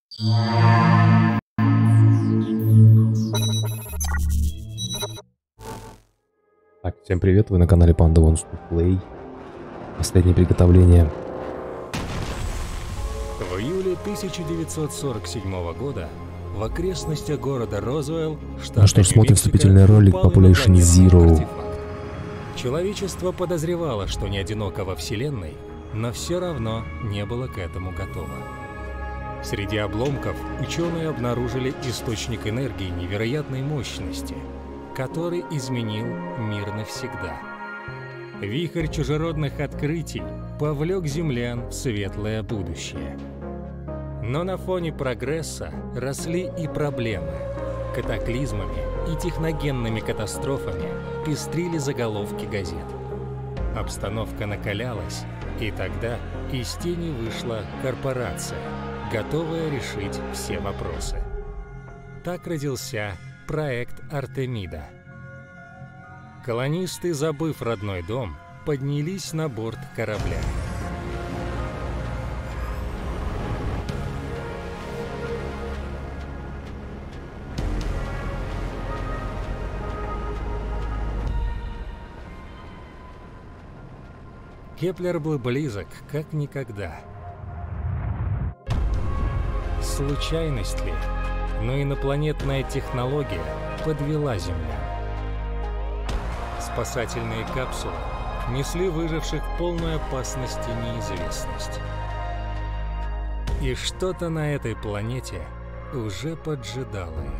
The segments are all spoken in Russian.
Так, всем привет, вы на канале Panda Wants to Play. Последнее приготовление. В июле 1947 года в окрестностях города Розуэлл, штат Ну что ж, смотрим вступительный ролик Population Zero. Человечество подозревало, что не одиноко во Вселенной, но все равно не было к этому готово. Среди обломков ученые обнаружили источник энергии невероятной мощности, который изменил мир навсегда. Вихрь чужеродных открытий повлек землян в светлое будущее. Но на фоне прогресса росли и проблемы. Катаклизмами и техногенными катастрофами пестрили заголовки газет. Обстановка накалялась, и тогда из тени вышла корпорация, готовая решить все вопросы. Так родился проект Артемида. Колонисты, забыв родной дом, поднялись на борт корабля. Кеплер был близок, как никогда. Случайность ли? Но инопланетная технология подвела землян. Спасательные капсулы несли выживших в полную опасность и неизвестность. И что-то на этой планете уже поджидало их.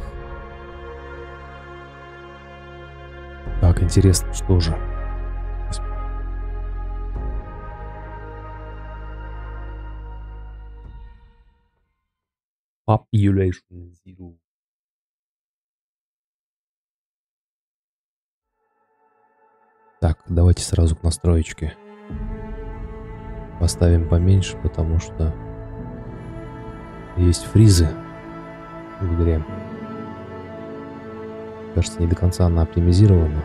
Так, интересно, что же? Population Zero. Так, давайте сразу к настроечке. Поставим поменьше, потому что есть фризы в игре. Кажется, не до конца она оптимизирована.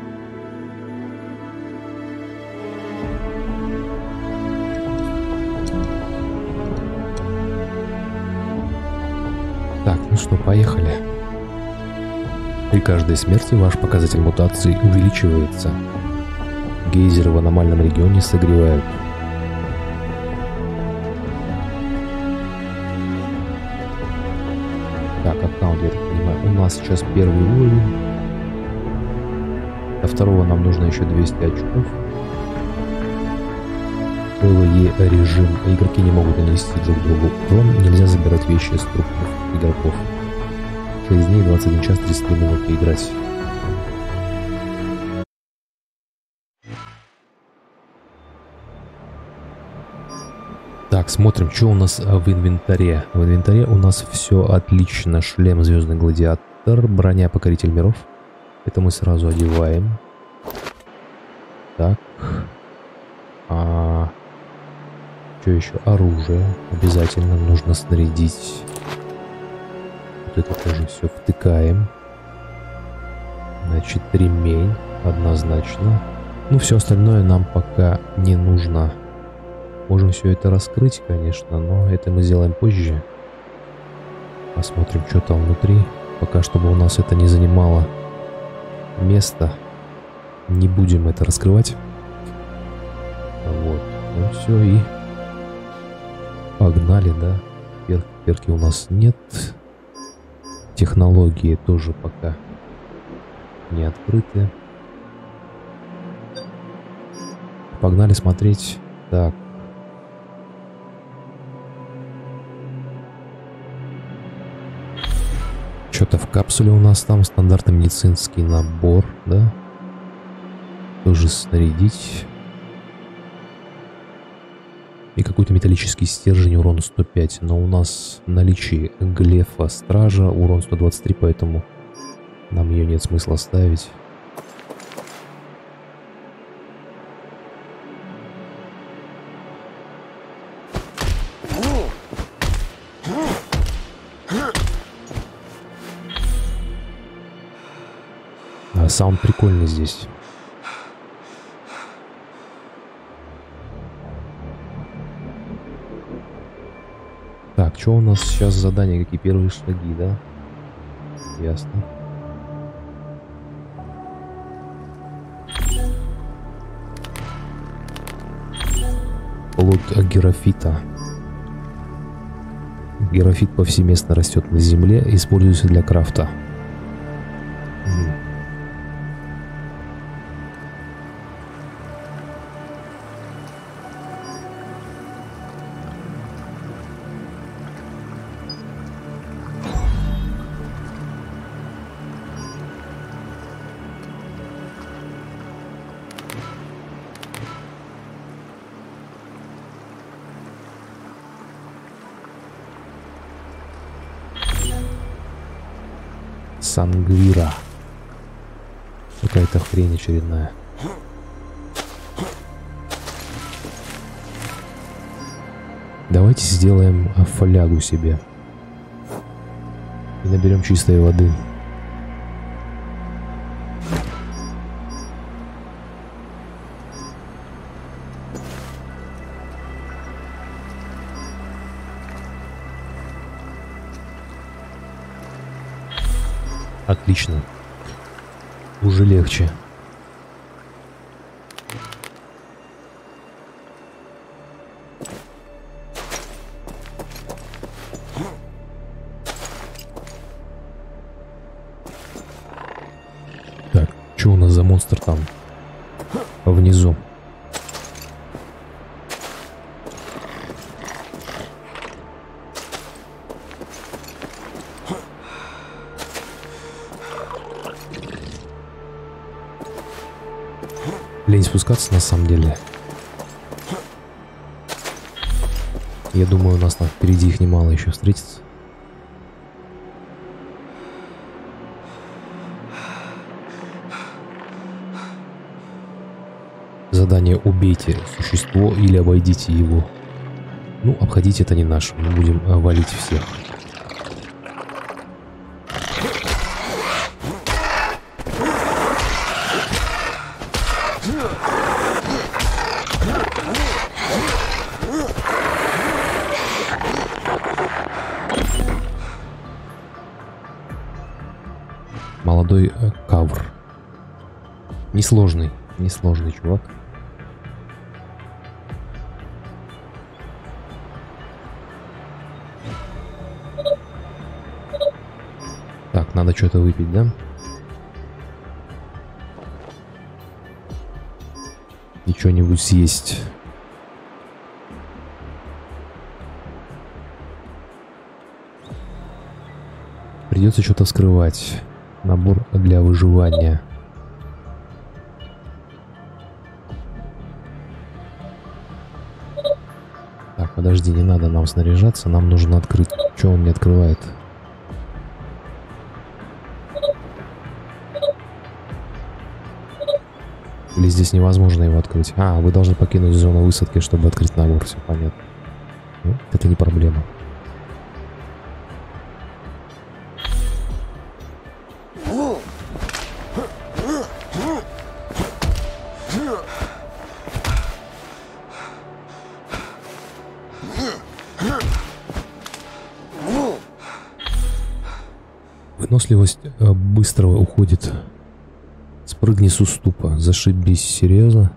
Так, ну что, поехали. При каждой смерти ваш показатель мутации увеличивается. Гейзеры в аномальном регионе согревают. Так, аккаунт, я так понимаю, у нас сейчас первый уровень. До второго нам нужно еще 200 очков. ПВЕ режим. Игроки не могут нанести друг другу урон. Нельзя забирать вещи с трупов игроков. 6 дней, 21 час, 33 минуты играть. Так, смотрим, что у нас в инвентаре. В инвентаре у нас все отлично. Шлем Звездный Гладиатор, броня Покоритель Миров. Это мы сразу одеваем. Так. Что еще? Оружие. Обязательно нужно снарядить. Вот это тоже все втыкаем. Значит, ремень. Однозначно. Ну, все остальное нам пока не нужно. Можем все это раскрыть, конечно, но это мы сделаем позже. Посмотрим, что там внутри. Пока, чтобы у нас это не занимало места, не будем это раскрывать. Вот. Ну все, и погнали, да. Перки у нас нет. Технологии тоже пока не открыты. Погнали смотреть. Так. Что-то в капсуле у нас там стандартный медицинский набор, да? Тоже снарядить. И какой-то металлический стержень, урон 105. Но у нас в наличии глефа стража, урон 123, поэтому нам ее нет смысла ставить. Саунд прикольный здесь. Так, что у нас сейчас задание? Какие первые шаги, да? Ясно. Плод герофита. Герофит повсеместно растет на земле и используется для крафта. Сангвира. Какая-то хрень очередная. Давайте сделаем флягу себе. И наберем чистой воды. Отлично. Уже легче. Так, что у нас за монстр там? Внизу. Лень спускаться на самом деле. Я думаю, у нас там впереди их немало еще встретится. Задание: убейте существо или обойдите его. Ну, обходить это не наше. Мы будем валить всех. Молодой кавр. Несложный чувак. Так, надо что-то выпить, да? И что-нибудь съесть. Придется что-то вскрывать. Набор для выживания. Так, подожди, не надо нам снаряжаться. Нам нужно открыть. Что он не открывает? Или здесь невозможно его открыть? А, вы должны покинуть зону высадки, чтобы открыть набор. Все понятно. Ну, это не проблема. Выносливость быстрого уходит. Спрыгни с уступа. Зашибись, серьезно?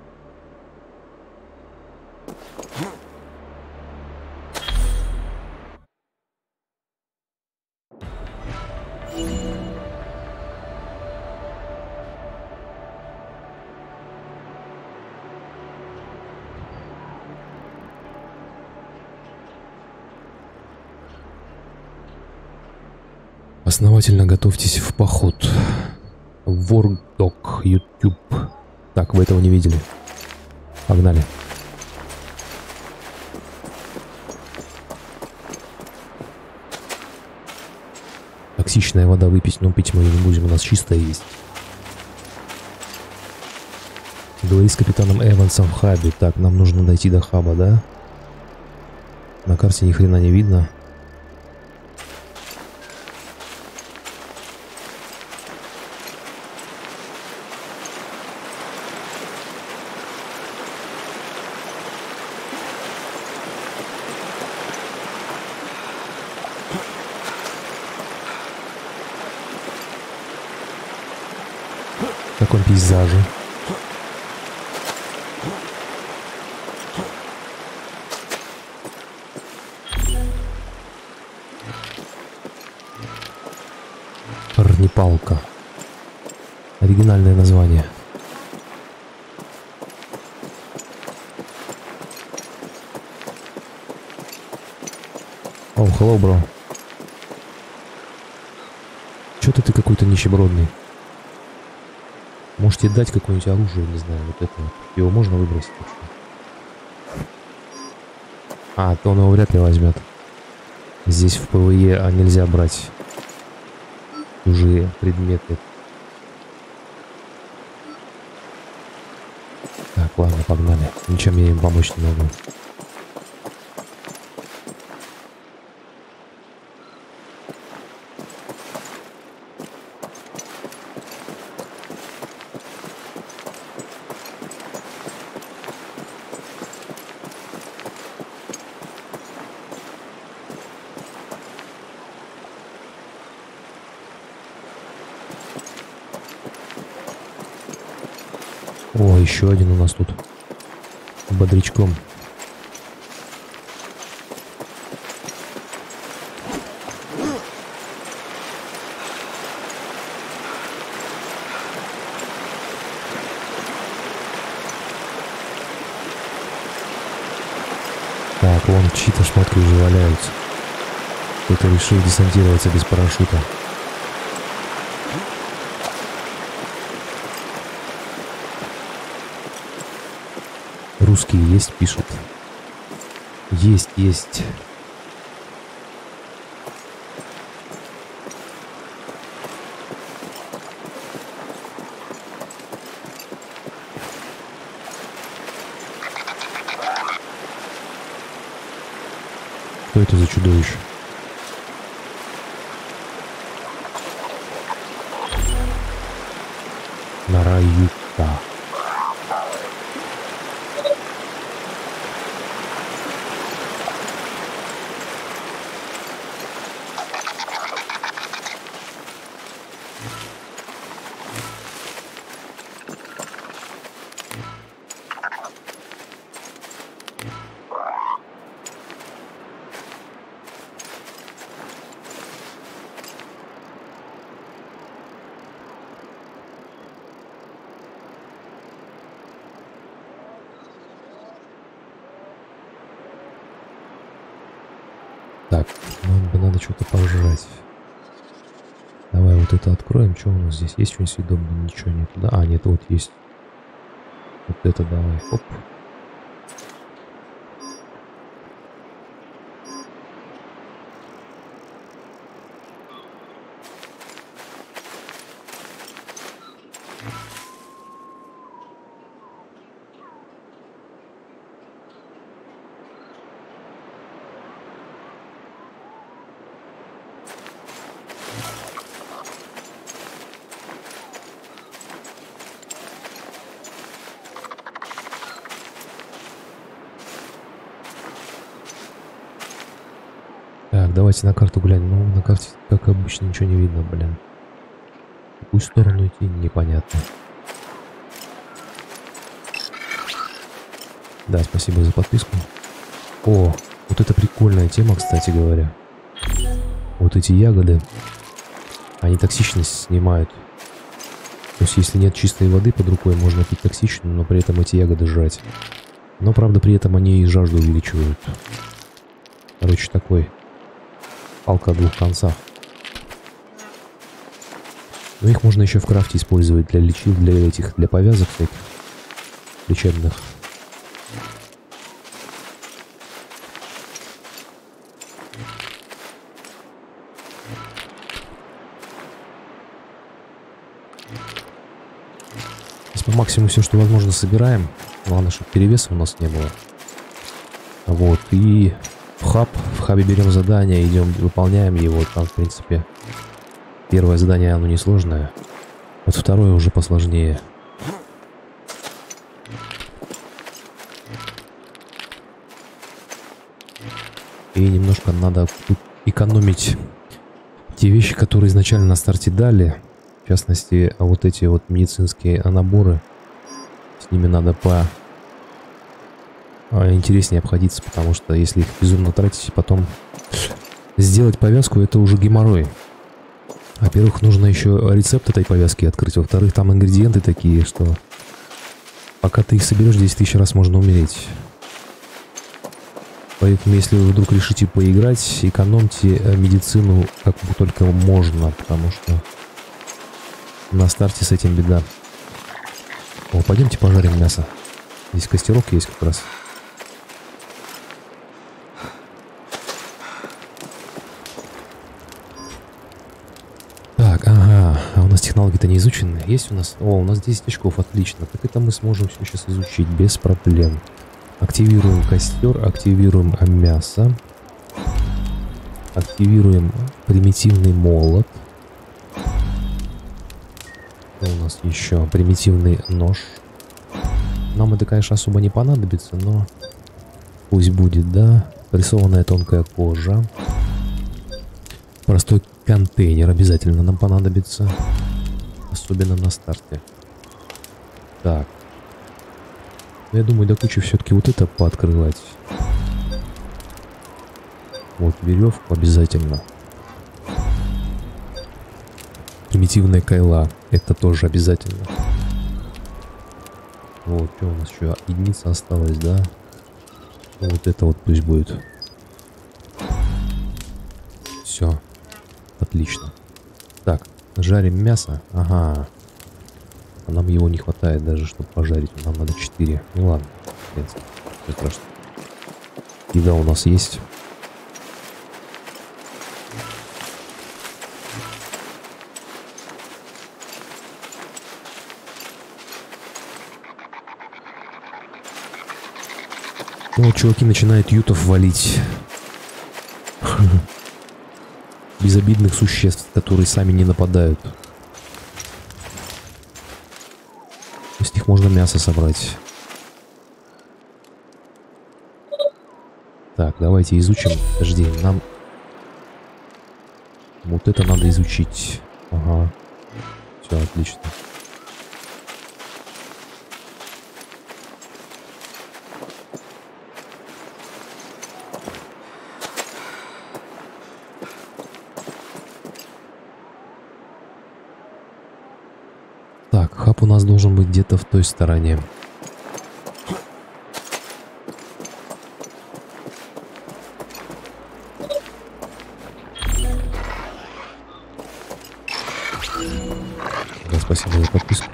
Основательно готовьтесь в поход. Вордок, YouTube. Так, вы этого не видели. Погнали. Токсичная вода выпить, но пить мы ее не будем, у нас чистая есть. Говори с капитаном Эвансом в хабе. Так, нам нужно дойти до хаба, да? На карте ни хрена не видно. далеком пейзаже. Парнипалка. Оригинальное название. О, hello, бро. Чё-то ты какой-то нищебродный. Можете дать какое-нибудь оружие, не знаю, вот это вот. Его можно выбросить вообще? А, то он его вряд ли возьмет. Здесь в ПВЕ нельзя брать чужие предметы. Так, ладно, погнали. Ничем я им помочь не могу. О, еще один у нас тут. Бодрячком. Так, вон чьи-то шмотки уже валяются. Кто-то решил десантироваться без парашюта. Русские есть, пишут. Есть, есть. Что это за чудовище? Нараюта. Так, нам бы надо что-то пожрать. Давай вот это откроем. Что у нас здесь? Есть что-нибудь съедобное? Ничего нет. Да? А, нет, вот есть. Вот это давай. Оп. Так, давайте на карту глянем. Ну, на карте, как обычно, ничего не видно, блин. В какую сторону идти, непонятно. Да, спасибо за подписку. О, вот это прикольная тема, кстати говоря. Вот эти ягоды, они токсичность снимают. То есть, если нет чистой воды под рукой, можно пить токсичную, но при этом эти ягоды жрать. Но, правда, при этом они и жажду увеличивают. Короче, такой... Палка о двух концах. Но их можно еще в крафте использовать для лечил, для повязок всяких лечебных. Сейчас по максимуму все, что возможно, собираем. Главное, чтобы перевеса у нас не было. Вот, и в хабе берем задание, идем, выполняем его. Там, в принципе, первое задание, оно несложное. Вот второе уже посложнее. И немножко надо тут экономить те вещи, которые изначально на старте дали. В частности, вот эти вот медицинские наборы, с ними надо интереснее обходиться, потому что если их безумно тратить, потом сделать повязку — это уже геморрой. Во-первых, нужно еще рецепт этой повязки открыть. Во-вторых, там ингредиенты такие, что пока ты их соберешь, 10 тысяч раз можно умереть. Поэтому, если вы вдруг решите поиграть, экономьте медицину как только можно, потому что на старте с этим беда. О, пойдемте пожарим мясо. Здесь костерок есть как раз. Так, ага, а у нас технологии-то не изучены. Есть у нас? О, у нас 10 очков, отлично. Так это мы сможем все сейчас изучить без проблем. Активируем костер, активируем мясо. Активируем примитивный молот. Что у нас еще? Примитивный нож. Нам это, конечно, особо не понадобится, но пусть будет, да. Прессованная тонкая кожа. Простой контейнер обязательно нам понадобится. Особенно на старте. Так. Я думаю, до кучи все-таки вот это пооткрывать. Вот, веревку обязательно. Примитивная кайла. Это тоже обязательно. Вот, что у нас еще? Единица осталась, да? Ну, вот это вот пусть будет. Все. Отлично. Так, жарим мясо. Ага. А нам его не хватает даже, чтобы пожарить. Нам надо 4. Ну ладно. В принципе, не страшно. Еда у нас есть. Ну вот чуваки начинают ютов валить. Безобидных существ, которые сами не нападают. Из них можно мясо собрать. Так, давайте изучим. Подожди, нам... Вот это надо изучить. Ага. Все, отлично. Так, хаб у нас должен быть где-то в той стороне. Да, спасибо за подписку.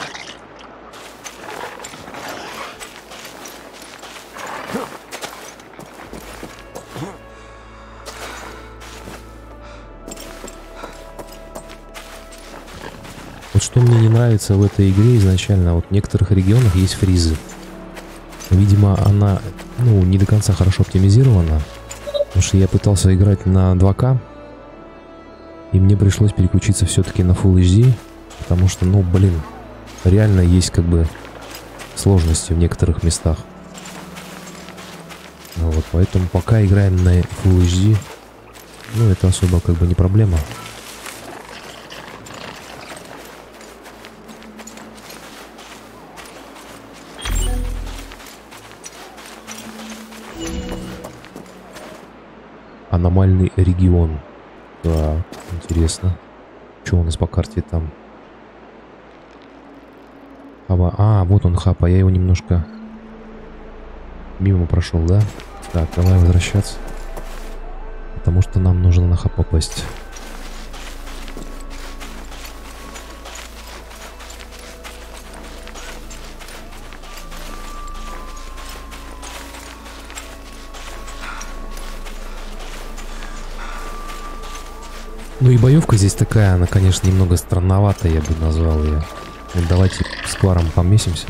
Вот что мне не нравится в этой игре изначально, вот в некоторых регионах есть фризы. Видимо, она, ну, не до конца хорошо оптимизирована, потому что я пытался играть на 2К, и мне пришлось переключиться все-таки на Full HD, потому что, ну, блин, реально есть как бы сложности в некоторых местах. Вот, поэтому пока играем на Full HD, ну, это особо как бы не проблема. Аномальный регион. Так, интересно. Что у нас по карте там? Хаба. А, вот он хаб, а я его немножко мимо прошел, да? Так, давай возвращаться. Потому что нам нужно на хаб попасть. Ну и боевка здесь такая, она, конечно, немного странноватая, я бы назвал ее. Вот давайте с Кларом помесимся.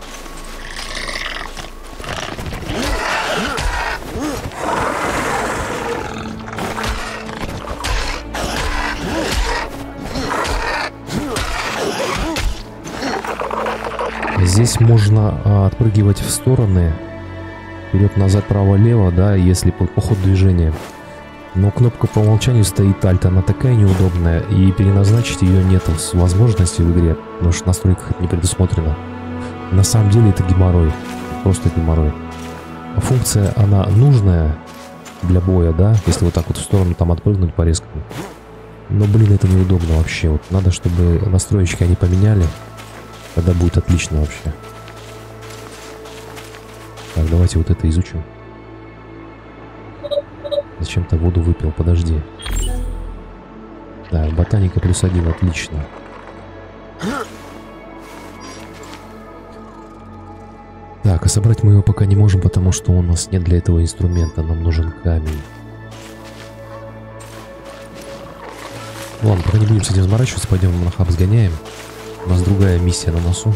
Здесь можно отпрыгивать в стороны. Вперед, назад, право, лево, да, если по ходу движения. Но кнопка по умолчанию стоит Alt, она такая неудобная, и переназначить ее нет возможности в игре, потому что в настройках это не предусмотрено. На самом деле это геморрой, просто геморрой. Функция, она нужная для боя, да, если вот так вот в сторону там отпрыгнуть по резкому. Но, блин, это неудобно вообще. Вот надо, чтобы настроечки они поменяли, тогда будет отлично вообще. Так, давайте вот это изучим. Зачем-то воду выпил, подожди. Так, ботаника +1, отлично. Так, а собрать мы его пока не можем, потому что у нас нет для этого инструмента, нам нужен камень. Ладно, пока не будем с этим заморачиваться, пойдем на хаб сгоняем. У нас другая миссия на носу.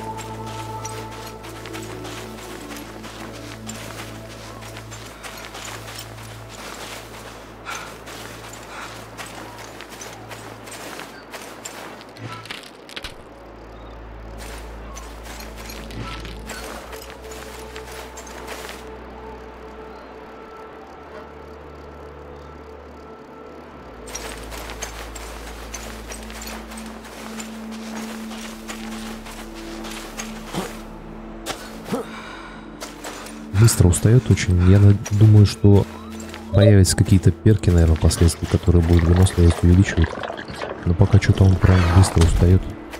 Быстро устает очень. Я думаю, что появятся какие-то перки, наверное, впоследствии, которые будут выносливость увеличивать. Но пока что-то он прям быстро устает.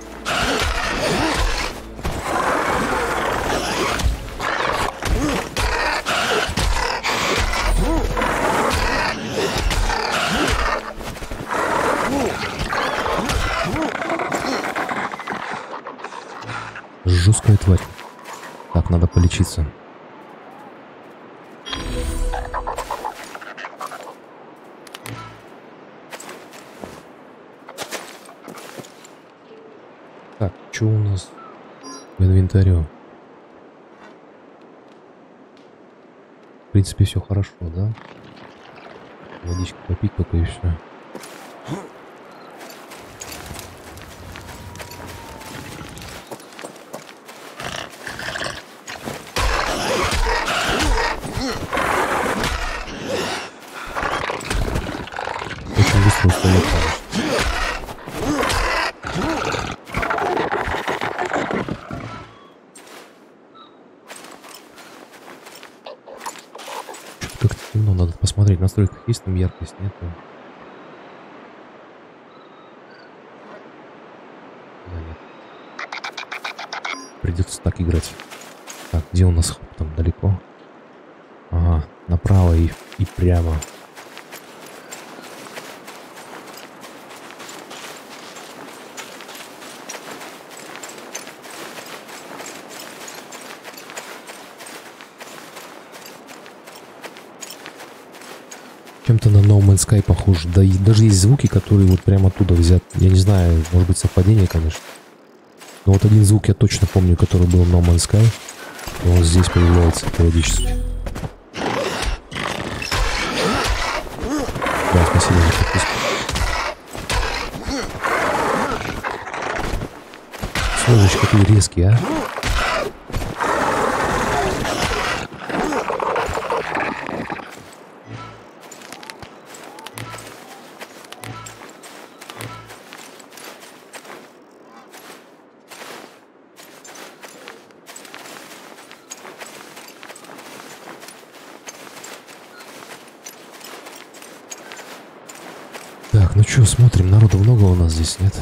Жесткая тварь. Так, надо полечиться. Так, что у нас в инвентаре? В принципе, все хорошо, да? Водичку попить только и все. Очень быстро устает, конечно. Как-то темно, надо посмотреть, в настройках есть там яркость, нету. Да, нет. Придется так играть. Так, где у нас хаб там далеко? Ага, направо и прямо. Чем-то на No Man's Sky похож. Да и даже есть звуки, которые вот прямо оттуда взят. Я не знаю, может быть совпадение, конечно. Но вот один звук я точно помню, который был в No Man's Sky. И он здесь появляется периодически. Да, спасибо за подписку. Слушай, какой резкий, а? Так, ну что, смотрим, народу много у нас здесь, нет?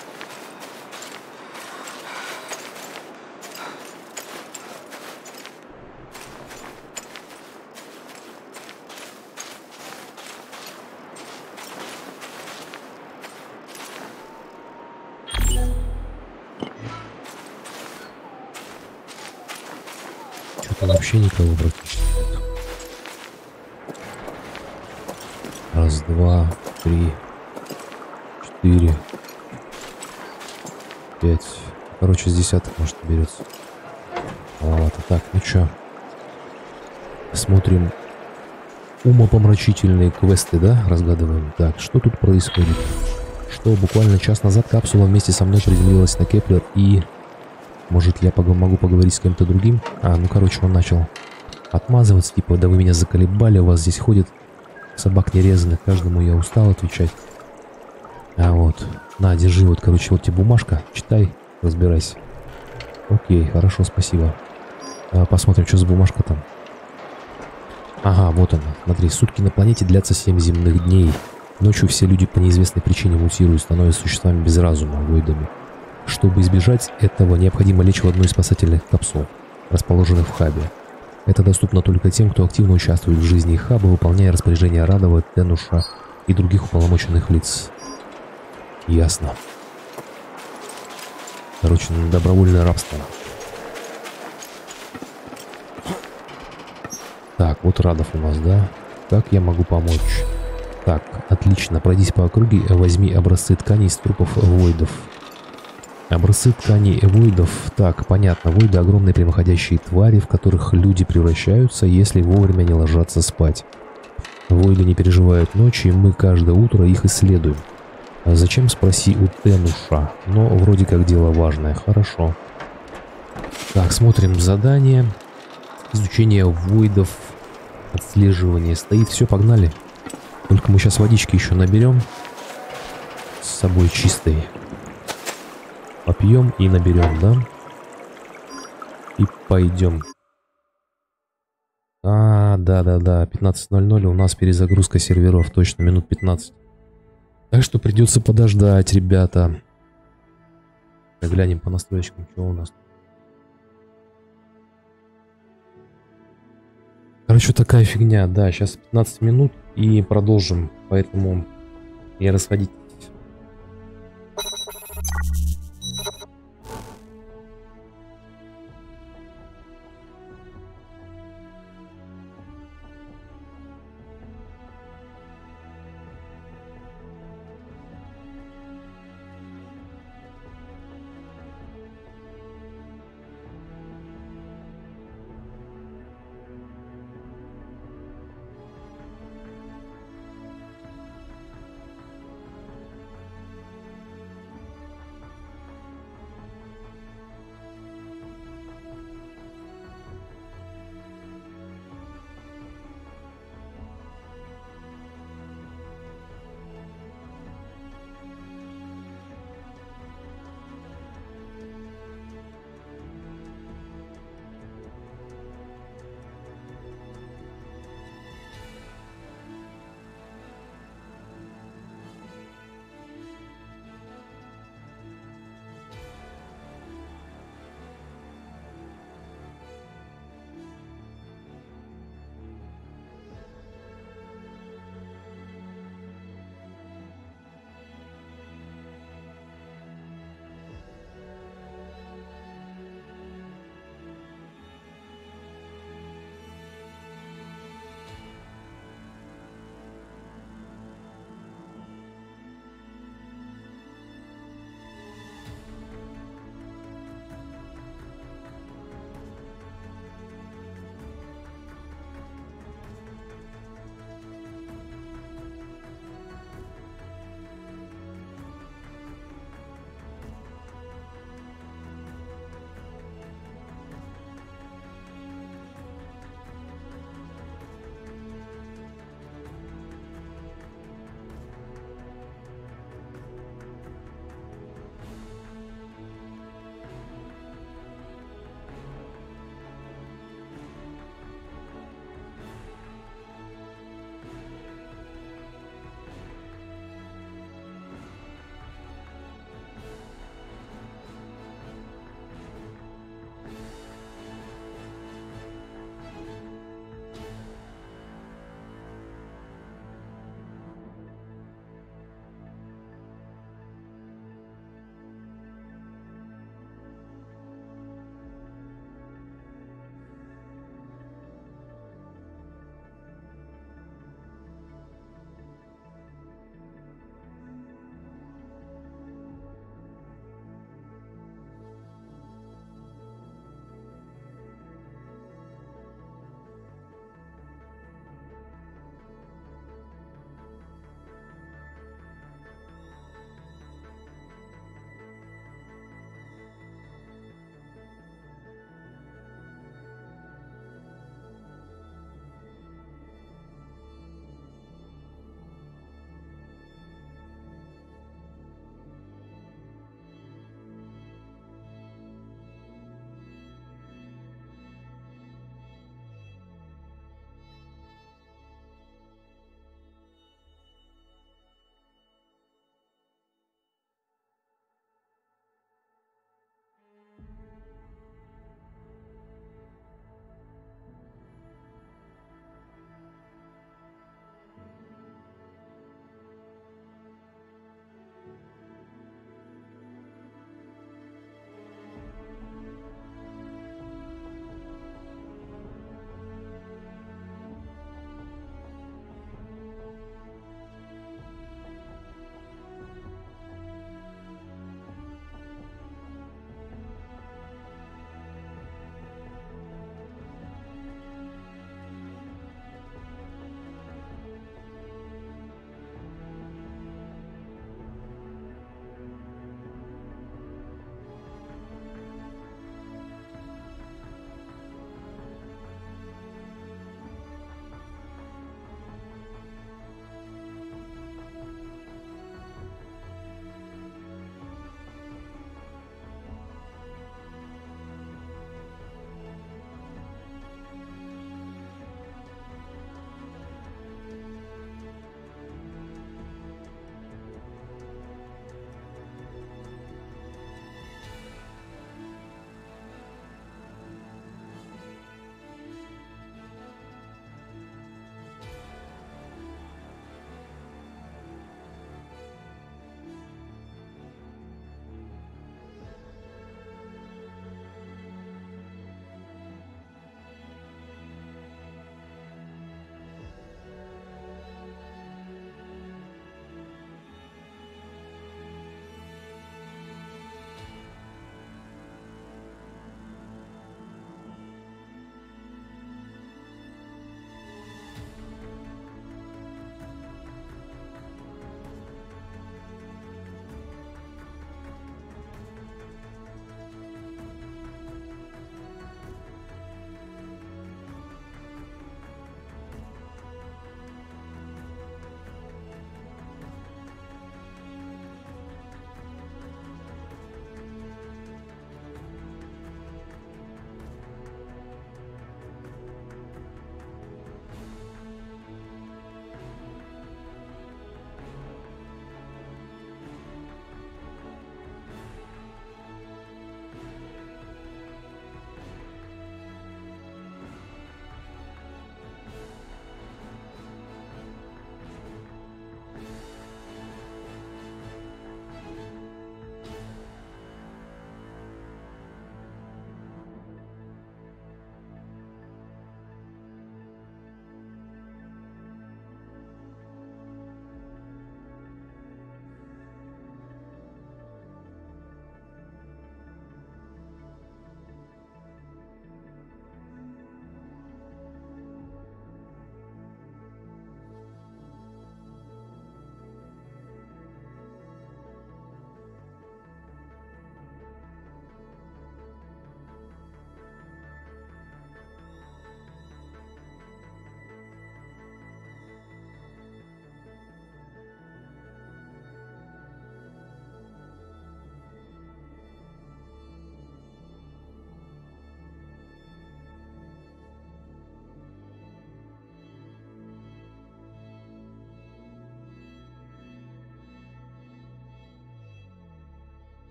Что-то вообще никого практически нет. Раз, два, 3, 4, 5. Короче, с десяток, может, берется. Маловато. Так, ну чё? Смотрим умопомрачительные квесты, да? Разгадываем. Так, что тут происходит? Что буквально час назад капсула вместе со мной приземлилась на Кеплер и... Может, я могу поговорить с кем-то другим? Ну, короче, он начал отмазываться, типа, да вы меня заколебали, у вас здесь ходит собак нерезанных, каждому я устал отвечать. А вот, на, держи, вот, короче, вот тебе бумажка, читай, разбирайся. Окей, хорошо, спасибо. Посмотрим, что за бумажка там. Ага, вот она. Смотри, сутки на планете длятся 7 земных дней. Ночью все люди по неизвестной причине мутируют, становятся существами без разума, войдами. Чтобы избежать этого, необходимо лечь в одну из спасательных капсул, расположенных в хабе. Это доступно только тем, кто активно участвует в жизни хаба, выполняя распоряжения Радова, Тенуша и других уполномоченных лиц. Ясно. Короче, добровольное рабство. Так, вот Радов у нас, да? Как я могу помочь? Так, отлично. Пройдись по округе, возьми образцы тканей из трупов войдов. Образцы тканей войдов. Так, понятно. Войды — огромные прямоходящие твари, в которых люди превращаются, если вовремя не ложатся спать. Войды не переживают ночи, и мы каждое утро их исследуем. А зачем, спроси у Тенуша. Но вроде как дело важное. Хорошо. Так, смотрим задание. Изучение войдов. Отслеживание. Стоит. Все, погнали. Только мы сейчас водички еще наберем. С собой чистой. Попьем и наберем, да? И пойдем. Да. 15:00. У нас перезагрузка серверов. Точно, минут 15. Так что придется подождать, ребята. Глянем по настройкам, что у нас. Короче, такая фигня. Да, сейчас 15 минут и продолжим. Поэтому не расходитесь.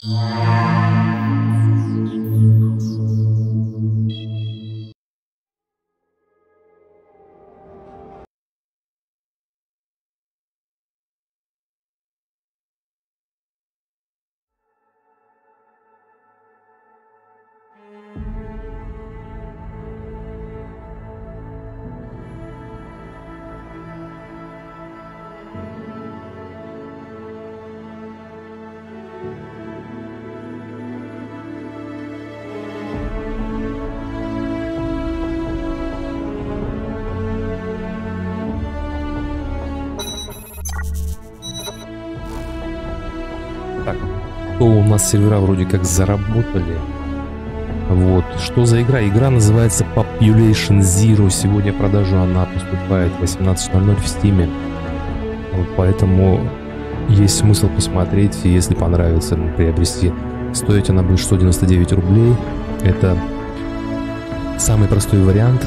Так, то у нас сервера вроде как заработали. Вот, что за игра? Игра называется Population Zero. Сегодня в продажу она поступает в 18:00 в Steam. Вот поэтому есть смысл посмотреть, и если понравится, приобрести. Стоить она будет 199 рублей. Это самый простой вариант.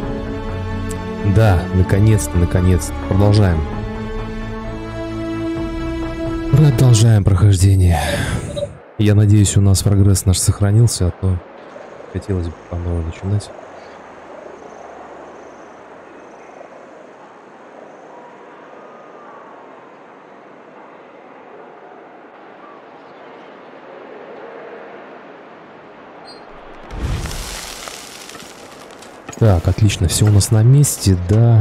Да, наконец-то. Продолжаем. Продолжаем прохождение. Я надеюсь, у нас прогресс наш сохранился, а то хотелось бы по новой начинать. Так, отлично, все у нас на месте, да.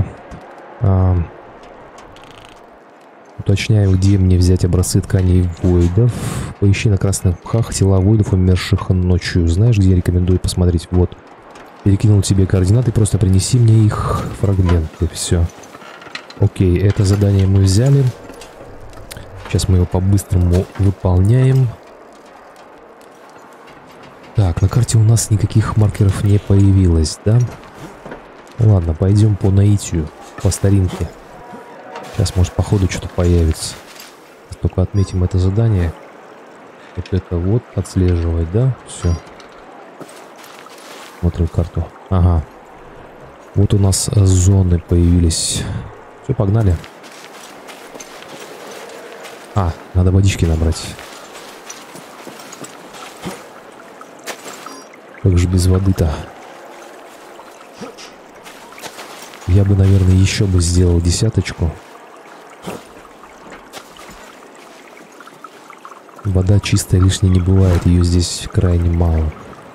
Уточняю, где мне взять образцы тканей войдов. Поищи на красных мхах тела войдов, умерших ночью. Знаешь, где я рекомендую посмотреть? Вот. Перекинул тебе координаты, просто принеси мне их фрагменты. Все. Окей, это задание мы взяли. Сейчас мы его по-быстрому выполняем. Так, на карте у нас никаких маркеров не появилось, да? Ладно, пойдем по наитию, по старинке. Сейчас, может, по ходу что-то появится. Только отметим это задание. Вот это вот отслеживать, да? Все. Смотрим карту. Ага. Вот у нас зоны появились. Все, погнали. А, надо водички набрать. Как же без воды-то? Я бы, наверное, еще бы сделал 10. Вода чистая лишней не бывает, ее здесь крайне мало.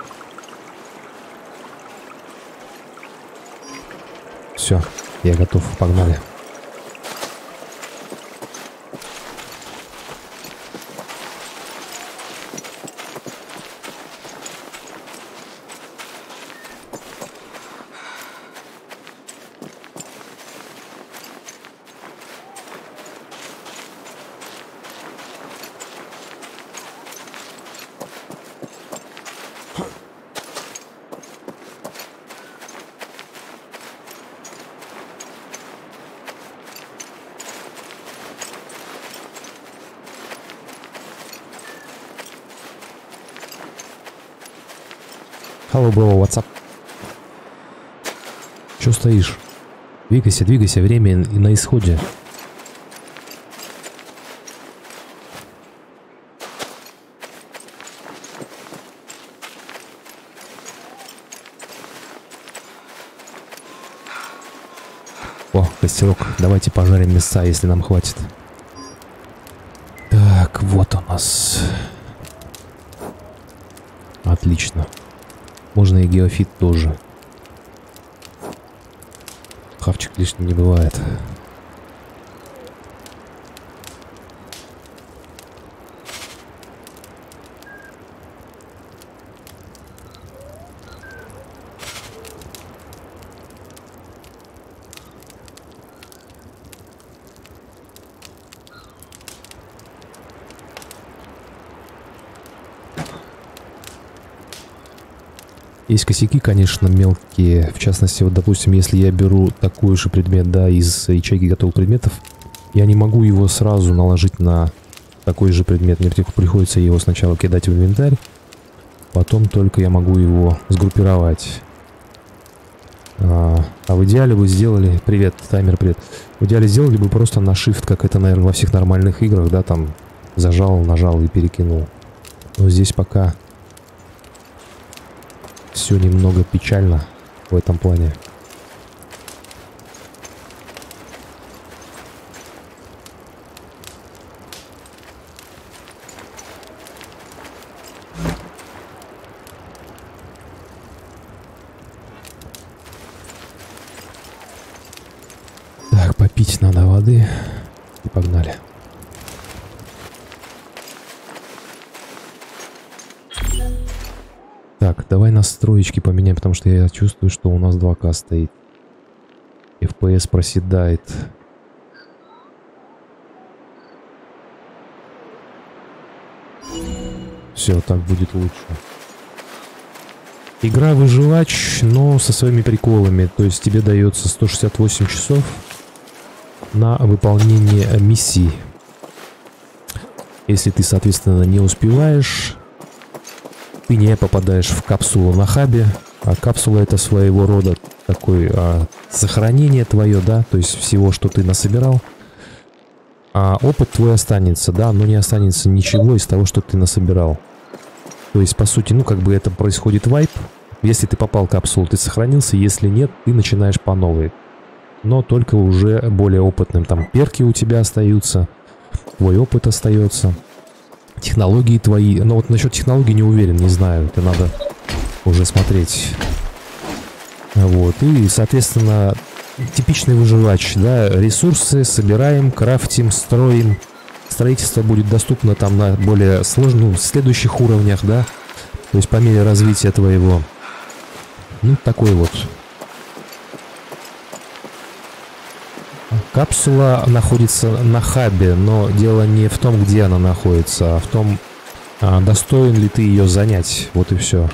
Все, я готов, погнали. Hello, bro, what's up? Чё стоишь? Двигайся, двигайся, время на исходе. О, костерок. Давайте пожарим мяса, если нам хватит. Так, вот у нас. Отлично. Можно и геофит тоже. Хавчик лишним не бывает. Есть косяки, конечно, мелкие. В частности, вот, допустим, если я беру такой же предмет, да, из ячейки готовых предметов, я не могу его сразу наложить на такой же предмет. Мне приходится его сначала кидать в инвентарь, потом только я могу его сгруппировать. А в идеале вы сделали... Привет, таймер, привет. В идеале сделали бы просто на Shift, как это, наверное, во всех нормальных играх, да, там зажал, нажал и перекинул. Но здесь пока все немного печально в этом плане. Так, попить надо воды. И погнали. Так, давай настроечки поменяем, потому что я чувствую, что у нас 2К стоит. FPS проседает. Все, так будет лучше. Игра выживач, но со своими приколами. То есть тебе дается 168 часов на выполнение миссий. Если ты, соответственно, не успеваешь, ты не попадаешь в капсулу на хабе. А капсула — это своего рода такое сохранение твое, да, то есть всего, что ты насобирал. А опыт твой останется, да, но не останется ничего из того, что ты насобирал. То есть, по сути, ну, как бы это происходит вайп. Если ты попал в капсулу, ты сохранился, если нет, ты начинаешь по новой. Но только уже более опытным. Там перки у тебя остаются, твой опыт остается, технологии твои. Но вот насчет технологий не уверен, не знаю, это надо уже смотреть. Вот, и, соответственно, типичный выживач, да, ресурсы собираем, крафтим, строим. Строительство будет доступно там на более сложных, следующих уровнях, да, то есть по мере развития твоего. Ну, такой вот. Капсула находится на хабе, но дело не в том, где она находится, а в том, достоин ли ты ее занять. Вот и все.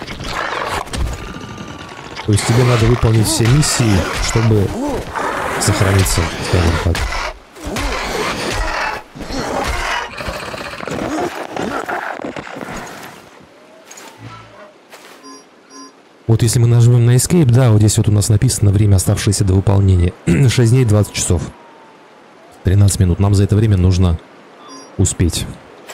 То есть тебе надо выполнить все миссии, чтобы сохраниться, скажем так. Вот если мы нажмем на Escape, да, вот здесь вот у нас написано время, оставшееся до выполнения. 6 дней, 20 часов. 13 минут. Нам за это время нужно успеть.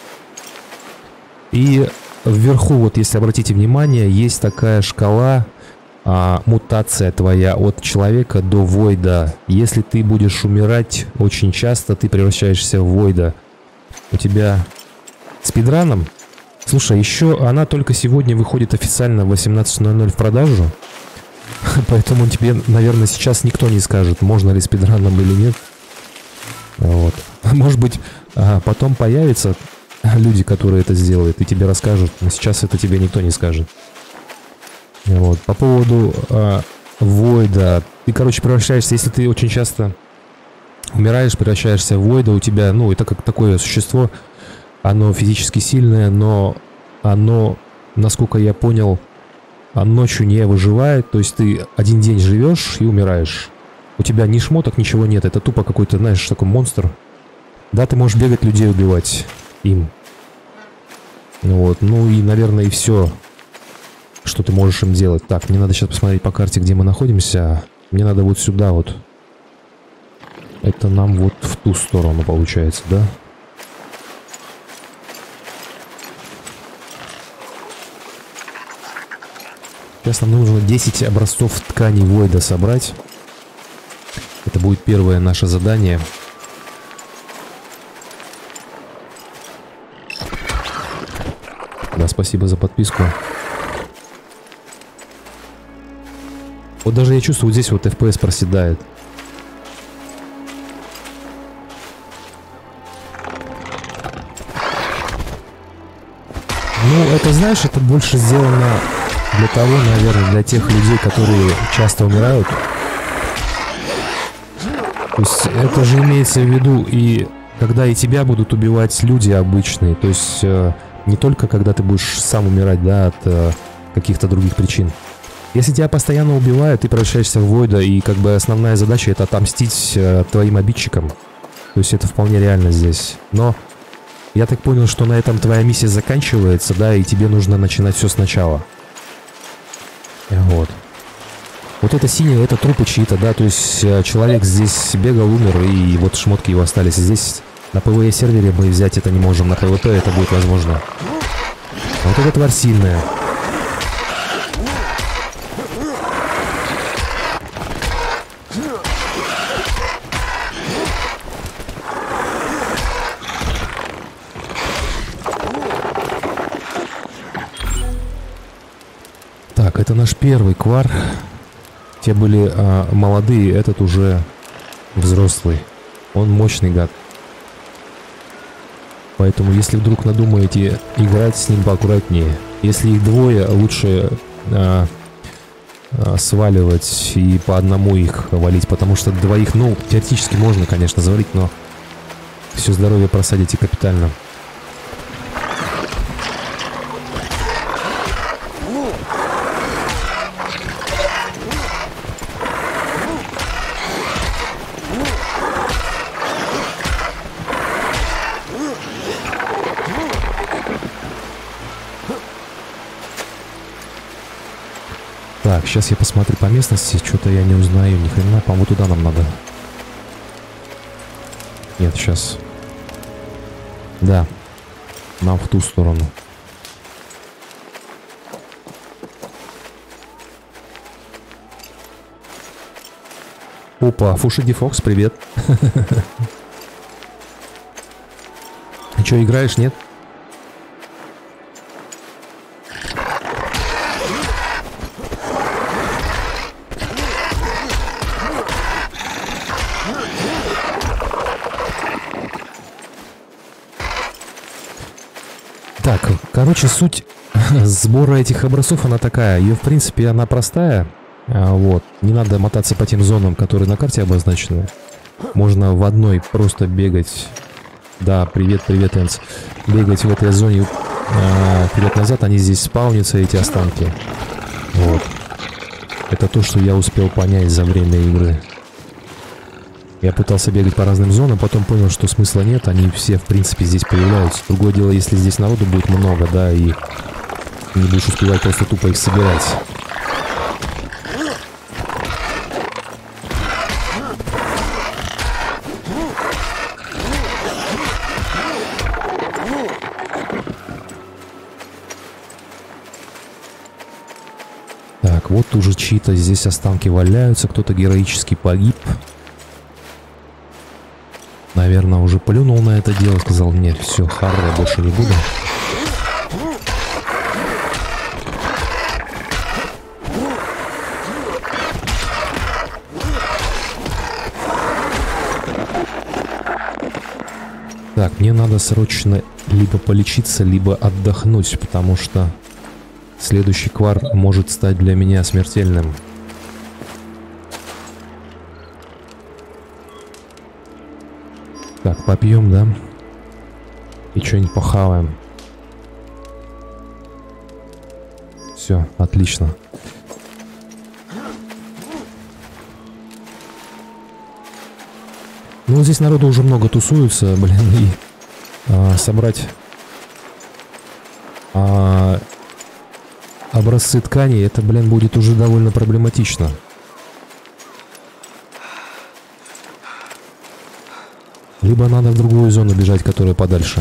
И вверху, вот если обратите внимание, есть такая шкала, мутация твоя от человека до войда. Если ты будешь умирать очень часто, ты превращаешься в войда. У тебя спидраном. Слушай, еще она только сегодня выходит официально в 18:00 в продажу. Поэтому тебе, наверное, сейчас никто не скажет, можно ли спидраном или нет. Вот. Может быть, потом появятся люди, которые это сделают, и тебе расскажут. Но сейчас это тебе никто не скажет. Вот. По поводу войда. Ты, короче, превращаешься, если ты очень часто умираешь, превращаешься в войда, у тебя, ну, это как такое существо. Оно физически сильное, но оно, насколько я понял, ночью не выживает. То есть ты один день живешь и умираешь. У тебя ни шмоток, ничего нет. Это тупо какой-то, знаешь, такой монстр. Да, ты можешь бегать, людей убивать им. Вот, ну и, наверное, и все, что ты можешь им делать. Так, мне надо сейчас посмотреть по карте, где мы находимся. Мне надо вот сюда вот. Это нам вот в ту сторону получается, да? Сейчас нам нужно 10 образцов тканей войда собрать. Это будет первое наше задание. Да, спасибо за подписку. Вот даже я чувствую, вот здесь вот FPS проседает. Ну, это, знаешь, это больше сделано для того, наверное, для тех людей, которые часто умирают. То есть это же имеется в виду и когда и тебя будут убивать люди обычные. То есть не только когда ты будешь сам умирать, да, от каких-то других причин. Если тебя постоянно убивают, ты превращаешься в войда, и как бы основная задача — это отомстить твоим обидчикам. То есть это вполне реально здесь. Но я так понял, что на этом твоя миссия заканчивается, да, и тебе нужно начинать все сначала. Вот. Вот это синее, это трупы чьи-то, да, то есть человек здесь бегал, умер, и вот шмотки его остались. Здесь на PvE сервере мы взять это не можем, на PvP это будет возможно. Вот эта тварь сильная. Так, это наш первый квар. Те были молодые, этот уже взрослый. Он мощный гад. Поэтому, если вдруг надумаете играть с ним поаккуратнее, если их двое, лучше сваливать и по одному их валить, потому что двоих, ну, теоретически можно, конечно, завалить, но все здоровье просадите капитально. Так, сейчас я посмотрю по местности, что-то я не узнаю ни хрена, по-моему, туда нам надо. Нет, сейчас. Да, нам в ту сторону. Опа, Фушиди Фокс, привет. Че, играешь, нет? Так, короче, суть сбора этих образцов, она такая. Ее, в принципе, она простая. Вот. Не надо мотаться по тем зонам, которые на карте обозначены. Можно в одной просто бегать. Да, привет, привет, Энс. Бегать в этой зоне вперед-назад. Они здесь спаунятся, эти останки. Вот. Это то, что я успел понять за время игры. Я пытался бегать по разным зонам, потом понял, что смысла нет, они все, в принципе, здесь появляются. Другое дело, если здесь народу будет много, да, и не будешь успевать просто тупо их собирать. Так, вот уже чьи-то здесь останки валяются, кто-то героически погиб. Наверное, уже плюнул на это дело, сказал, нет, все, харра, я больше не буду. Так, мне надо срочно либо полечиться, либо отдохнуть, потому что следующий квар может стать для меня смертельным. Так, попьем, да? И что-нибудь похаваем. Все, отлично. Ну, здесь народу уже много тусуется, блин, и собрать образцы тканей, это, блин, будет уже довольно проблематично. Либо надо в другую зону бежать, которая подальше.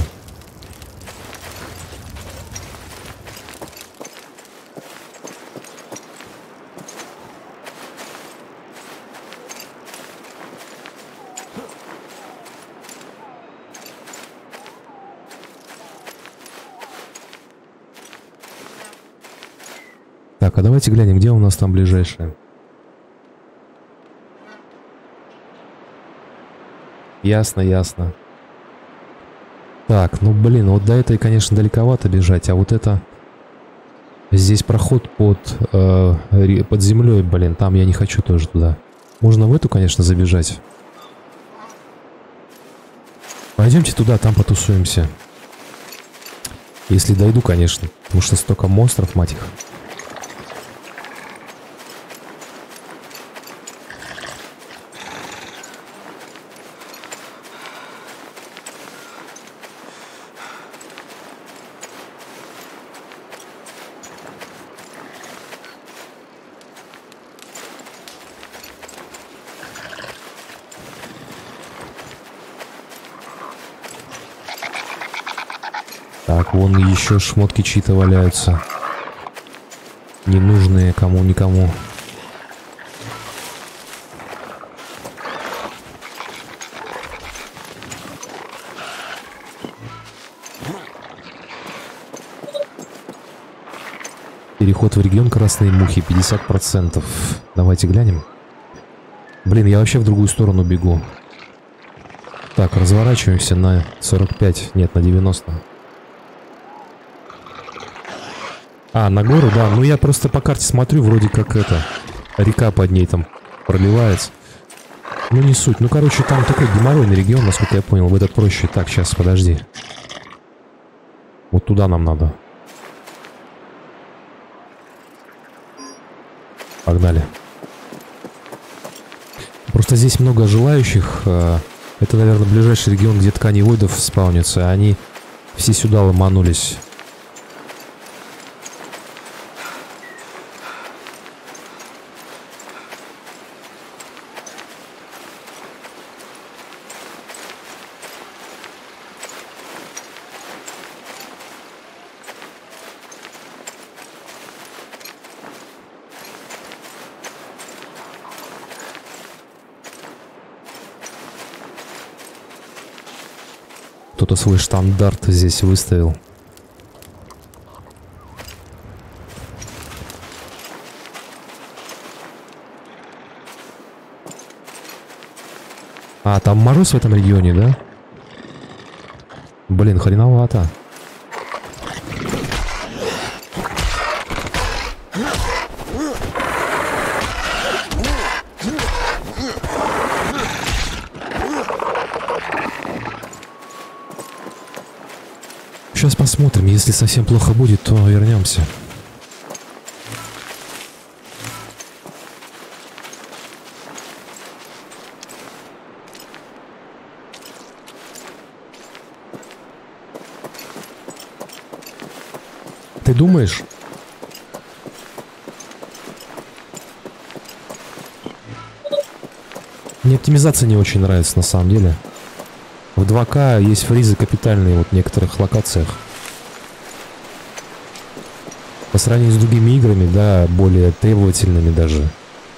Так, а давайте глянем, где у нас там ближайшее. Ясно, ясно. Так, ну блин, вот до этой, конечно, далековато бежать, а вот это... Здесь проход под землей, блин, там я не хочу тоже туда. Можно в эту, конечно, забежать. Пойдемте туда, там потусуемся. Если дойду, конечно, потому что столько монстров, мать их. Так, вон еще шмотки чьи-то валяются. Ненужные кому-никому. Переход в регион Красные Мухи 50%. Давайте глянем. Блин, я вообще в другую сторону бегу. Так, разворачиваемся на 45. Нет, на 90. А, на гору, да. Ну, я просто по карте смотрю, вроде как это... Река под ней там проливается. Ну, не суть. Ну, короче, там такой геморройный регион, насколько я понял. В этот проще. Так, сейчас, подожди. Вот туда нам надо. Погнали. Просто здесь много желающих. Это, наверное, ближайший регион, где ткани войдов спаунятся. Они все сюда ломанулись. Кто-то свой штандарт здесь выставил. А, там мороз в этом регионе, да? Блин, хреновато. Сейчас посмотрим, если совсем плохо будет, то вернемся. Ты думаешь? Мне оптимизация не очень нравится на самом деле. В 2К есть фризы капитальные вот в некоторых локациях. По сравнению с другими играми, да, более требовательными даже.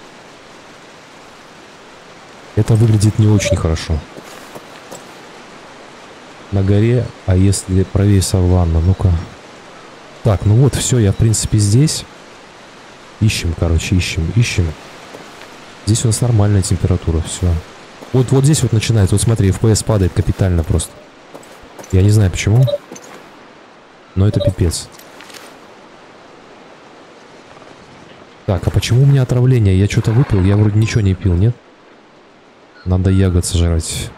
Это выглядит не очень хорошо. На горе, а если правее Саванна, ну-ка. Так, ну вот, все, я в принципе здесь. Ищем, короче, ищем. Здесь у нас нормальная температура, все. Вот здесь вот начинается, вот смотри, FPS падает капитально просто. Я не знаю почему, но это пипец. Так, а почему у меня отравление? Я что-то выпил, я вроде ничего не пил, нет? Надо ягод сожрать.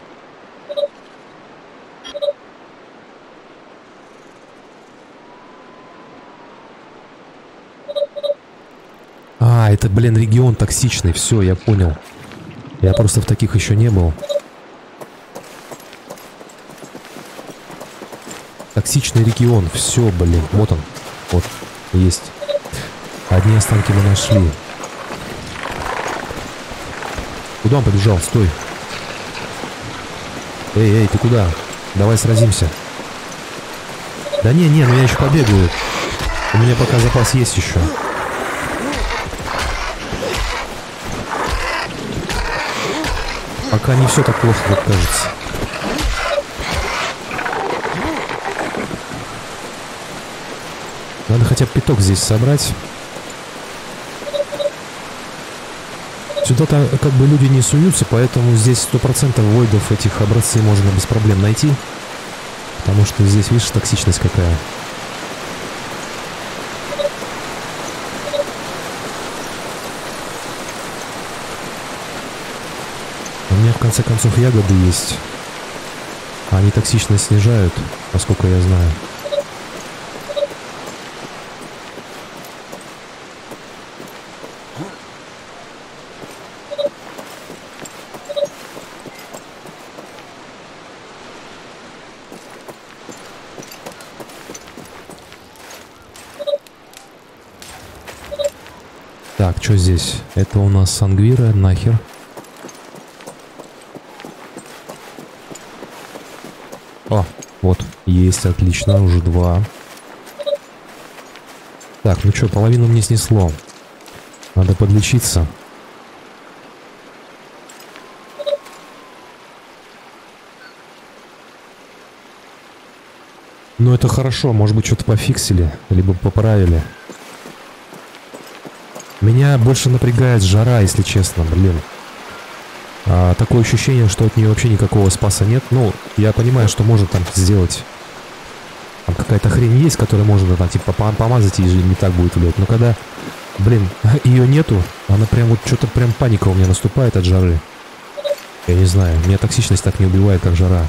А, это, блин, регион токсичный, все, я понял. Я просто в таких еще не был. Токсичный регион. Все, блин. Вот он. Вот. Есть. Одни останки мы нашли. Куда он побежал? Стой. Эй, ты куда? Давай сразимся. Да не, ну я еще побегаю. У меня пока запас есть еще. Пока не все так плохо, как кажется. Надо хотя бы пяток здесь собрать. Сюда-то как бы люди не суются, поэтому здесь 100% войдов этих образцы можно без проблем найти. Потому что здесь, видишь, токсичность какая. У меня в конце концов ягоды есть. Они токсичность снижают, насколько я знаю. Так, что здесь? Это у нас сангвира, нахер. О, Вот, есть, отлично, уже 2. Так, ну что, половину мне снесло. Надо подлечиться. Ну это хорошо, может быть что-то пофиксили, либо поправили. Меня больше напрягает жара, если честно, блин. Такое ощущение, что от нее вообще никакого спаса нет. Ну, я понимаю, что можно там сделать. Там какая-то хрень есть, которую можно там типа помазать и не так будет влиять. Но когда, блин, ее нету, она прям вот что-то прям паника у меня наступает от жары. Я не знаю, меня токсичность так не убивает, как жара.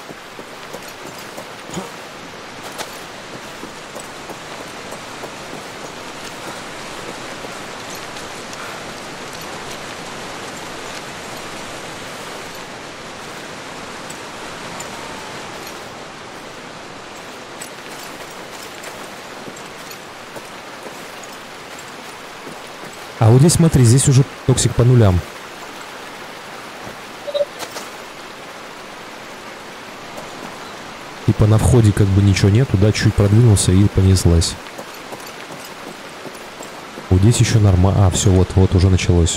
А вот здесь, смотри, здесь уже токсик по нулям. Типа на входе как бы ничего нету, да, чуть продвинулся и понеслась. Вот здесь еще нормально. А, все, вот уже началось.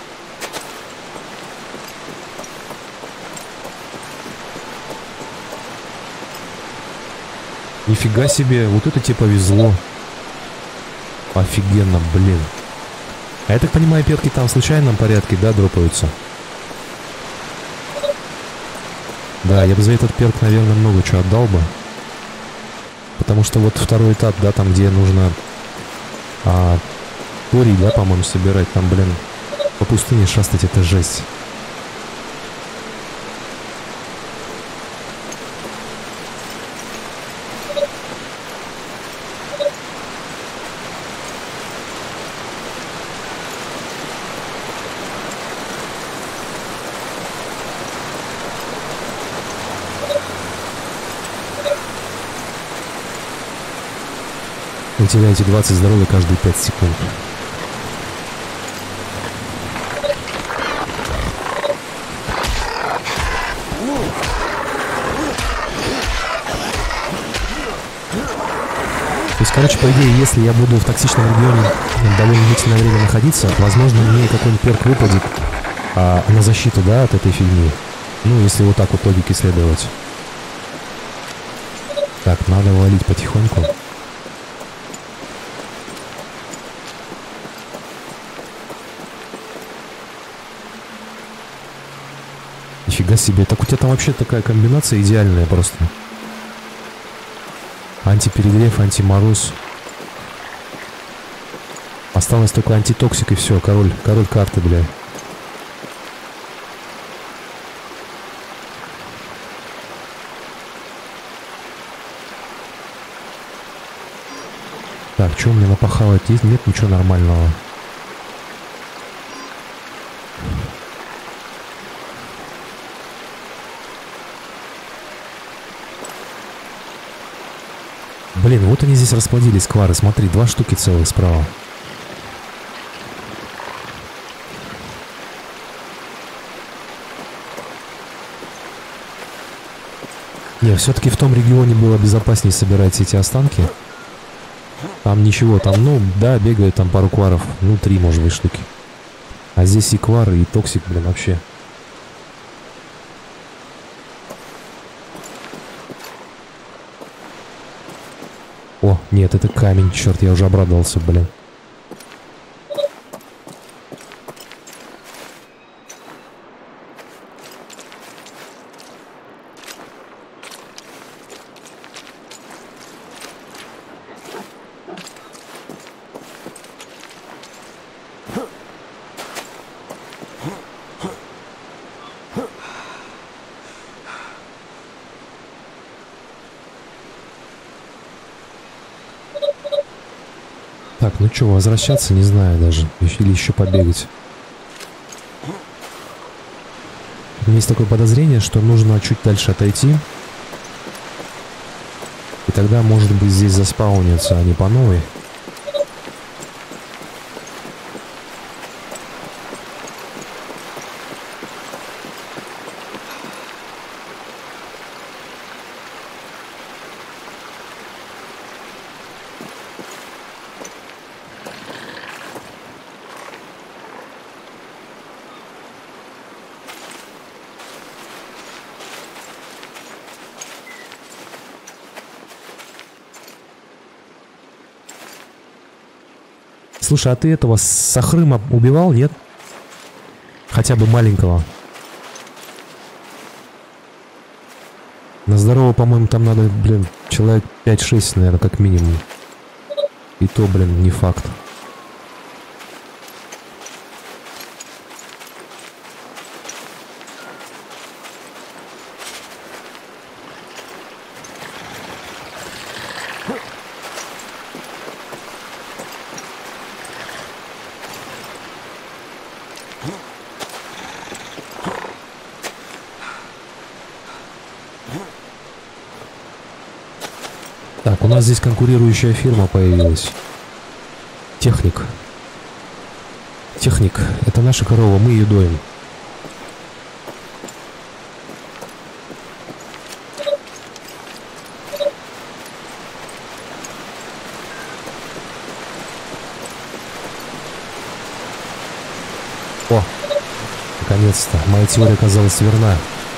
Нифига себе, вот это тебе повезло. Офигенно, блин. А я так понимаю, перки там в случайном порядке, да, дропаются? Да, я бы за этот перк, наверное, много чего отдал бы. Потому что вот второй этап, да, там, где нужно торий, да, по-моему, собирать. Там, блин, по пустыне шастать, это жесть. Вы теряете 20 здоровья каждые 5 секунд. То есть, короче, по идее, если я буду в токсичном регионе довольно длительное время находиться, возможно, мне какой-нибудь перк выпадет на защиту, да, от этой фигни. Ну, если вот так вот логике следовать. Так, надо валить потихоньку. Нифига себе, так у тебя там вообще такая комбинация идеальная просто. Антиперегрев, антимороз. Осталось только антитоксик и все, король карты, бля. Так, что у меня напахало? Есть? Нет ничего нормального. Блин, вот они здесь расплодились, квары. Смотри, 2 штуки целых справа. Не, все-таки в том регионе было безопаснее собирать эти останки. Там ничего, там, ну, да, бегают там пару кваров. Ну, 3, может быть, штуки. А здесь и квары, и токсик, блин, вообще. О, нет, это камень, черт, я уже обрадовался, блин. Так, ну что, возвращаться, не знаю даже. Или еще побегать. У меня есть такое подозрение, что нужно чуть дальше отойти. И тогда, может быть, здесь заспаунится, а не по новой. Слушай, а ты этого Сахрыма убивал, нет? Хотя бы маленького. На здорового, по-моему, там надо, блин, человек 5-6, наверное, как минимум. И то, блин, не факт. Так, у нас здесь конкурирующая фирма появилась. Техник. Техник. Это наша корова, мы ее доим. О, наконец-то. Моя теория оказалась верна.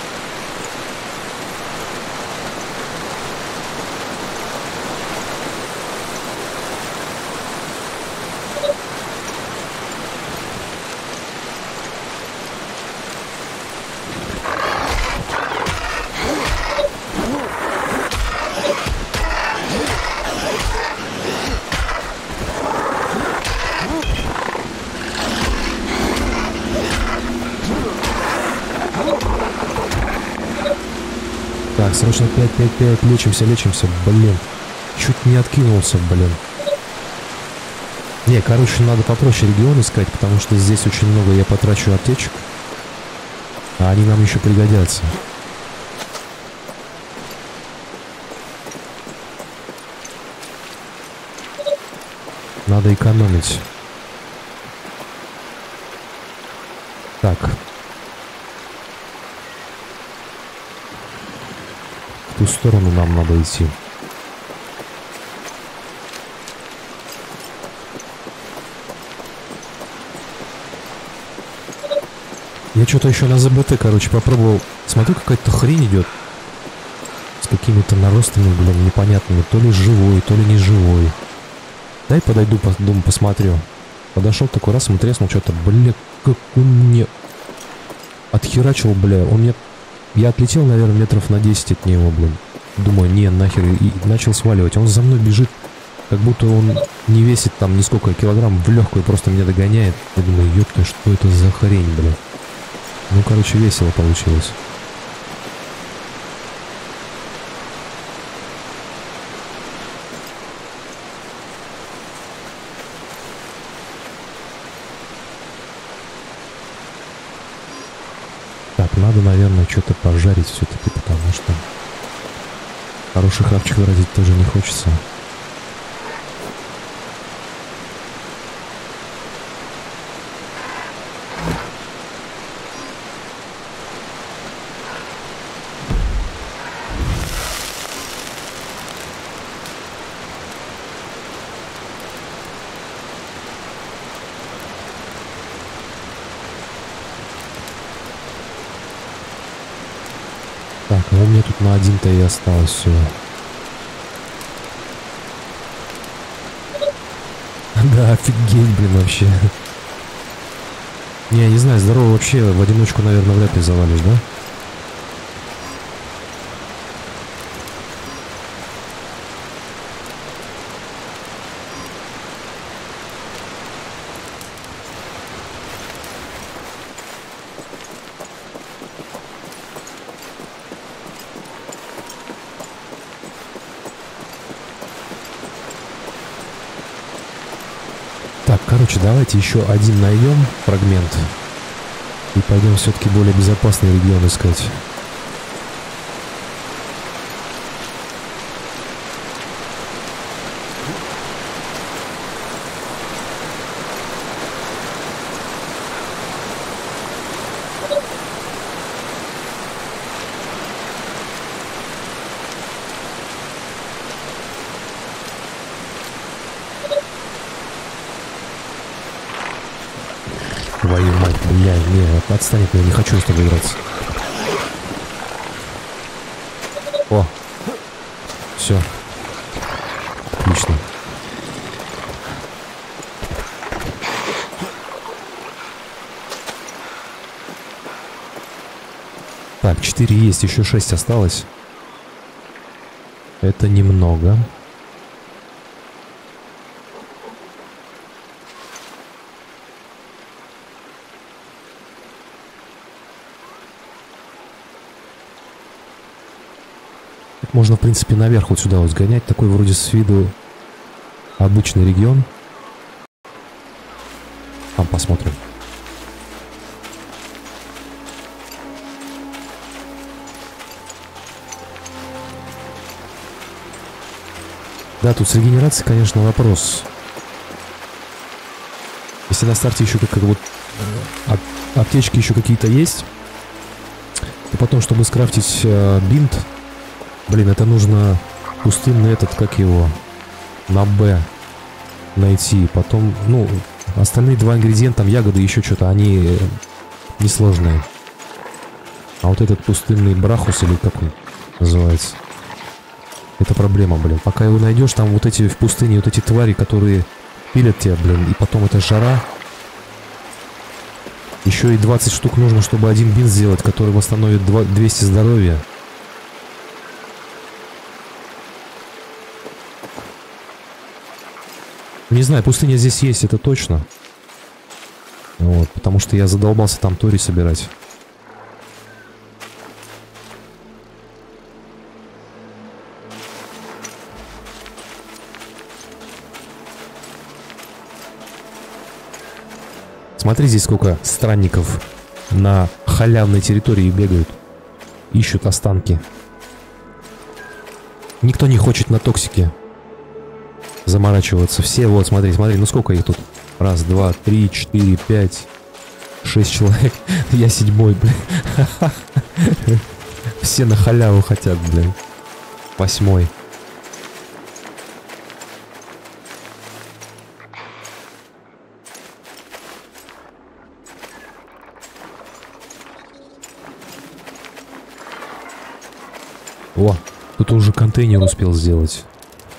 Так, срочно 5, лечимся, блин. Чуть не откинулся, блин. Не, короче, надо попроще регион искать, потому что здесь очень много я потрачу аптечек. А они нам еще пригодятся. Надо экономить. Так. В ту сторону нам надо идти. Я что-то еще на ЗБТ, короче, попробовал. Смотрю, какая-то хрень идет. С какими-то наростами, блин, непонятными. То ли живой, то ли не живой. Дай подойду, думаю, посмотрю. Подошел такой раз, ему треснул что-то. Бля, как он мне отхерачил, бля. Он мне... Я отлетел, наверное, метров на 10 от него, блин. Думаю, не, нахер. И начал сваливать. Он за мной бежит, как будто он не весит там нисколько килограмм, в легкую просто меня догоняет. Я думаю, ёпта, что это за хрень, бля. Ну, короче, весело получилось. Так, надо, наверное, что-то пожарить все-таки, потому что хороший хавчик выразить тоже не хочется. Так, ну у меня тут на один-то и осталось все. Да, офигеть, блин, вообще. Не, я не знаю, здорово вообще в одиночку, наверное, вряд ли завалишь, да? Так, короче, давайте еще один найдем фрагмент. И пойдем все-таки более безопасный регион искать. Твою мать, бля, не, отстань от меня, не хочу с тобой играться. О, все. Отлично. Так, 4 есть, еще 6 осталось. Это немного. Можно, в принципе, наверх вот сюда вот сгонять. Такой вроде с виду обычный регион. Там посмотрим. Да, тут с регенерацией, конечно, вопрос. Если на старте еще как вот аптечки еще какие-то есть, то потом, чтобы скрафтить бинт, блин, это нужно пустынный этот, как его, на Б найти. Потом, ну, остальные 2 ингредиента, там ягоды, еще что-то, они несложные. А вот этот пустынный брахус, или как он называется, это проблема, блин. Пока его найдешь, там вот эти в пустыне, вот эти твари, которые пилят тебя, блин, и потом эта жара. Еще и 20 штук нужно, чтобы один бинт сделать, который восстановит 200 здоровья. Не знаю, пустыня здесь есть, это точно. Вот, потому что я задолбался там тори собирать. Смотри, здесь сколько странников на халявной территории бегают. Ищут останки. Никто не хочет на токсике заморачиваться. Все, вот, смотри, смотри, ну сколько их тут? 1, 2, 3, 4, 5, 6 человек. Я 7-й, блин. Все на халяву хотят, блин. 8-й. О, тут уже контейнер успел сделать.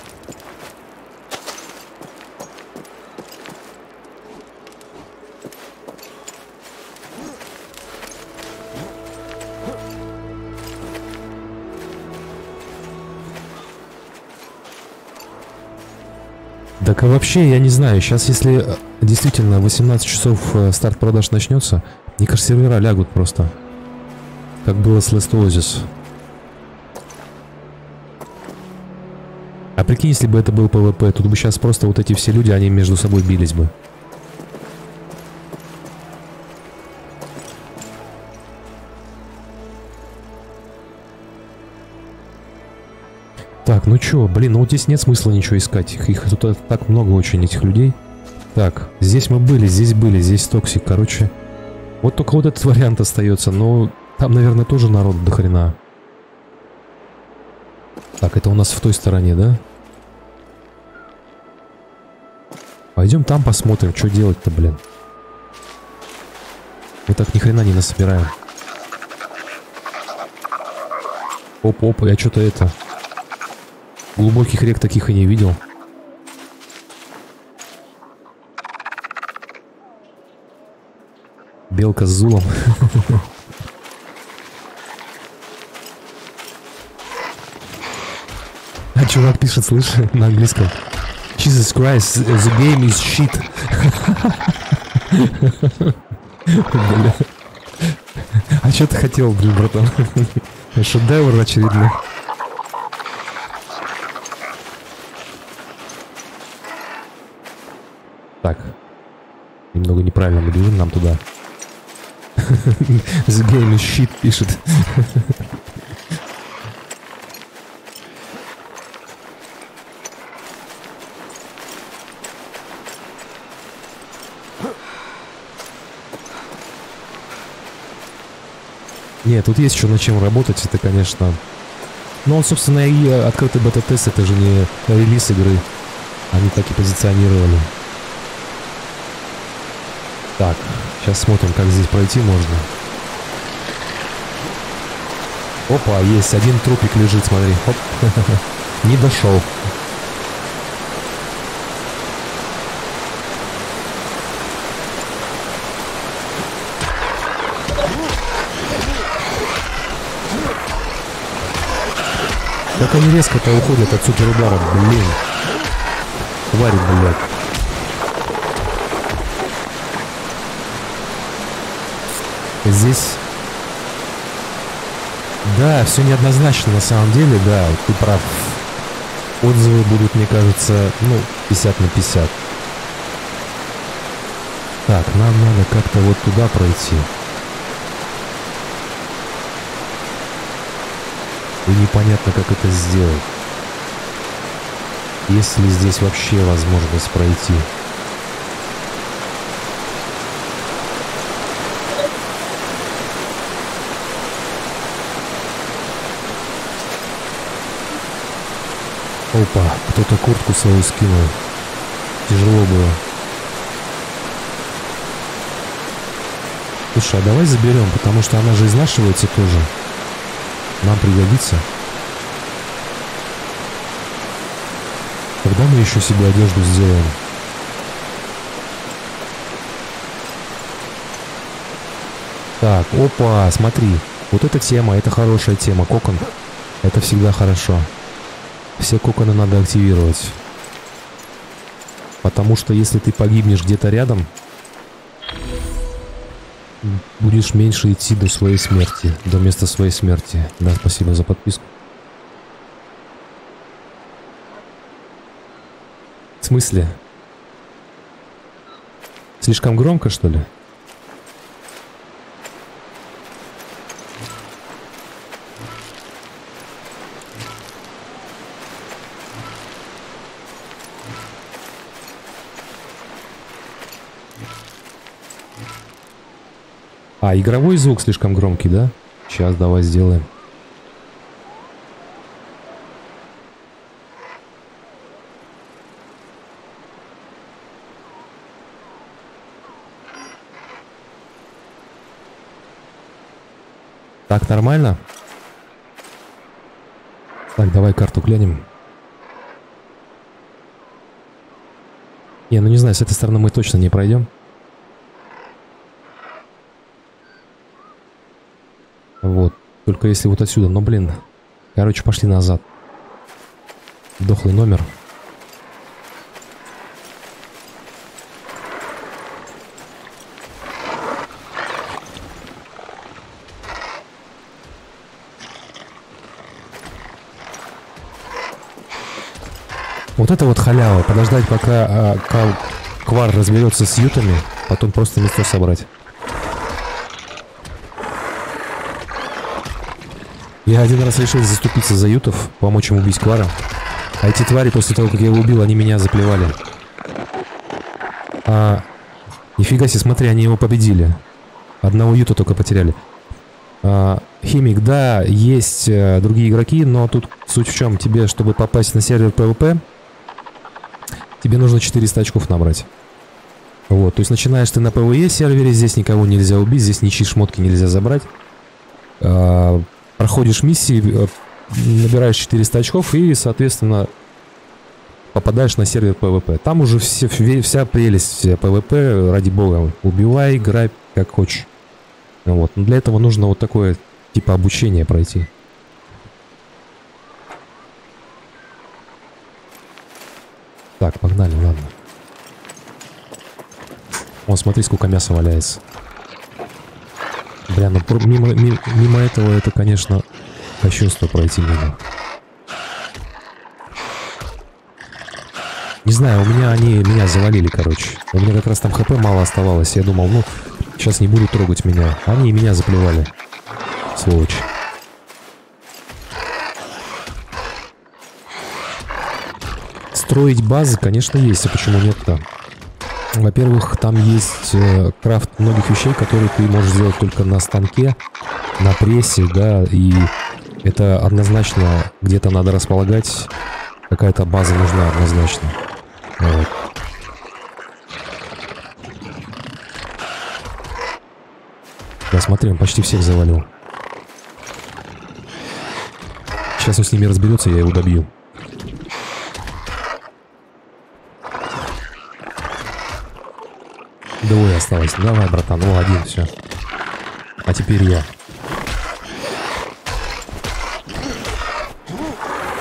Так а вообще, я не знаю, сейчас если действительно 18 часов старт продаж начнется, мне кажется, сервера лягут просто. Как было с Last Oasis. А прикинь, если бы это был PvP, тут бы сейчас просто вот эти все люди, они между собой бились бы. Так, ну чё, блин, ну вот здесь нет смысла ничего искать. Их тут так много очень, этих людей. Так, здесь мы были, здесь токсик, короче. Вот только вот этот вариант остается, но там, наверное, тоже народ до хрена. Так, это у нас в той стороне, да? Пойдем там посмотрим, что делать-то, блин. Мы так ни хрена не насобираем. Оп, я что-то это... Глубоких рек таких и не видел. Белка с зулом. А чувак пишет, слышь, на английском. Jesus Christ, the game is shit. Бля. А что ты хотел, блин, братан? Шедевр очередной. Так. Немного неправильно мы бежим, нам туда. The game is shit пишет. Нет, тут есть еще над чем работать, это, конечно... Ну, он, собственно, и открытый бета-тест, это же не релиз игры. Они так и позиционировали. Так, сейчас смотрим, как здесь пройти можно. Опа, есть, один трупик лежит, смотри. Оп. Не дошел. Как они резко-то уходят от суперудара, блин. Твари, блядь. Здесь... Да, все неоднозначно на самом деле, да, ты прав. Отзывы будут, мне кажется, ну, 50 на 50. Так, нам надо как-то вот туда пройти. И непонятно, как это сделать. Есть ли здесь вообще возможность пройти? Опа, кто-то куртку свою скинул. Тяжело было. Слушай, а давай заберем, потому что она же изнашивается тоже. Нам пригодится. Когда мы еще себе одежду сделаем? Так, опа, смотри. Вот эта тема, это хорошая тема. Кокон. Это всегда хорошо. Все коконы надо активировать. Потому что если ты погибнешь где-то рядом, будешь меньше идти до своей смерти. До места своей смерти. Да, спасибо за подписку. В смысле? Слишком громко, что ли? А, игровой звук слишком громкий, да? Сейчас давай сделаем. Так, нормально? Так, давай карту глянем. Не, ну не знаю, с этой стороны мы точно не пройдем. Вот. Только если вот отсюда. Но, блин. Короче, пошли назад. Дохлый номер. Вот это вот халява. Подождать, пока Квар разберется с ютами, потом просто место собрать. Я один раз решил заступиться за ютов, помочь им убить Квара. А эти твари, после того, как я его убил, они меня заплевали. Нифига себе, смотри, они его победили. Одного юта только потеряли. Химик, да, есть другие игроки, но тут суть в чем? Тебе, чтобы попасть на сервер PvP, тебе нужно 400 очков набрать. Вот, то есть начинаешь ты на PvE сервере, здесь никого нельзя убить, здесь ничьи шмотки нельзя забрать. Проходишь миссии, набираешь 400 очков и, соответственно, попадаешь на сервер PvP. Там уже вся прелесть PvP, ради бога, убивай, играй как хочешь. Вот. Но для этого нужно вот такое типа обучение пройти. Так, погнали, ладно. Вон, смотри, сколько мяса валяется. Бля, ну мимо этого это, конечно, кощунство пройти мимо. Не знаю, у меня меня завалили, короче. У меня как раз там хп мало оставалось. Я думал, ну, сейчас не будут трогать меня. Они меня заплевали. Сволочь. Строить базы, конечно, есть. А почему нет-то? Во-первых, там есть крафт многих вещей, которые ты можешь сделать только на станке, на прессе, да, и это однозначно где-то надо располагать. Какая-то база нужна однозначно. Вот. Да, смотри, он почти всех завалил. Сейчас он с ними разберется, я его добью. Двое осталось. Давай, братан. О, один, все. А теперь я.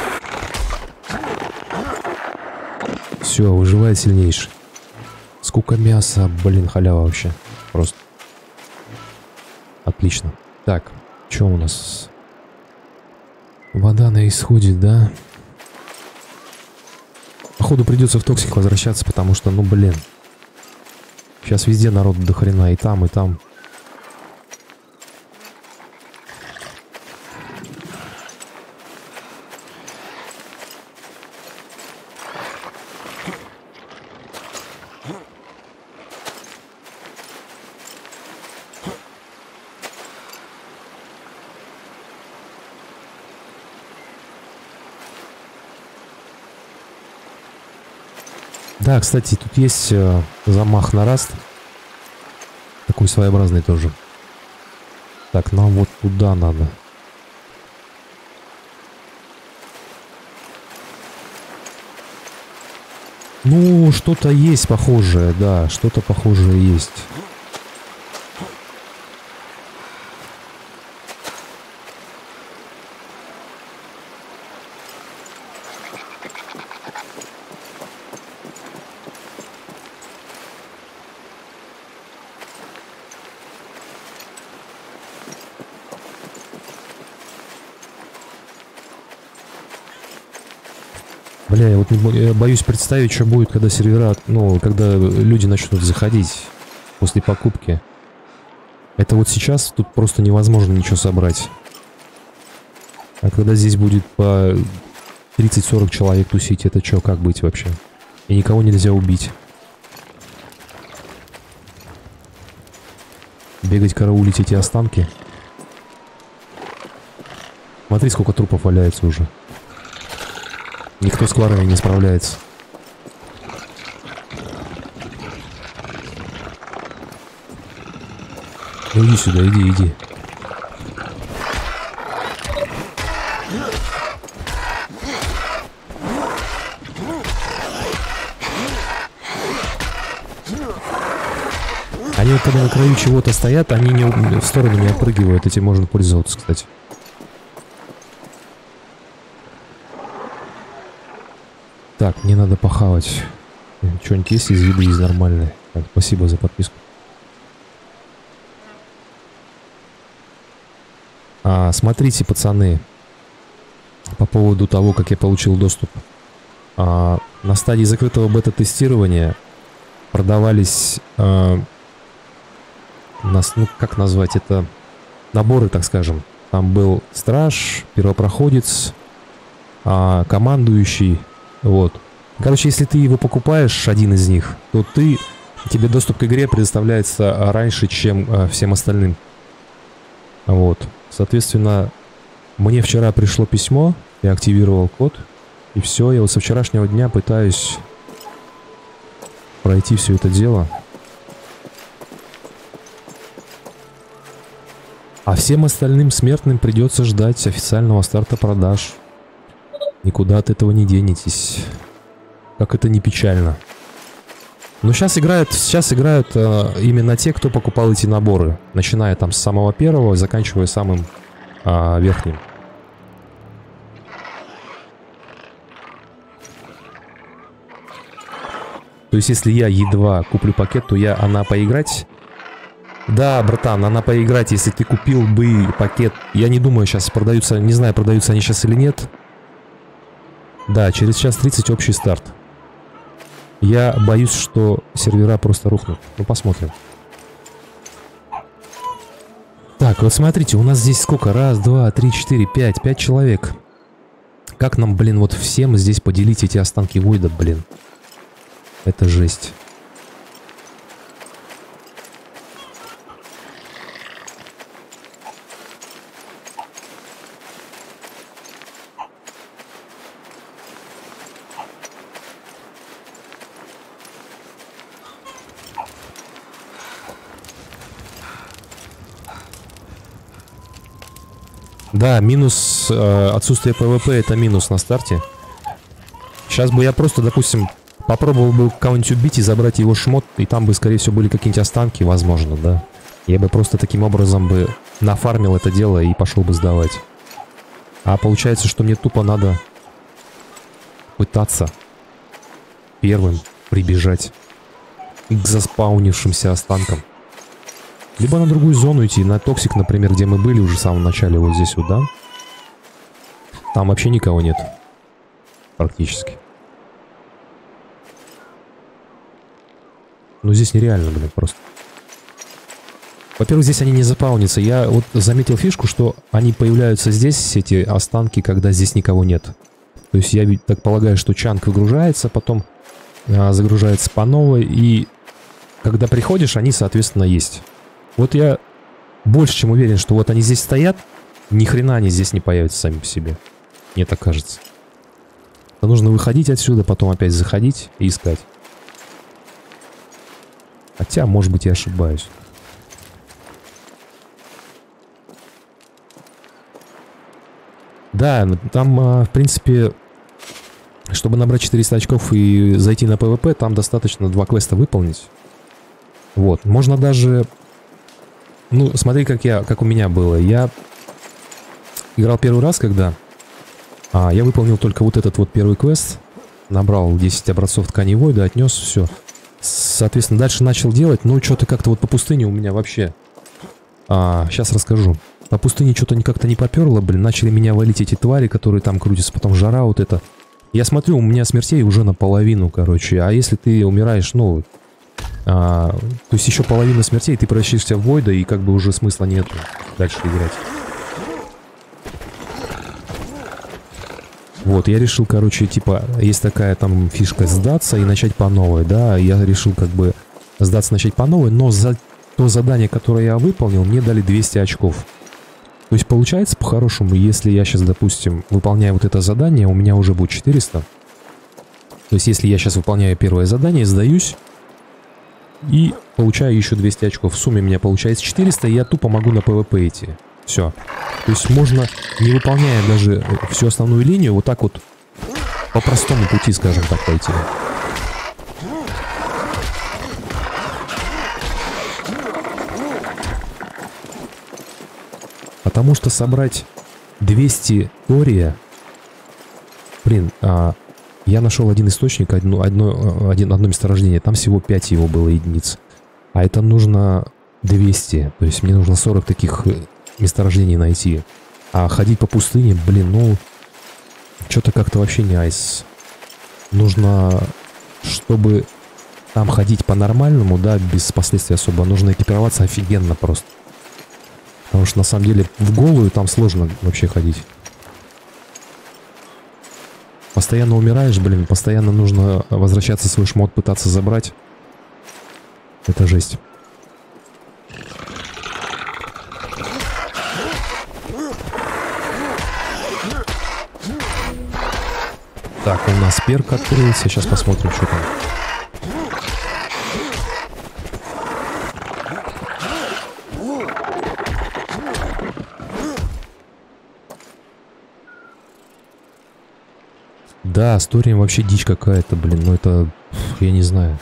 Все, выживает сильнейший. Сколько мяса, блин, халява вообще. Просто. Отлично. Так, что у нас? Вода на исходе, да? Походу придется в токсик возвращаться, потому что, ну блин. Сейчас везде народ до хрена, и там, и там. Да, кстати, тут есть замах на раст. Такой своеобразный тоже. Так, нам вот туда надо. Ну, что-то есть похожее, да, что-то похожее есть. Бля, я вот я боюсь представить, что будет, когда сервера, ну, когда люди начнут заходить после покупки. Это вот сейчас тут просто невозможно ничего собрать. А когда здесь будет по 30-40 человек тусить, это что, как быть вообще? И никого нельзя убить. Бегать, караулить эти останки. Смотри, сколько трупов валяется уже. Никто с кварами не справляется. Ну иди сюда, иди. Они вот когда на краю чего-то стоят, они не в сторону не отпрыгивают. Этим можно пользоваться, кстати. Так, мне надо похавать. Что-нибудь есть из еды, из нормальной? Так, спасибо за подписку. Смотрите, пацаны, по поводу того, как я получил доступ. На стадии закрытого бета-тестирования продавались, ну, как назвать это, наборы, так скажем. Там был страж, первопроходец, командующий. Вот. Короче, если ты его покупаешь, один из них, то тебе доступ к игре предоставляется раньше, чем всем остальным. Вот. Соответственно, мне вчера пришло письмо, я активировал код, и все, я вот со вчерашнего дня пытаюсь пройти все это дело. А всем остальным смертным придется ждать официального старта продаж. Никуда от этого не денетесь. Как это не печально. Но сейчас играют именно те, кто покупал эти наборы. Начиная там с самого первого, заканчивая самым верхним. То есть если я едва куплю пакет, то она поиграть... Да, братан, она поиграть, если ты купил бы пакет. Я не думаю, сейчас продаются, не знаю, продаются они сейчас или нет. Да, через час 30 общий старт. Я боюсь, что сервера просто рухнут. Ну, посмотрим. Так, вот смотрите, у нас здесь сколько? Раз, два, три, четыре, пять. 5 человек. Как нам, блин, вот всем здесь поделить эти останки Войда, блин? Это жесть. Да, минус отсутствие ПВП, это минус на старте. Сейчас бы я просто, допустим, попробовал бы кого-нибудь убить и забрать его шмот, и там бы, скорее всего, были какие-нибудь останки, возможно, да. Я бы просто таким образом бы нафармил это дело и пошел бы сдавать. А получается, что мне тупо надо пытаться первым прибежать к заспаунившимся останкам. Либо на другую зону идти, на Токсик, например, где мы были уже в самом начале, вот здесь вот, да? Там вообще никого нет. Практически. Ну здесь нереально, блин, просто. Во-первых, здесь они не запаунятся. Я вот заметил фишку, что они появляются здесь, эти останки, когда здесь никого нет. То есть я так полагаю, что чанк выгружается, потом загружается по новой, и когда приходишь, они, соответственно, есть. Вот я больше чем уверен, что вот они здесь стоят, ни хрена они здесь не появятся сами по себе. Мне так кажется. То нужно выходить отсюда, потом опять заходить и искать. Хотя, может быть, я ошибаюсь. Да, там, в принципе, чтобы набрать 400 очков и зайти на ПВП, там достаточно 2 квеста выполнить. Вот, можно даже... Ну, смотри, как у меня было. Я играл первый раз, когда... я выполнил только вот этот вот первый квест. Набрал 10 образцов ткани Войда, отнес, все. Соответственно, дальше начал делать, но что-то как-то вот по пустыне у меня вообще... сейчас расскажу. По пустыне что-то как-то не поперло, блин. Начали меня валить эти твари, которые там крутятся, потом жара вот это. Я смотрю, у меня смертей уже наполовину, короче. А если ты умираешь, ну... то есть еще половина смертей, ты превращаешься в Войда, и как бы уже смысла нет дальше играть. Вот, я решил, короче, типа, есть такая там фишка сдаться и начать по новой, да. Я решил как бы сдаться, начать по новой, но за то задание, которое я выполнил, мне дали 200 очков. То есть получается, по-хорошему, если я сейчас, допустим, выполняю вот это задание, у меня уже будет 400. То есть если я сейчас выполняю первое задание, сдаюсь и получаю еще 200 очков. В сумме у меня получается 400, и я тупо могу на ПВП идти. Все. То есть можно, не выполняя даже всю основную линию, вот так вот по простому пути, скажем так, пойти. Потому что собрать 200 тория... Блин, я нашел один источник, одно месторождение. Там всего 5 его было единиц. А это нужно 200. То есть мне нужно 40 таких месторождений найти. А ходить по пустыне, блин, ну... Что-то как-то вообще не айс. Нужно, чтобы там ходить по-нормальному, да, без последствий особо, нужно экипироваться офигенно просто. Потому что на самом деле в голую там сложно вообще ходить. Постоянно умираешь, блин, постоянно нужно возвращаться в свой шмот, пытаться забрать. Это жесть. Так, у нас перк открылся, сейчас посмотрим, что там. Да, с Торием вообще дичь какая-то, блин, ну это, я не знаю.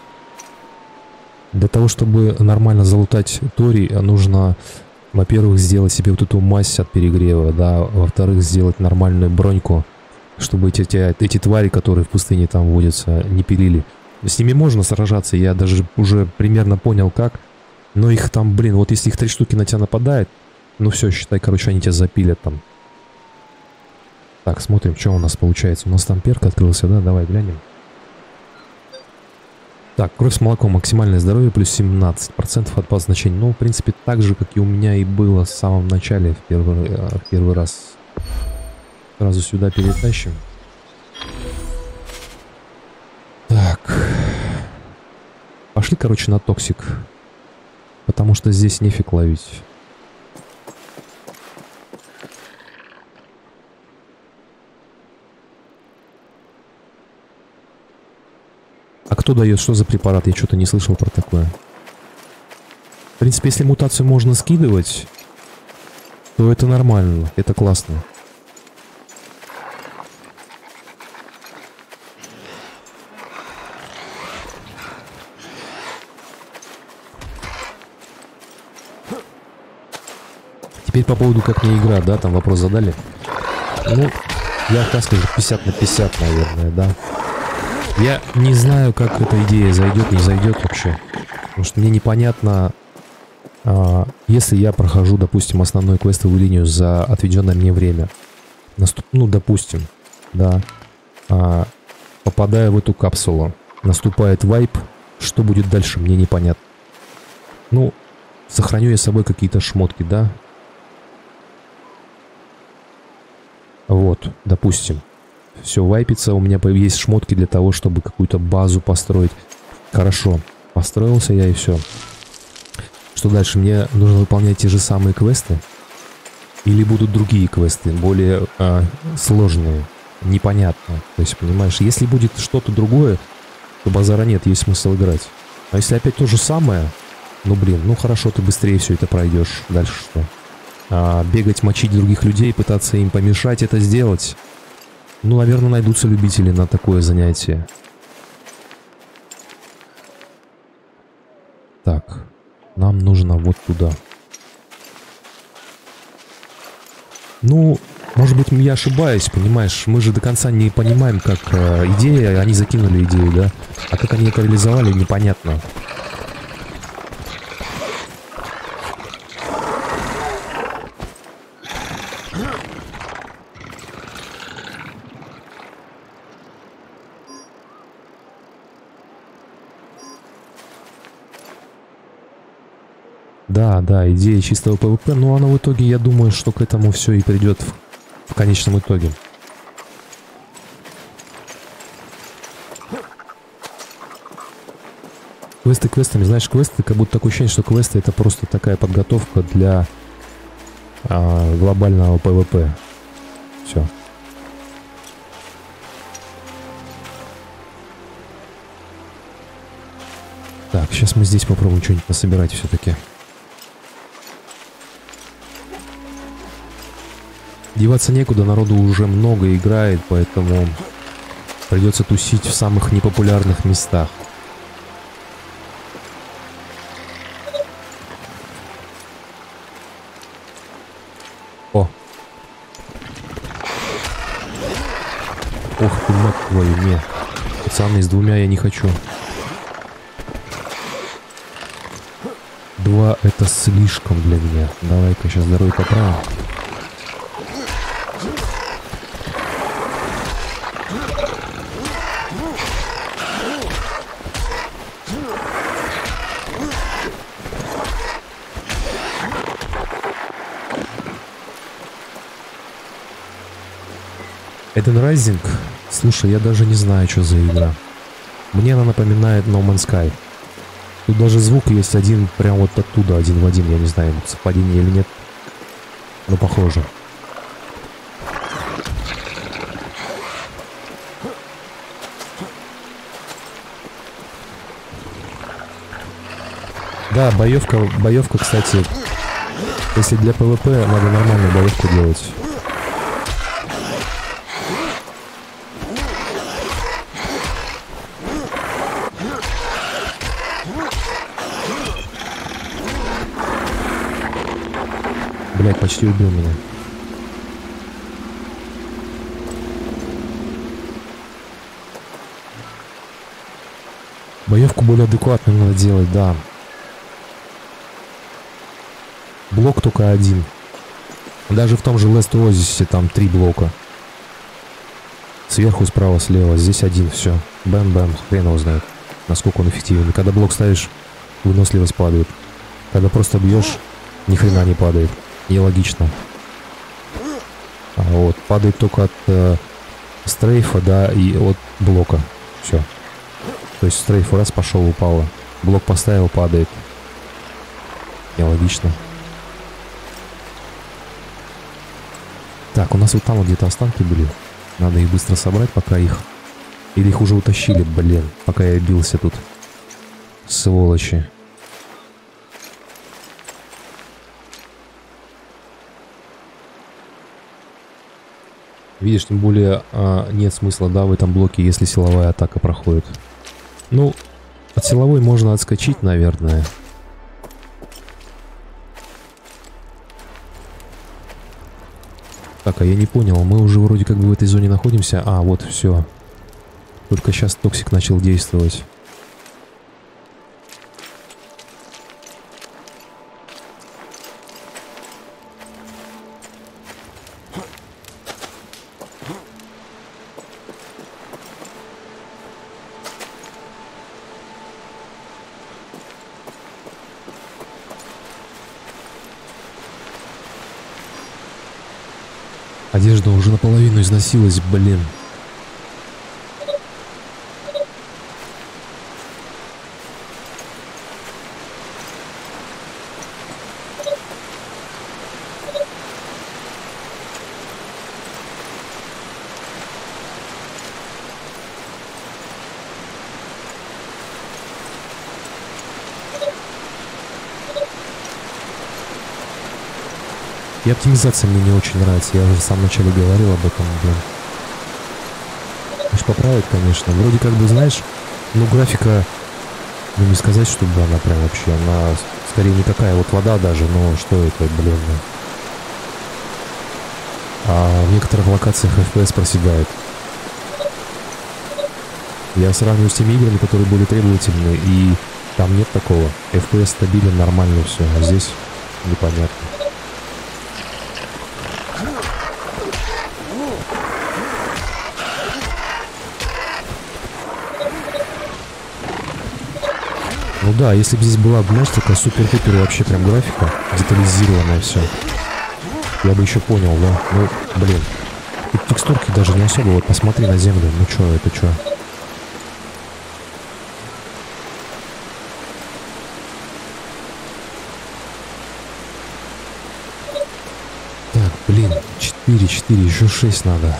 Для того, чтобы нормально залутать Тори, нужно, во-первых, сделать себе вот эту мазь от перегрева, да, во-вторых, сделать нормальную броньку, чтобы эти твари, которые в пустыне там водятся, не пилили. С ними можно сражаться, я даже уже примерно понял как, но их там, блин, вот если их 3 штуки на тебя нападает, ну все, считай, короче, они тебя запилят там. Так, смотрим, что у нас получается. У нас там перк открылся, да? Давай глянем. Так, кровь с молоком, максимальное здоровье плюс 17% от баз значений. Ну, в принципе, так же, как и у меня и было в самом начале, в первый раз. Сразу сюда перетащим. Так. Пошли, короче, на Токсик. Потому что здесь нефиг ловить. А кто дает? Что за препарат? Я что-то не слышал про такое. В принципе, если мутацию можно скидывать, то это нормально. Это классно. Теперь по поводу, как мне игра, да, там вопрос задали. Ну, я так скажу, 50 на 50, наверное, да. Я не знаю, как эта идея зайдет, не зайдет вообще. Потому что мне непонятно, если я прохожу, допустим, основную квестовую линию за отведенное мне время. Ну, допустим, да. Попадаю в эту капсулу. Наступает вайп. Что будет дальше, мне непонятно. Ну, сохраню я с собой какие-то шмотки, да? Вот, допустим. Все вайпится, у меня есть шмотки для того, чтобы какую-то базу построить. Хорошо, построился я и все. Что дальше? Мне нужно выполнять те же самые квесты? Или будут другие квесты, более сложные? Непонятно. То есть, понимаешь, если будет что-то другое, то базара нет, есть смысл играть. А если опять то же самое, ну блин, ну хорошо, ты быстрее все это пройдешь. Дальше что? Бегать, мочить других людей, пытаться им помешать это сделать? Ну, наверное, найдутся любители на такое занятие. Так, нам нужно вот туда. Ну, может быть, я ошибаюсь, понимаешь? Мы же до конца не понимаем, как идея, они закинули идею, да? А как они это реализовали, непонятно. Да, идея чистого ПВП, но она в итоге, я думаю, что к этому все и придет в конечном итоге. Квесты квестами, знаешь, квесты, как будто такое ощущение, что квесты это просто такая подготовка для глобального ПВП. Все. Так, сейчас мы здесь попробуем что-нибудь насобирать все-таки. Деваться некуда, народу уже много играет, поэтому придется тусить в самых непопулярных местах. О! Ох ты, мать твою, не. Пацаны, с двумя я не хочу. 2 это слишком для меня. Давай-ка сейчас здоровье поправим. Eden Rising, слушай, я даже не знаю, что за игра. Мне она напоминает No Man's Sky. Тут даже звук есть один, прям вот оттуда, один в один. Я не знаю, совпадение или нет, но похоже. Да, боевка, кстати, если для ПВП, надо нормальную боевку делать. Блять, почти убил меня. Боевку более адекватную надо делать, да. Блок только один. Даже в том же Last Oasis там 3 блока. Сверху, справа, слева. Здесь один, все. Бэм-бэм. Хрен его знает, насколько он эффективен. Когда блок ставишь, выносливость падает. Когда просто бьешь, ни хрена не падает. Нелогично. Вот. Падает только от стрейфа, да, и от блока. Все. То есть стрейф раз пошел, упало. Блок поставил, падает. Нелогично. Так, у нас вот там вот где-то останки были. Надо их быстро собрать, пока их... Или их уже утащили, блин, пока я бился тут. Сволочи. Видишь, тем более нет смысла, да, в этом блоке, если силовая атака проходит. Ну, от силовой можно отскочить, наверное. Так, а я не понял, мы уже вроде как бы в этой зоне находимся. А, вот, все. Только сейчас токсик начал действовать. Одежда уже наполовину износилась, блин. И оптимизация мне не очень нравится. Я уже в самом начале говорил об этом, блин. Уж поправить, конечно. Вроде как бы, знаешь, ну графика, ну не сказать, чтобы она прям вообще, она скорее никакая. Вот вода даже, но что это, блин. А в некоторых локациях FPS проседает. Я сравниваю с теми играми, которые более требовательны, и там нет такого. FPS стабилен, нормально все, а здесь непонятно. Ну да, если бы здесь была, знаешь, такая супер-пупер вообще прям графика, детализированная все, я бы еще понял, да? Ну, блин, тут текстурки даже не особо, вот посмотри на землю, ну что, это что? Так, блин, 4, еще 6 надо.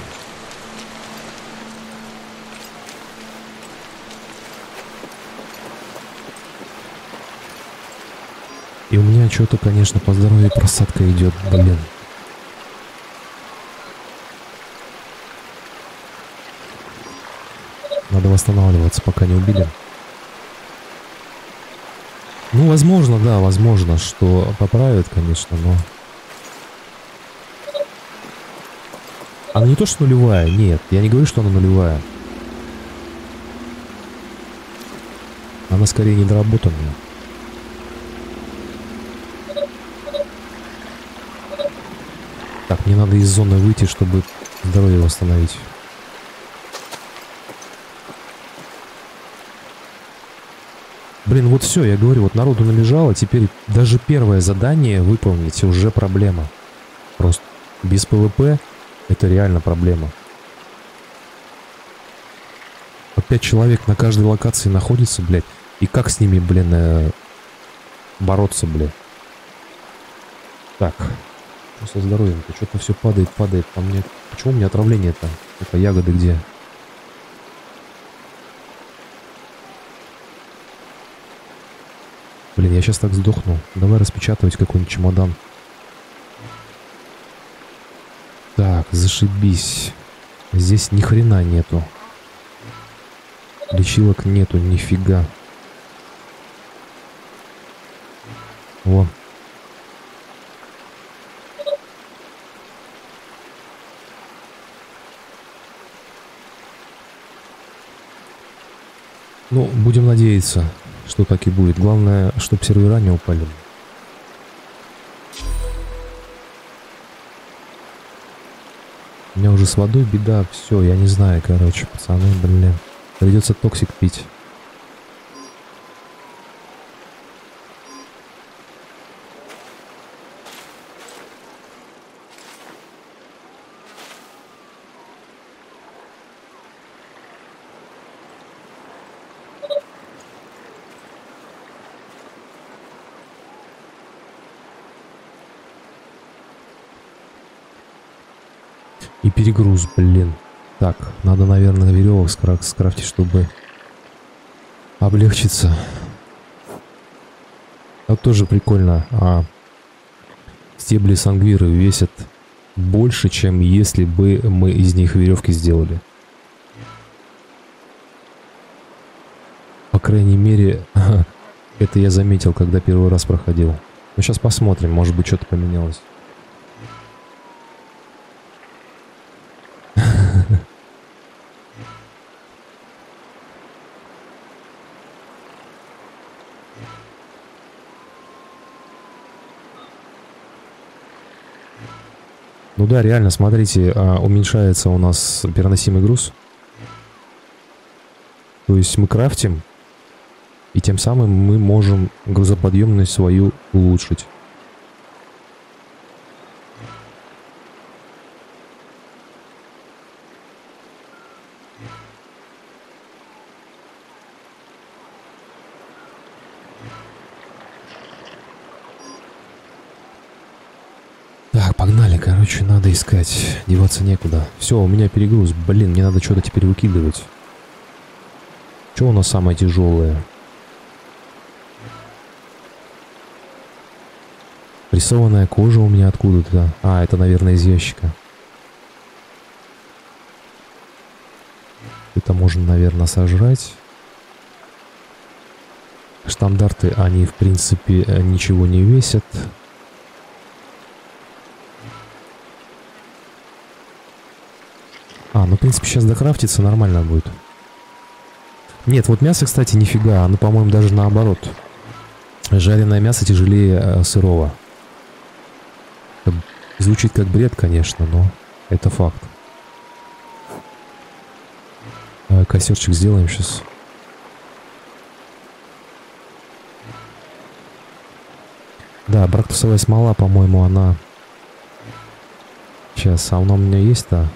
И у меня что-то, конечно, по здоровью просадка идет, блин. Надо восстанавливаться, пока не убили. Ну, возможно, да, возможно, что поправят, конечно, но... Она не то, что нулевая, нет, я не говорю, что она нулевая. Она скорее недоработанная. Так, мне надо из зоны выйти, чтобы здоровье восстановить. Блин, вот все, я говорю, вот народу набежало, теперь даже первое задание выполнить уже проблема. Просто без ПВП это реально проблема. По 5 человек на каждой локации находится, блядь, и как с ними, блин, бороться, блядь. Так. Что со здоровьем-то? Что-то все падает. По мне... Почему у меня отравление-то? Это ягоды где? Блин, я сейчас так сдохну. Давай распечатывать какой-нибудь чемодан. Так, зашибись. Здесь ни хрена нету. Лечилок нету, нифига. Во. Ну, будем надеяться, что так и будет. Главное, чтобы сервера не упали. У меня уже с водой беда. Все, я не знаю, короче, пацаны, блин. Придется токсик пить. И перегруз, блин. Так, надо, наверное, веревок скрафтить, чтобы облегчиться. Это тоже прикольно. Стебли сангвиры весят больше, чем если бы мы из них веревки сделали. По крайней мере, это я заметил, когда первый раз проходил. Ну, сейчас посмотрим, может быть, что-то поменялось. Ну да, реально, смотрите, уменьшается у нас переносимый груз. То есть мы крафтим, и тем самым мы можем грузоподъемность свою улучшить. Так, погнали, короче, надо искать. Деваться некуда. Все, у меня перегруз. Блин, мне надо что-то теперь выкидывать. Что у нас самое тяжелое? Прессованная кожа у меня откуда-то. А, это, наверное, из ящика. Это можно, наверное, сожрать. Штандарты, они, в принципе, ничего не весят. Ну, в принципе, сейчас докрафтится, нормально будет. Нет, вот мясо, кстати, нифига. Оно, по-моему, даже наоборот. Жареное мясо тяжелее сырого. Звучит как бред, конечно, но это факт. Костерчик сделаем сейчас. Да, брактусовая смола, по-моему, она... Сейчас, а она у меня есть-то?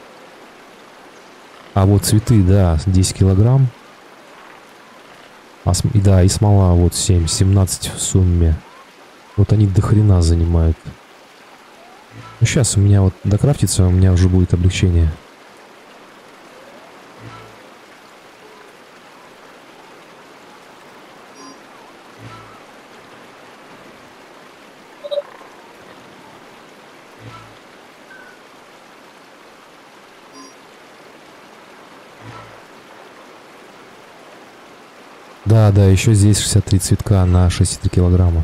А вот цветы, да, 10 килограмм. Да, и смола вот 17 в сумме. Вот они до хрена занимают. Ну, сейчас у меня вот докрафтится, у меня уже будет облегчение. Да, еще здесь 63 цветка на 6,3 килограмма.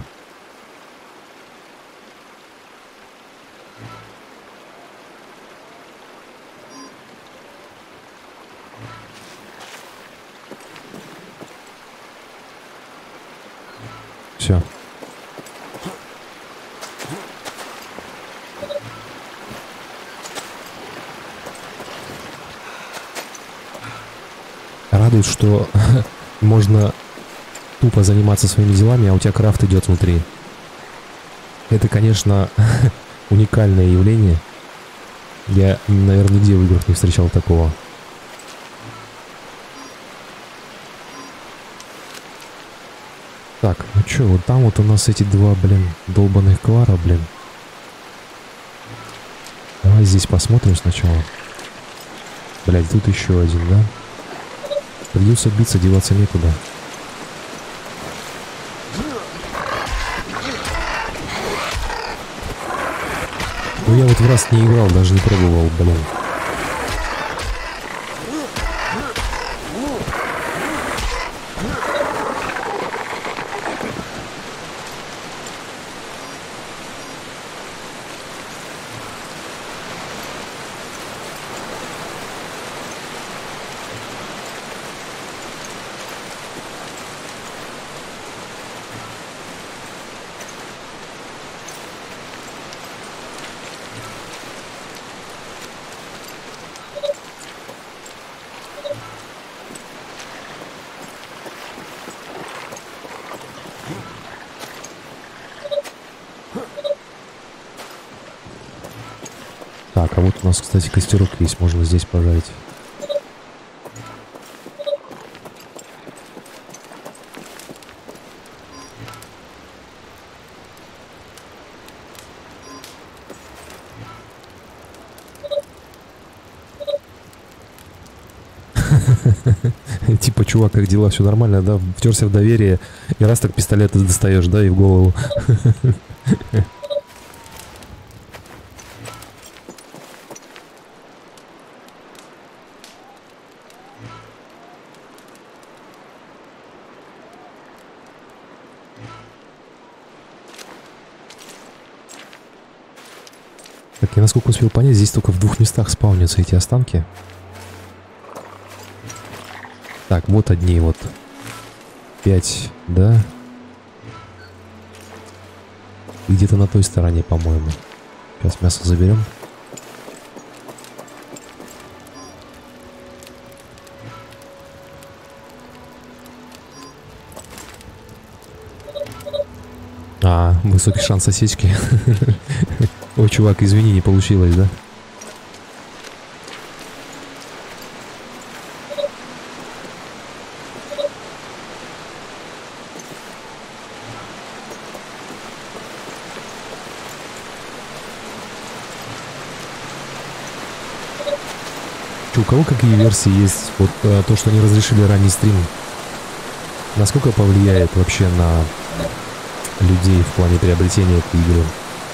Все. Радует, что можно тупо заниматься своими делами, а у тебя крафт идет внутри. Это, конечно, уникальное явление. Я, наверное, нигде в играх не встречал такого. Так, ну чё, вот там вот у нас эти два, блин, долбаных квара, блин. Давай здесь посмотрим сначала. Блядь, тут еще один, да? Придется биться, деваться некуда. Ну я вот в раз не играл, даже не пробовал, блин. Так, а вот у нас, кстати, костерок есть, можно здесь пожарить. Типа, чувак, как дела, все нормально, да? Втерся в доверие, и раз так пистолет достаешь, да, и в голову. Так, я насколько успел понять, здесь только в 2 местах спаунятся эти останки. Так, вот одни вот. 5, да? Где-то на той стороне, по-моему. Сейчас мясо заберем. А, высокий шанс осечки. Ой, чувак, извини, не получилось, да? У кого какие версии есть? Вот то, что они разрешили ранний стрим. Насколько повлияет вообще на людей в плане приобретения этой игры?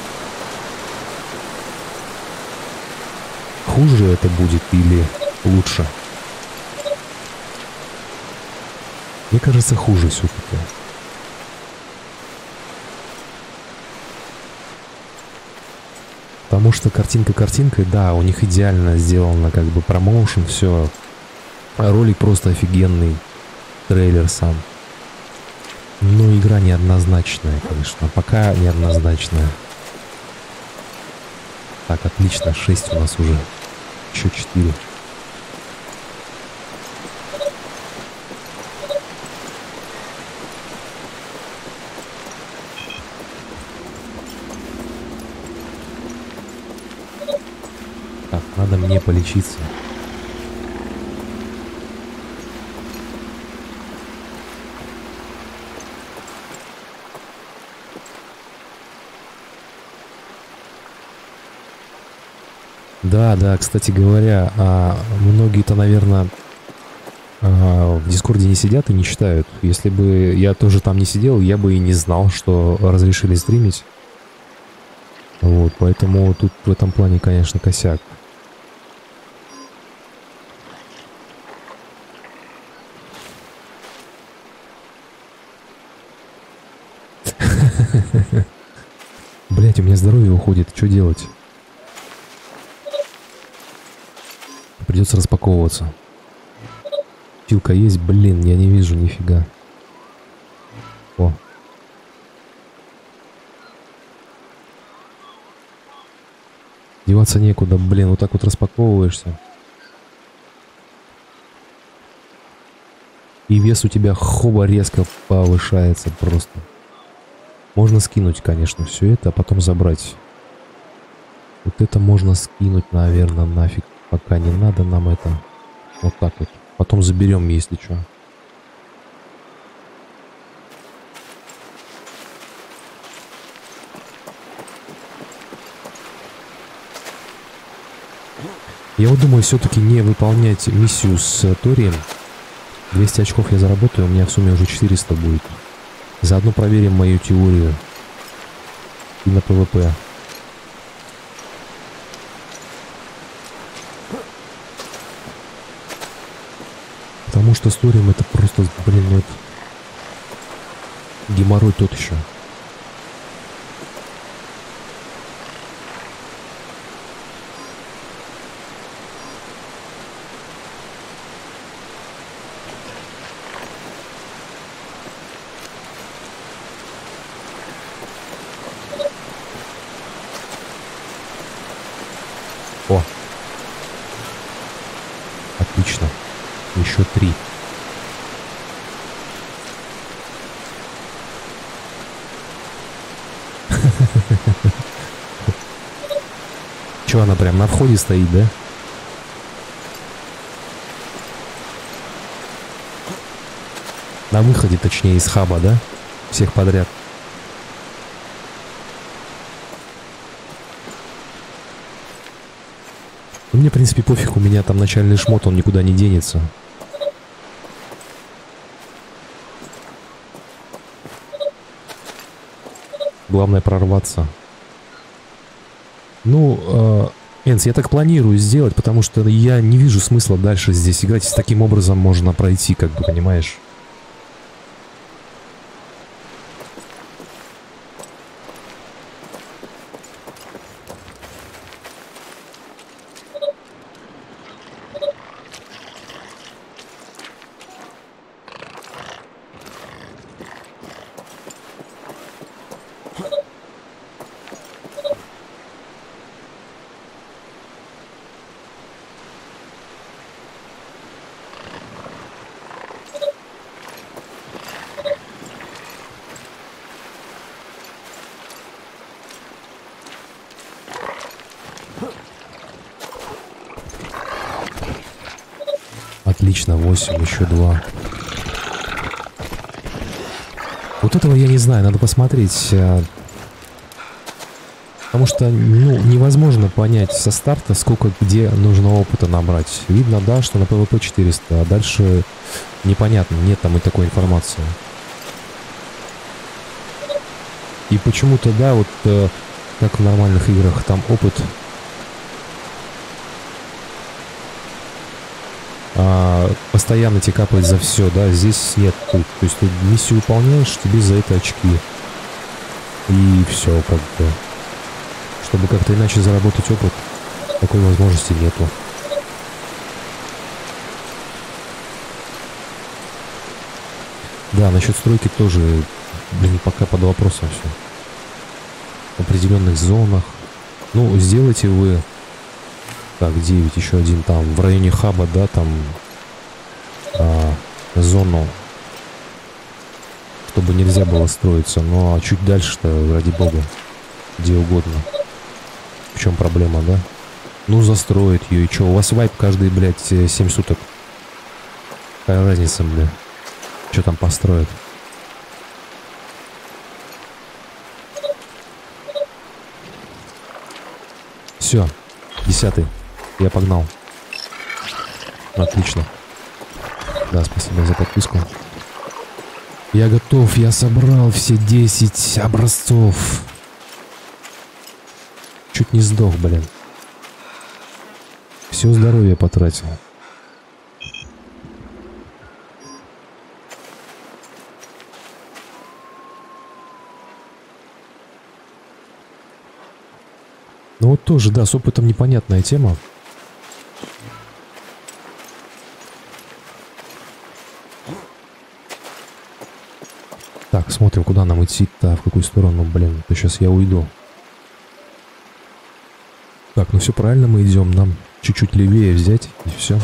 Хуже это будет или лучше? Мне кажется, хуже все-таки. Потому что картинка картинкой, да, у них идеально сделано, как бы промоушен, все. Ролик просто офигенный, трейлер сам. Но игра неоднозначная, конечно, пока неоднозначная. Так, отлично, 6 у нас уже, еще 4. Так, надо мне полечиться. Да, кстати говоря, многие-то, наверное, в Дискорде не сидят и не читают. Если бы я тоже там не сидел, я бы и не знал, что разрешили стримить. Вот, поэтому тут в этом плане, конечно, косяк. Блять, у меня здоровье уходит, что делать? Придется распаковываться. Пилка есть? Блин, я не вижу нифига. О. Деваться некуда, блин, вот так вот распаковываешься. И вес у тебя хоба резко повышается просто. Можно скинуть, конечно, все это, а потом забрать. Вот это можно скинуть, наверное, нафиг. Пока не надо нам это. Вот так вот. Потом заберем, если что. Я вот думаю, все-таки не выполнять миссию с Торием. 200 очков я заработаю, у меня в сумме уже 400 будет. Заодно проверим мою теорию. И на ПВП. Потому что с Торием это просто, блин, ну это... геморрой тот еще. О! Отлично. Еще 3. Че, она прям на входе стоит, да? На выходе, точнее, из хаба, да? Всех подряд. Ну, мне, в принципе, пофиг, у меня там начальный шмот, он никуда не денется. Главное прорваться. Ну, Энс, я так планирую сделать, потому что я не вижу смысла дальше здесь играть, если таким образом можно пройти, как бы, понимаешь? Отлично, 8, еще 2. Вот этого я не знаю, надо посмотреть. Потому что, ну, невозможно понять со старта, сколько где нужно опыта набрать. Видно, да, что на PvP 400, а дальше непонятно, нет там и такой информации. И почему-то, да, вот как в нормальных играх, там опыт постоянно тебе капает за все, да, здесь нет. То есть ты миссию выполняешь, тебе за это очки. И все, как бы. Чтобы как-то иначе заработать опыт, такой возможности нету. Да, насчет стройки тоже, блин, пока под вопросом все. В определенных зонах. Ну, сделайте вы... Так, 9, еще один там, в районе хаба, да, там... зону, чтобы нельзя было строиться. Ну, а чуть дальше-то, ради бога, где угодно. В чем проблема, да? Ну, застроить ее, и что? У вас вайп каждые, блядь, 7 суток. Какая разница, блядь? Что там построят? Все, 10-й. Я погнал. Отлично. Да, спасибо за подписку. Я готов, я собрал все 10 образцов. Чуть не сдох, блин. Все здоровье потратил. Ну вот тоже, да, с опытом непонятная тема. Так, смотрим, куда нам идти-то, в какую сторону, блин. То сейчас я уйду. Так, ну все правильно, мы идем. Нам чуть-чуть левее взять, и все.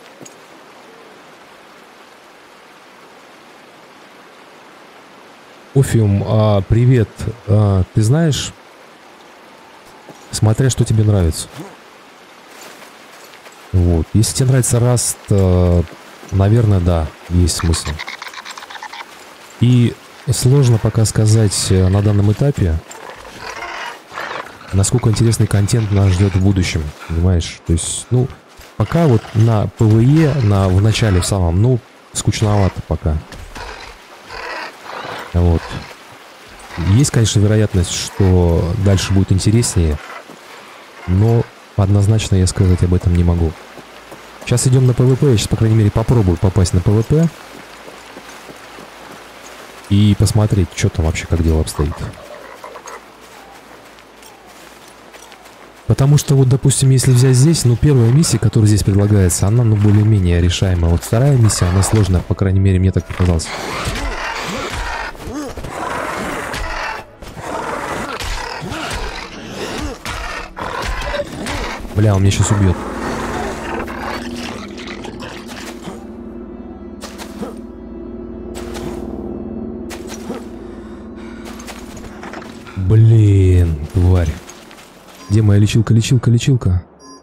Офиум, привет. Ты знаешь, смотря что тебе нравится. Вот. Если тебе нравится Rust, наверное, да, есть смысл. И сложно пока сказать на данном этапе, насколько интересный контент нас ждет в будущем, понимаешь? То есть, ну, пока вот на PvE, в начале в самом, ну, скучновато пока. Вот. Есть, конечно, вероятность, что дальше будет интереснее, но однозначно я сказать об этом не могу. Сейчас идем на PvP, я сейчас, по крайней мере, попробую попасть на PvP и посмотреть, что там вообще, как дело обстоит. Потому что вот, допустим, если взять здесь, ну, первая миссия, которая здесь предлагается, она, ну, более-менее решаемая. Вот вторая миссия, она сложная, по крайней мере, мне так показалось. Бля, он меня сейчас убьет. Блин, тварь. Где моя лечилка, лечилка, лечилка?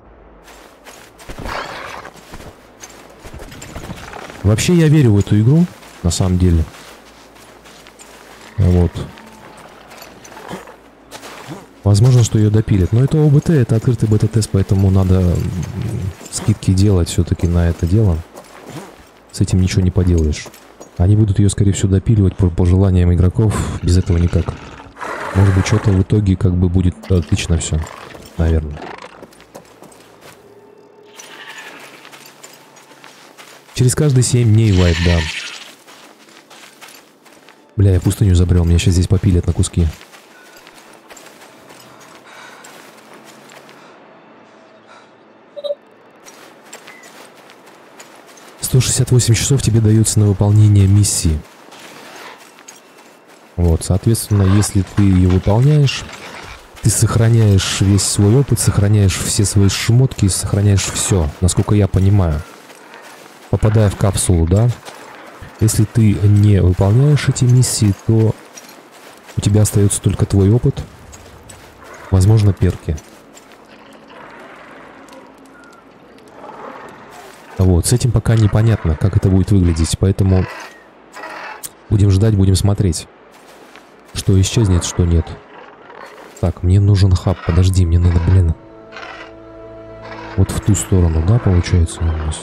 Вообще я верю в эту игру, на самом деле. Вот. Возможно, что ее допилят. Но это ОБТ, это открытый бета-тест, поэтому надо скидки делать все-таки на это дело. С этим ничего не поделаешь. Они будут ее, скорее всего, допиливать по желаниям игроков. Без этого никак. Может быть, что-то в итоге как бы будет отлично все. Наверное. Через каждые 7 дней вайп, да. Бля, я пустыню забрел. Меня сейчас здесь попилят на куски. «168 часов тебе дается на выполнение миссии». Вот, соответственно, если ты ее выполняешь, ты сохраняешь весь свой опыт, сохраняешь все свои шмотки, сохраняешь все, насколько я понимаю. Попадая в капсулу, да? Если ты не выполняешь эти миссии, то у тебя остается только твой опыт, возможно, перки. Вот, с этим пока непонятно, как это будет выглядеть, поэтому будем ждать, будем смотреть, что исчезнет, что нет. Так, мне нужен хаб, подожди, мне надо, блин, вот в ту сторону, да, получается у нас?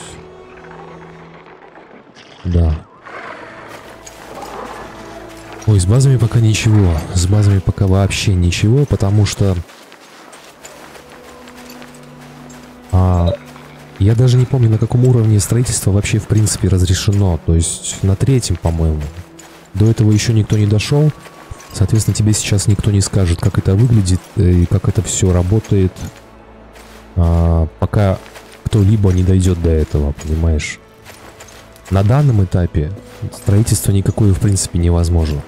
Да. Ой, с базами пока ничего, с базами пока вообще ничего, потому что... Я даже не помню, на каком уровне строительство вообще в принципе разрешено. То есть на 3-м, по-моему. До этого еще никто не дошел. Соответственно, тебе сейчас никто не скажет, как это выглядит и как это все работает. Пока кто-либо не дойдет до этого, понимаешь? На данном этапе строительство никакое в принципе невозможно.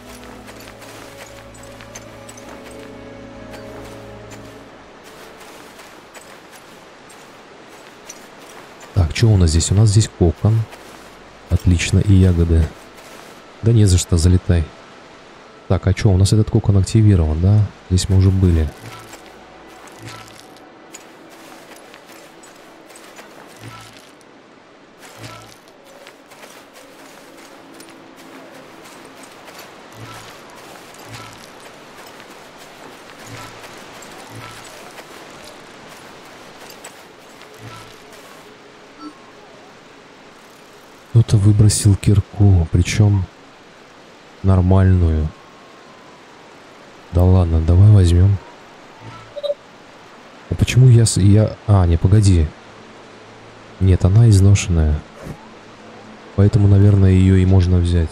Так, что у нас здесь? У нас здесь кокон. Отлично, и ягоды. Да не за что, залетай. Так, а что, у нас этот кокон активирован, да? Здесь мы уже были. Кто-то выбросил кирку, причем нормальную. Да ладно, давай возьмем. А почему я... А, не, погоди. Нет, она изношенная. Поэтому, наверное, ее и можно взять.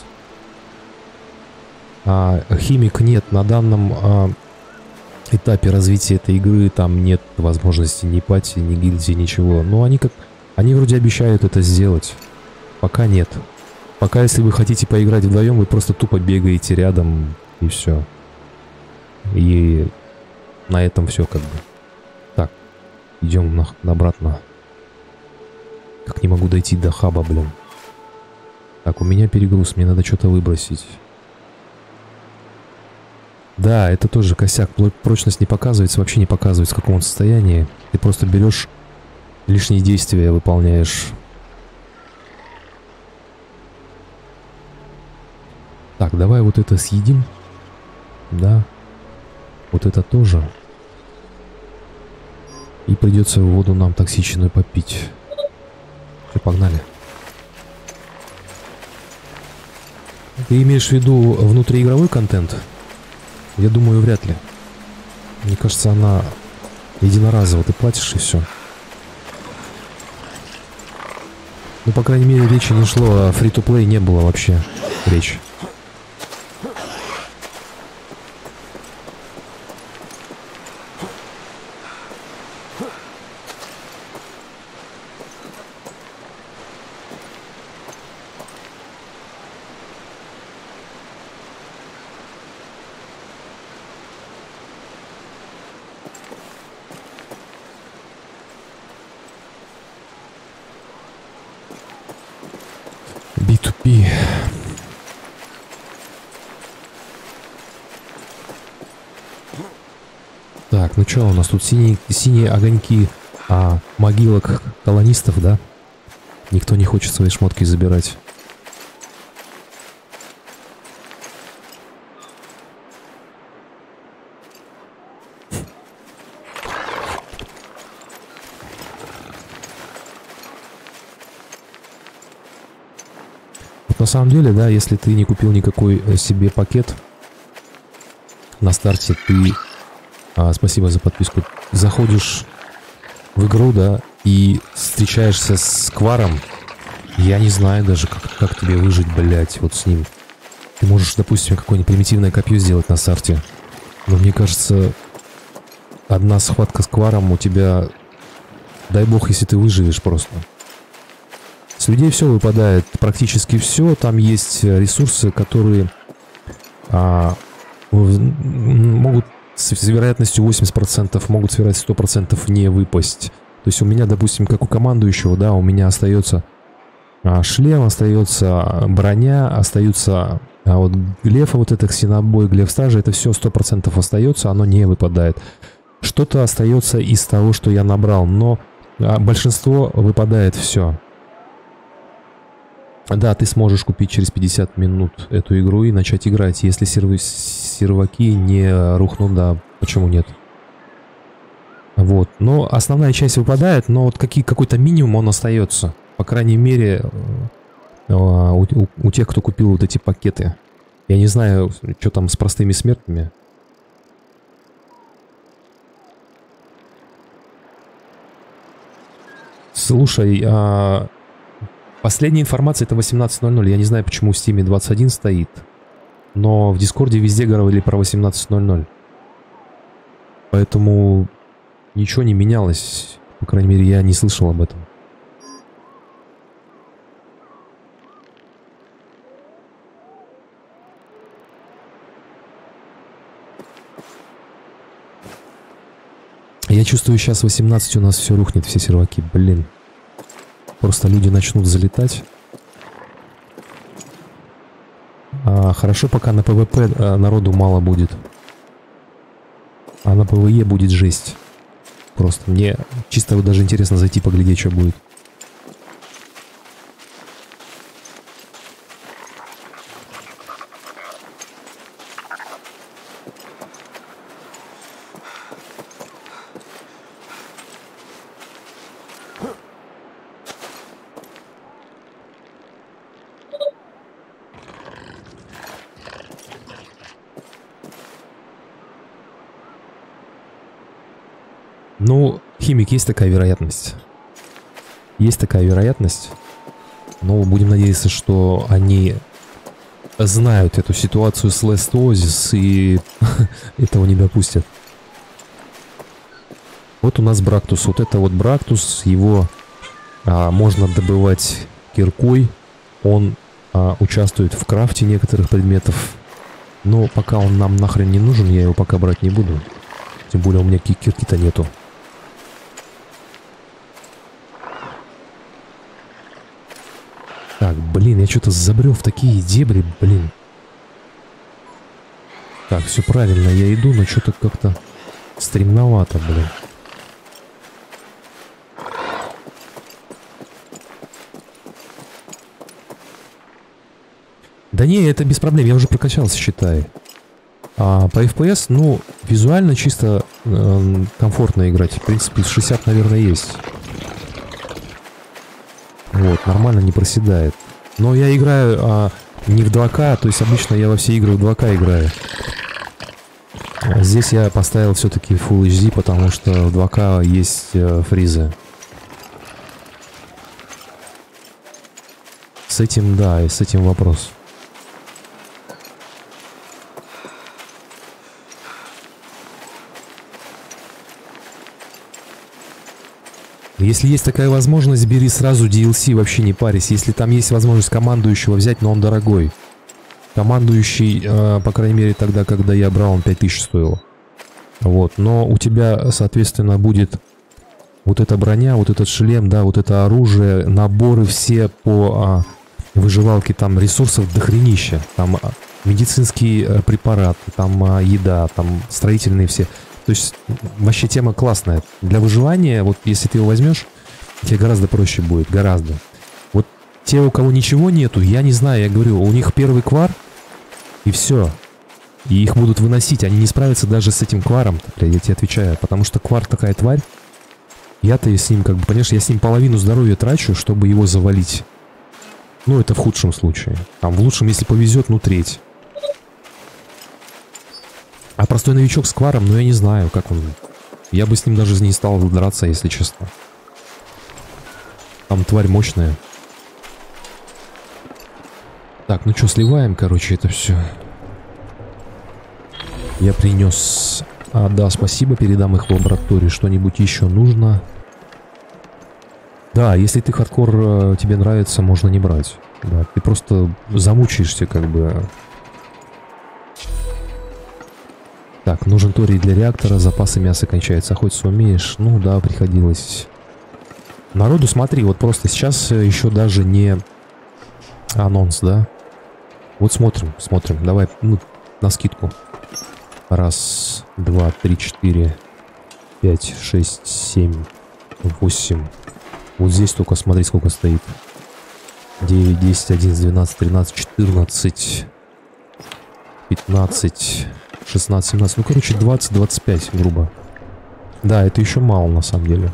Химик нет, на данном этапе развития этой игры там нет возможности ни пати, ни гильдии, ничего. Но они вроде обещают это сделать. Пока нет. Пока, если вы хотите поиграть вдвоем, вы просто тупо бегаете рядом и все. И на этом все как бы. Так, идем обратно. Как не могу дойти до хаба, блин. Так, у меня перегруз, мне надо что-то выбросить. Да, это тоже косяк. Прочность не показывается, вообще не показывается, в каком он состоянии. Ты просто берешь, лишние действия выполняешь. Так, давай вот это съедим. Да. Вот это тоже. И придется воду нам токсичную попить. Все, погнали. Ты имеешь в виду внутриигровой контент? Я думаю, вряд ли. Мне кажется, она единоразово. Ты платишь и все. Ну, по крайней мере, речи не шло, а фри-то-плей не было вообще речи. B2B. Так, ну что у нас тут синие огоньки могилок колонистов, да? Никто не хочет свои шмотки забирать. На самом деле, да, если ты не купил никакой себе пакет на старте, ты, спасибо за подписку, заходишь в игру, да, и встречаешься с Кваром, я не знаю даже, как тебе выжить, блять, вот с ним. Ты можешь, допустим, какое-нибудь примитивное копье сделать на старте, но мне кажется, одна схватка с Кваром у тебя, дай бог, если ты выживешь просто. С людей все выпадает, практически все. Там есть ресурсы, которые могут с вероятностью 80%, могут с вероятностью 100% не выпасть. То есть у меня, допустим, как у командующего, да, у меня остается шлем, остается броня, остаются вот глефа, вот это ксенобой, глеф стража, это все 100% остается, оно не выпадает. Что-то остается из того, что я набрал, но большинство выпадает все. Да, ты сможешь купить через 50 минут эту игру и начать играть, если серваки не рухнут, да, почему нет? Вот, но основная часть выпадает, но вот какой-то минимум он остается. По крайней мере, у тех, кто купил вот эти пакеты. Я не знаю, что там с простыми смертными. Слушай, последняя информация это 18:00. Я не знаю, почему в Steam 21 стоит. Но в Дискорде везде говорили про 18:00. Поэтому ничего не менялось. По крайней мере, я не слышал об этом. Я чувствую, сейчас 18 у нас все рухнет, все серваки. Блин. Просто люди начнут залетать. Хорошо, пока на ПВП народу мало будет. А на ПВЕ будет жесть. Просто мне чисто вот даже интересно зайти поглядеть, что будет. Ну, химик, есть такая вероятность. Есть такая вероятность. Но будем надеяться, что они знают эту ситуацию с Last Oasis и этого не допустят. Вот у нас Брактус. Вот это вот Брактус. Его можно добывать киркой. Он участвует в крафте некоторых предметов. Но пока он нам нахрен не нужен, я его пока брать не буду. Тем более у меня кирки-то нету. Так, блин, я что-то забрел в такие дебри, блин. Так, все правильно, я иду, но что-то как-то стремновато, блин. Да не, это без проблем, я уже прокачался, считай. А по FPS, ну, визуально чисто комфортно играть. В принципе, 60, наверное, есть. Вот, нормально не проседает. Но я играю не в 2К, то есть обычно я во все игры в 2К играю. Здесь я поставил все-таки Full HD, потому что в 2К есть фризы. С этим, да, и с этим вопрос. Если есть такая возможность, бери сразу DLC, вообще не парься. Если там есть возможность командующего взять, но он дорогой. Командующий, по крайней мере, тогда, когда я брал, он 5000 стоил. Вот, но у тебя, соответственно, будет вот эта броня, вот этот шлем, да, вот это оружие, наборы все по выживалке, там ресурсов дохренища. Там медицинские препараты, там еда, там строительные все. То есть вообще тема классная. Для выживания, вот если ты его возьмешь, тебе гораздо проще будет, гораздо. Вот те, у кого ничего нету, я не знаю, я говорю, у них первый квар, и все. И их будут выносить, они не справятся даже с этим кваром, я тебе отвечаю. Потому что квар такая тварь, я-то с ним, как бы, понимаешь, я с ним половину здоровья трачу, чтобы его завалить. Ну, это в худшем случае. Там в лучшем, если повезет, ну, треть. А простой новичок с кваром, ну я не знаю, как он. Я бы с ним даже не стал драться, если честно. Там тварь мощная. Так, ну что, сливаем, короче, это все. Я принес... да, спасибо, передам их в лабораторию. Что-нибудь еще нужно? Да, если ты хардкор тебе нравится, можно не брать. Да, ты просто замучаешься, как бы... Так, нужен торий для реактора, запасы мяса кончаются. Охотиться умеешь? Ну да, приходилось. Народу, смотри, вот просто сейчас еще даже не анонс, да? Вот смотрим, давай, ну, на скидку. 1, 2, 3, 4, 5, 6, 7, 8. Вот здесь только смотри, сколько стоит. 9, 10, 11, 12, 13, 14, 15, 16, 17. Ну, короче, 20, 25, грубо. Да, это еще мало, на самом деле.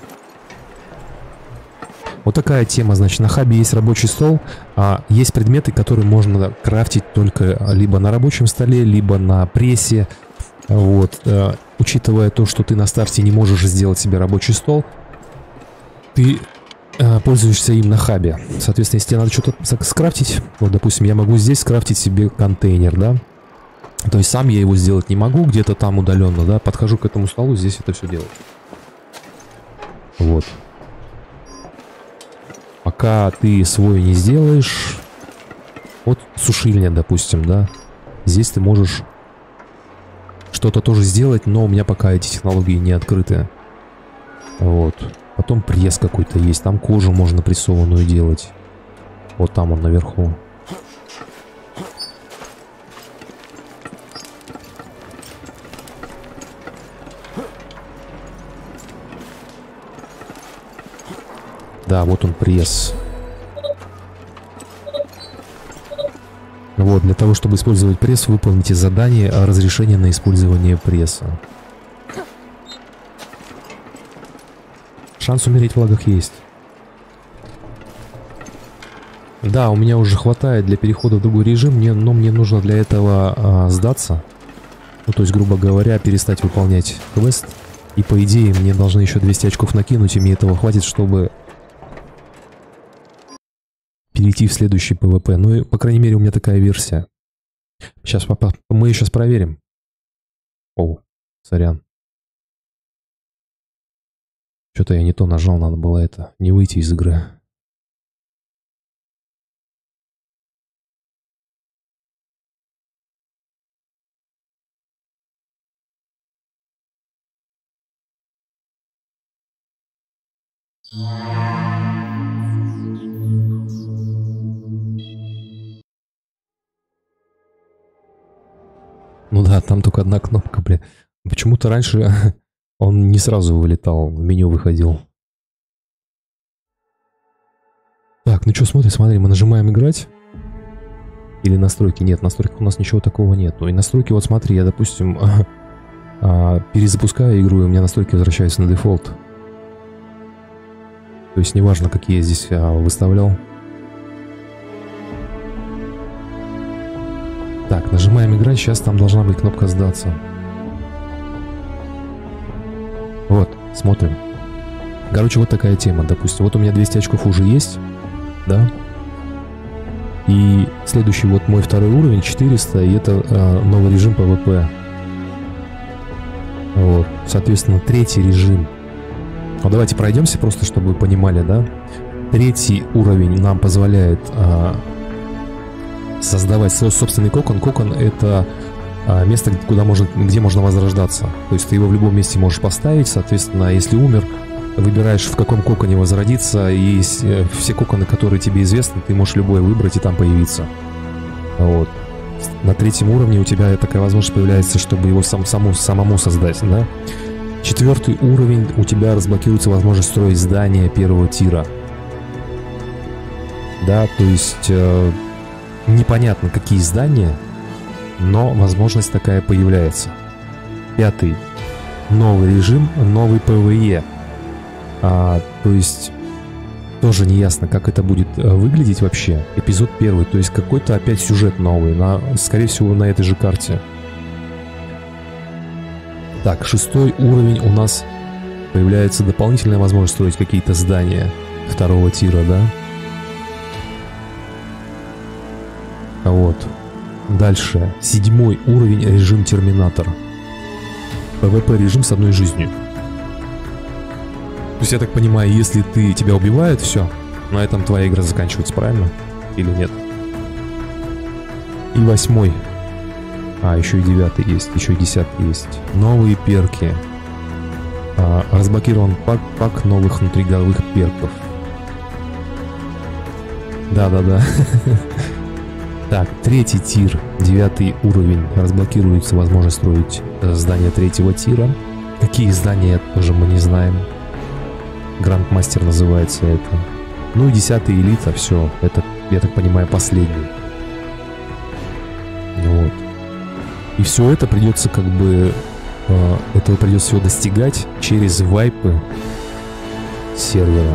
Вот такая тема, значит, на хабе есть рабочий стол, а есть предметы, которые можно крафтить только либо на рабочем столе, либо на прессе. Вот, учитывая то, что ты на старте не можешь сделать себе рабочий стол, ты пользуешься им на хабе. Соответственно, если тебе надо что-то скрафтить, вот, допустим, я могу здесь скрафтить себе контейнер, да. То есть сам я его сделать не могу, где-то там удаленно, да. Подхожу к этому столу, здесь это все делаю. Вот. Пока ты свой не сделаешь, вот сушильня, допустим, да, здесь ты можешь что-то тоже сделать, но у меня пока эти технологии не открыты. Вот. Потом пресс какой-то есть, там кожу можно прессованную делать. Вот там он наверху. Да, вот он пресс. Вот, для того, чтобы использовать пресс, выполните задание о разрешении на использование пресса. Шанс умереть в лагах есть. Да, у меня уже хватает для перехода в другой режим, но мне нужно для этого сдаться. Ну, то есть, грубо говоря, перестать выполнять квест. И, по идее, мне должны еще 200 очков накинуть, и мне этого хватит, чтобы перейти в следующий ПВП. Ну, и, по крайней мере, у меня такая версия. Сейчас, мы сейчас проверим. О, сорян. Что-то я не то нажал, надо было это, не выйти из игры. Ну да, там только одна кнопка, блин. Почему-то раньше он не сразу вылетал, в меню выходил. Так, ну что, смотри, мы нажимаем играть. Или настройки? Нет, в настройках у нас ничего такого нету. И настройки, вот смотри, я, допустим, перезапускаю игру, и у меня настройки возвращаются на дефолт. То есть неважно, какие я здесь выставлял. Так, нажимаем играть, сейчас там должна быть кнопка сдаться. Вот, смотрим. Короче, вот такая тема, допустим. Вот у меня 200 очков уже есть, да? И следующий вот мой второй уровень, 400, и это новый режим ПВП. Вот, соответственно, третий режим. Ну, давайте пройдемся просто, чтобы вы понимали, да? Третий уровень нам позволяет создавать свой собственный кокон. Кокон — это место, где можно возрождаться. То есть ты его в любом месте можешь поставить. Соответственно, если умер, выбираешь, в каком коконе возродиться. И все коконы, которые тебе известны, ты можешь любой выбрать и там появиться. Вот. На третьем уровне у тебя такая возможность появляется, чтобы его самому создать, да? Четвертый уровень, у тебя разблокируется возможность строить здания первого тира. Да, то есть непонятно, какие здания, но возможность такая появляется. Пятый. Новый режим, новый ПВЕ. То есть тоже не ясно, как это будет выглядеть вообще. Эпизод первый, то есть какой-то опять сюжет новый, скорее всего, на этой же карте. Так, шестой уровень у нас появляется дополнительная возможность строить какие-то здания второго тира, да? Вот. Дальше. Седьмой уровень, режим Терминатор. ПВП режим с одной жизнью. То есть, я так понимаю, если тебя убивают, все, на этом твоя игра заканчивается, правильно? Или нет? И восьмой. Еще и 9 есть, еще и 10 есть. Новые перки. Разблокирован пак новых внутриигровых перков. Да-да-да. Так, третий тир, 9 уровень. Разблокируется возможность строить здания третьего тира. Какие здания, тоже мы не знаем. Грандмастер называется это. Ну и 10 элита, все. Это я так понимаю, последний. Вот. И все это придется как бы... этого придется всего достигать через вайпы сервера.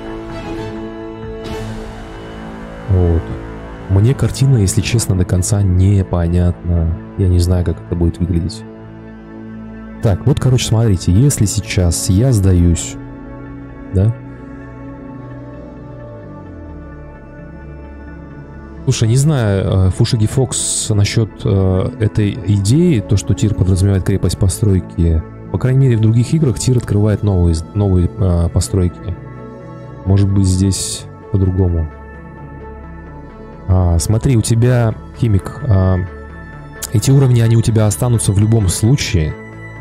Вот. Мне картина, если честно, до конца непонятна. Я не знаю, как это будет выглядеть. Так, вот, короче, смотрите. Если сейчас я сдаюсь, да? Слушай, не знаю, Фушиги Фокс насчет этой идеи, то, что тир подразумевает крепость постройки. По крайней мере, в других играх тир открывает новые постройки. Может быть, здесь по-другому. Смотри, у тебя, Химик, эти уровни, они у тебя останутся в любом случае.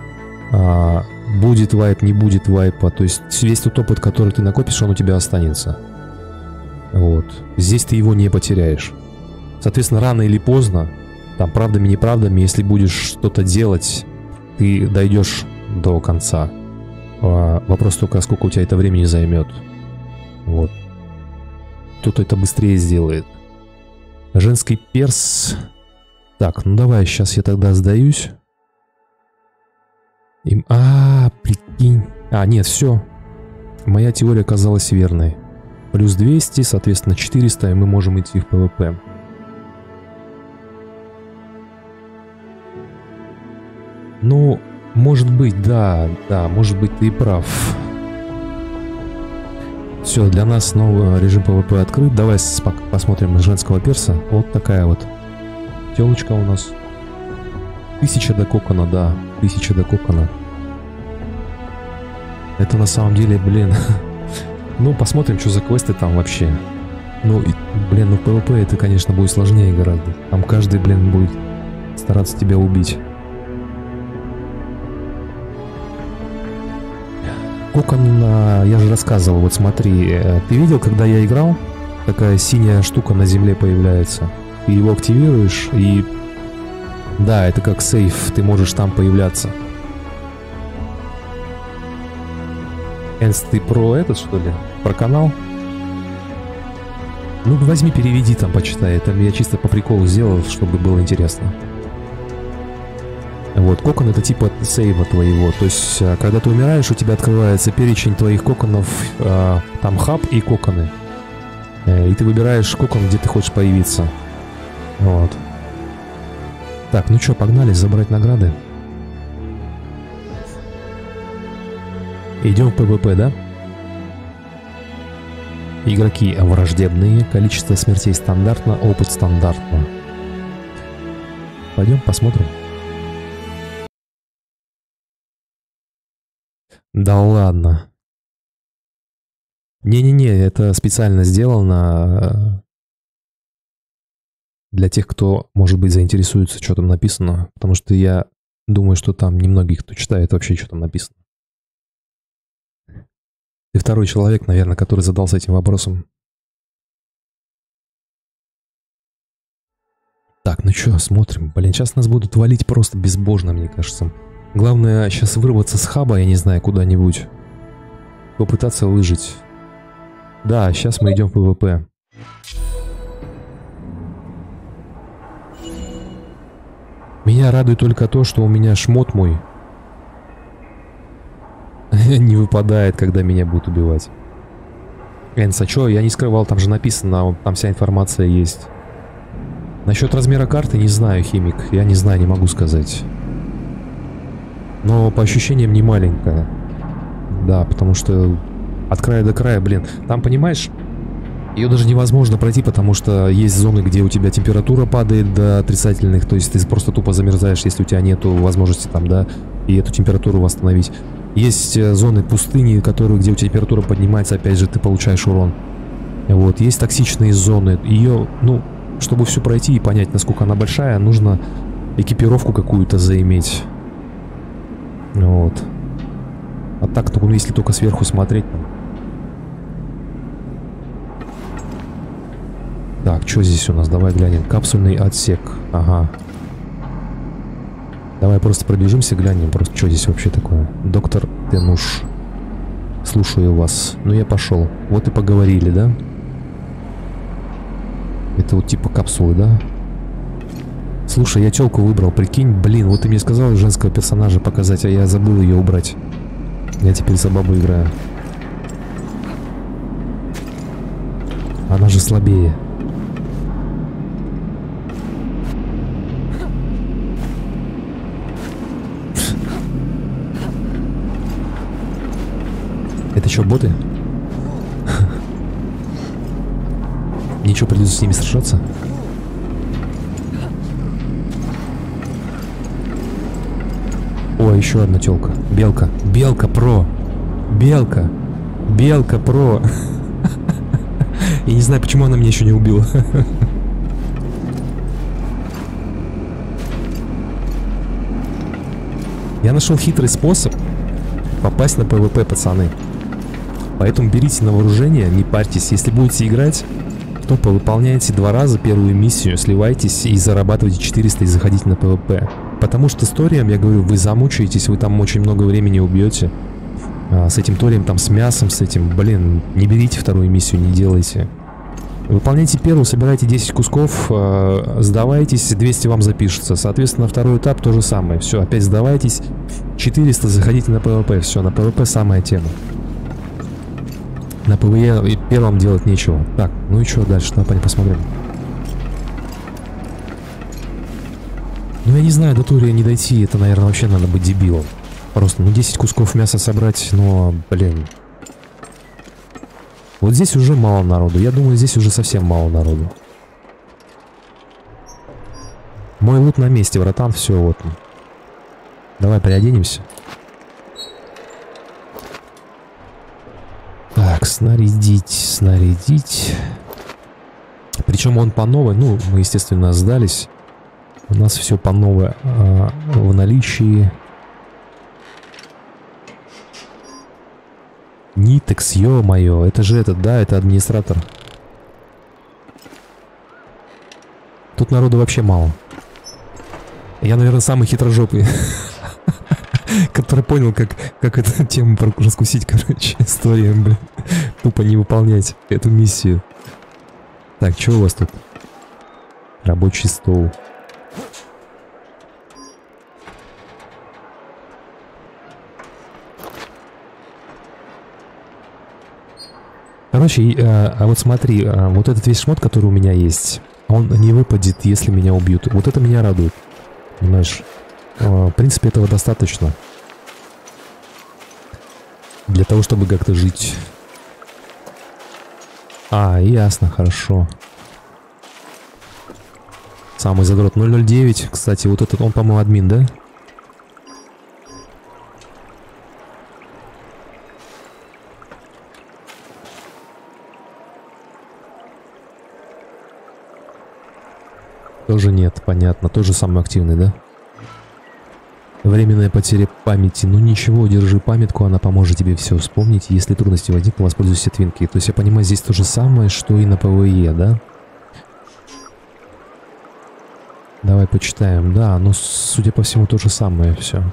Будет вайп, не будет вайпа. То есть весь тот опыт, который ты накопишь, он у тебя останется. Вот. Здесь ты его не потеряешь. Соответственно, рано или поздно, там правдами, неправдами, если будешь что-то делать, ты дойдешь до конца. Вопрос только, сколько у тебя это времени займет. Вот. Кто-то это быстрее сделает. Женский перс. Так, ну давай, сейчас я тогда сдаюсь. Прикинь. Нет, все. Моя теория оказалась верной. Плюс 200, соответственно 400, и мы можем идти в ПВП. Ну, может быть, да, может быть, ты и прав. Все, для нас новый режим ПВП открыт. Давай посмотрим на женского перса. Вот такая вот телочка у нас. 1000 до кокона, да, 1000 до кокона. Это на самом деле, блин... Ну, посмотрим, что за квесты там вообще. Ну, в ПВП это, конечно, будет сложнее гораздо. Там каждый, будет стараться тебя убить. Кокон, я же рассказывал, вот смотри, ты видел, когда я играл, такая синяя штука на земле появляется. Ты его активируешь, и... Да, это как сейф, ты можешь там появляться. Энс, ты про этот, что ли? Про канал? Ну, возьми, переведи там, почитай. Это я чисто по приколу сделал, чтобы было интересно. Вот, кокон это типа сейва твоего. То есть, когда ты умираешь, у тебя открывается перечень твоих коконов. Там хаб и коконы. И ты выбираешь кокон, где ты хочешь появиться. Вот. Так, ну что, погнали забрать награды. Идем в ПВП, да? Игроки враждебные, количество смертей стандартно, опыт стандартно. Пойдем посмотрим. Да ладно. Не-не-не, это специально сделано для тех, кто, может быть, заинтересуется, что там написано. Потому что я думаю, что там немногие, кто читает вообще, что там написано. Ты второй человек, наверное, который задался этим вопросом. Так, ну что, смотрим. Блин, сейчас нас будут валить просто безбожно, мне кажется. Главное сейчас вырваться с хаба, я не знаю, куда-нибудь. Попытаться выжить. Да, сейчас мы идем в ПВП. Меня радует только то, что у меня шмот мой не выпадает, когда меня будут убивать. Энс, а чё? Я не скрывал, там же написано, там вся информация есть. Насчет размера карты не знаю, Химик. Я не знаю, не могу сказать. Но по ощущениям не маленькая. Да, потому что от края до края, блин. Там, понимаешь, ее даже невозможно пройти, потому что есть зоны, где у тебя температура падает до отрицательных. То есть ты просто тупо замерзаешь, если у тебя нету возможности там, да, и эту температуру восстановить. Есть зоны пустыни, где у тебя температура поднимается, опять же, ты получаешь урон. Вот, есть токсичные зоны. Ее, ну, чтобы все пройти и понять, насколько она большая, нужно экипировку какую-то заиметь. Вот. А так, если только сверху смотреть. Так, что здесь у нас? Давай глянем. Капсульный отсек. Ага. Давай просто пробежимся, глянем, просто что здесь вообще такое. Доктор Тенуш. Слушаю вас. Ну, я пошел. Вот и поговорили, да? Это вот типа капсулы, да? Слушай, я тёлку выбрал, прикинь. Блин, вот ты мне сказал женского персонажа показать, а я забыл ее убрать. Я теперь за бабу играю. Она же слабее. Это что, боты? Ничего, придется с ними сражаться? О, еще одна тёлка. Белка. Белка про. Белка. Белка про. Я не знаю, почему она меня еще не убила. Я нашел хитрый способ попасть на ПВП, пацаны. Поэтому берите на вооружение, не парьтесь. Если будете играть, то повыполняйте 2 раза первую миссию, сливайтесь и зарабатывайте 400 и заходите на ПВП. Потому что с Торием, я говорю, вы замучаетесь, вы там очень много времени убьете. С этим Торием, там с мясом, с этим, блин, не берите вторую миссию, не делайте. Выполняйте первую, собирайте 10 кусков, сдавайтесь, 200 вам запишется. Соответственно, второй этап то же самое. Все, опять сдавайтесь, 400, заходите на ПВП. Все, на ПВП самая тема. На ПВЕ первым делать нечего. Так, ну и что дальше? Давай посмотрим. Ну я не знаю, до Тория не дойти, это, наверное, вообще надо быть дебилом. Просто, ну 10 кусков мяса собрать, но, блин. Вот здесь уже мало народу. Я думаю, здесь уже совсем мало народу. Мой лут на месте, братан, все, вот он. Давай переоденемся. Так, снарядить, снарядить. Причем он по новой, ну, мы, естественно, сдались. У нас все по новой в наличии. Нитекс, ё-моё, это же этот, да, это администратор. Тут народу вообще мало. Я, наверное, самый хитрожопый, который понял, как эту тему раскусить, короче, история, блин. Тупо не выполнять эту миссию. Так, что у вас тут? Рабочий стол. Короче, а вот смотри, вот этот весь шмот, который у меня есть, он не выпадет, если меня убьют. Вот это меня радует. Понимаешь? В принципе, этого достаточно. Для того, чтобы как-то жить. Ясно, хорошо. Самый задрот 009. Кстати, вот этот, он, по-моему, админ, да? Тоже нет, понятно. Тоже самый активный, да? Временная потеря памяти. Ну ничего, держи памятку, она поможет тебе все вспомнить. Если трудности возникнут, воспользуйся твинки. То есть я понимаю, здесь то же самое, что и на ПВЕ, да? Давай почитаем. Да, но судя по всему, то же самое все.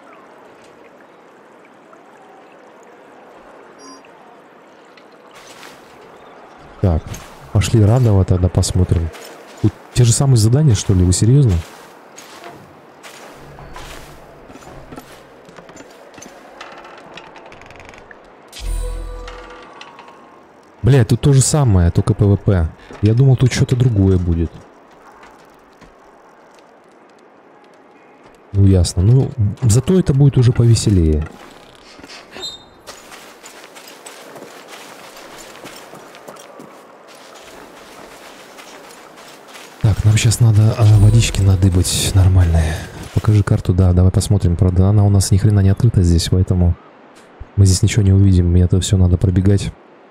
Так, пошли Радова тогда посмотрим. Тут те же самые задания, что ли? Вы серьезно? Бля, тут то же самое, только ПВП. Я думал, тут что-то другое будет. Ну, ясно. Ну, зато это будет уже повеселее. Так, нам сейчас надо водички надыбать нормальные. Покажи карту, да, давай посмотрим. Правда, она у нас ни хрена не открыта здесь, поэтому мы здесь ничего не увидим. Мне это все надо пробегать.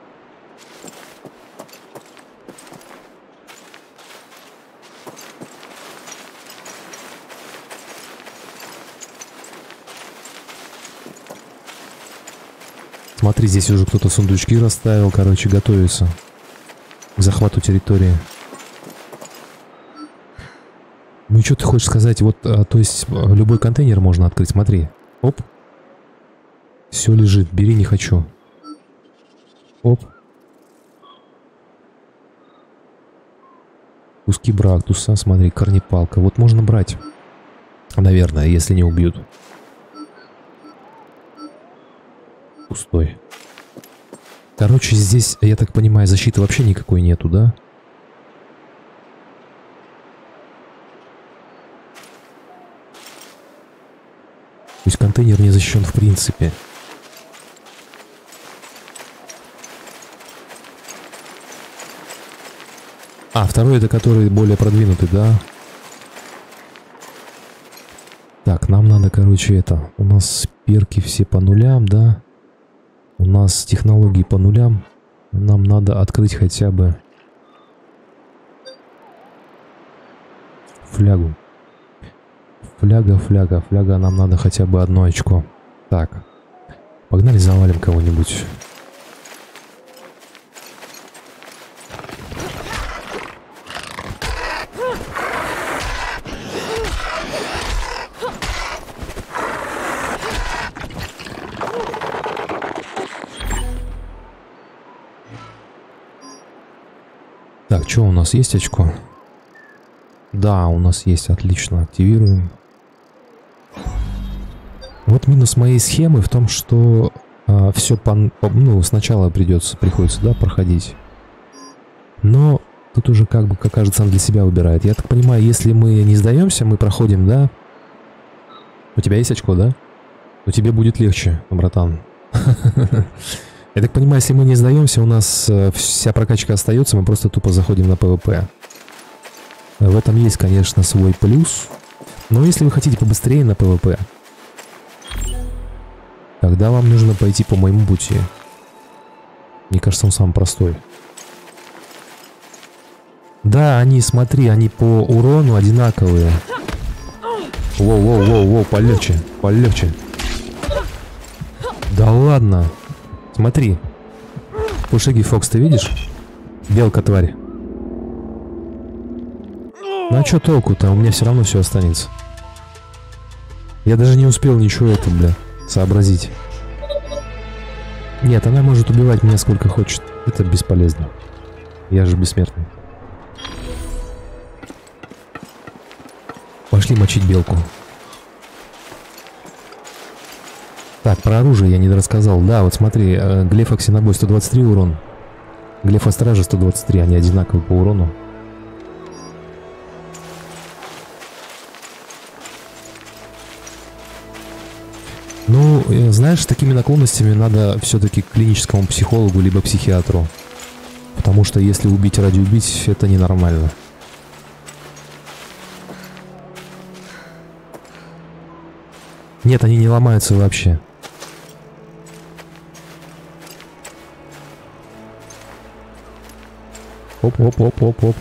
Смотри, здесь уже кто-то сундучки расставил, короче, готовится к захвату территории. Ну и что ты хочешь сказать? Вот, то есть, любой контейнер можно открыть, смотри. Оп. Все лежит, бери, не хочу. Оп. Куски брактуса, смотри, корнепалка. Вот можно брать. Наверное, если не убьют. Пустой. Короче, здесь, я так понимаю, защиты вообще никакой нету, да? То есть контейнер не защищен в принципе. А, второй это который более продвинутый, да? Так, нам надо, короче, это... У нас перки все по нулям, да? У нас технологии по нулям. Нам надо открыть хотя бы... флягу. Фляга. Нам надо хотя бы одно очко. Так. Погнали завалим кого-нибудь. Так, что у нас есть очко? Да, у нас есть, отлично, активируем. Вот минус моей схемы в том, что все ну, сначала приходится, да, проходить. Но тут уже как бы, как кажется, он для себя выбирает. Я так понимаю, если мы не сдаемся, мы проходим, да? У тебя есть очко, да? То тебе будет легче, братан. Я так понимаю, если мы не сдаемся, у нас вся прокачка остается, мы просто тупо заходим на ПВП. В этом есть, конечно, свой плюс. Но если вы хотите побыстрее на ПВП, тогда вам нужно пойти по моему пути. Мне кажется, он самый простой. Да, смотри, они по урону одинаковые. Воу, полегче. Да ладно. Смотри. Пушеги Фокс, ты видишь? Белка, тварь. Ну а что толку-то? У меня все равно все останется. Я даже не успел ничего сообразить. Нет, она может убивать меня сколько хочет. Это бесполезно. Я же бессмертный. Пошли мочить белку. Так, про оружие я не рассказал. Да, вот смотри, Глефа Ксенобой 123 урон. Глефа Стража 123, они одинаковые по урону. Ну, знаешь, с такими наклонностями надо все-таки к клиническому психологу либо психиатру. Потому что если убить ради убить, это ненормально. Нет, они не ломаются вообще. Оп.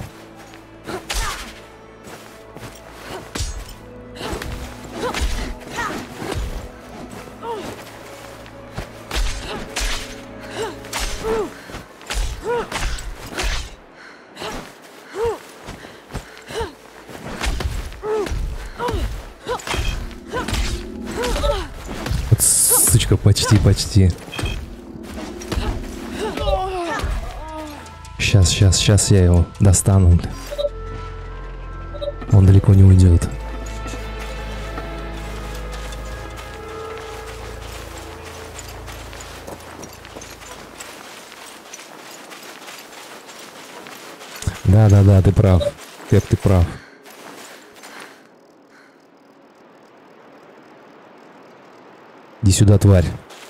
Вот, сучка, почти. Сейчас я его достану. Он далеко не уйдет. Да, ты прав. Кэп, ты прав. Иди сюда, тварь.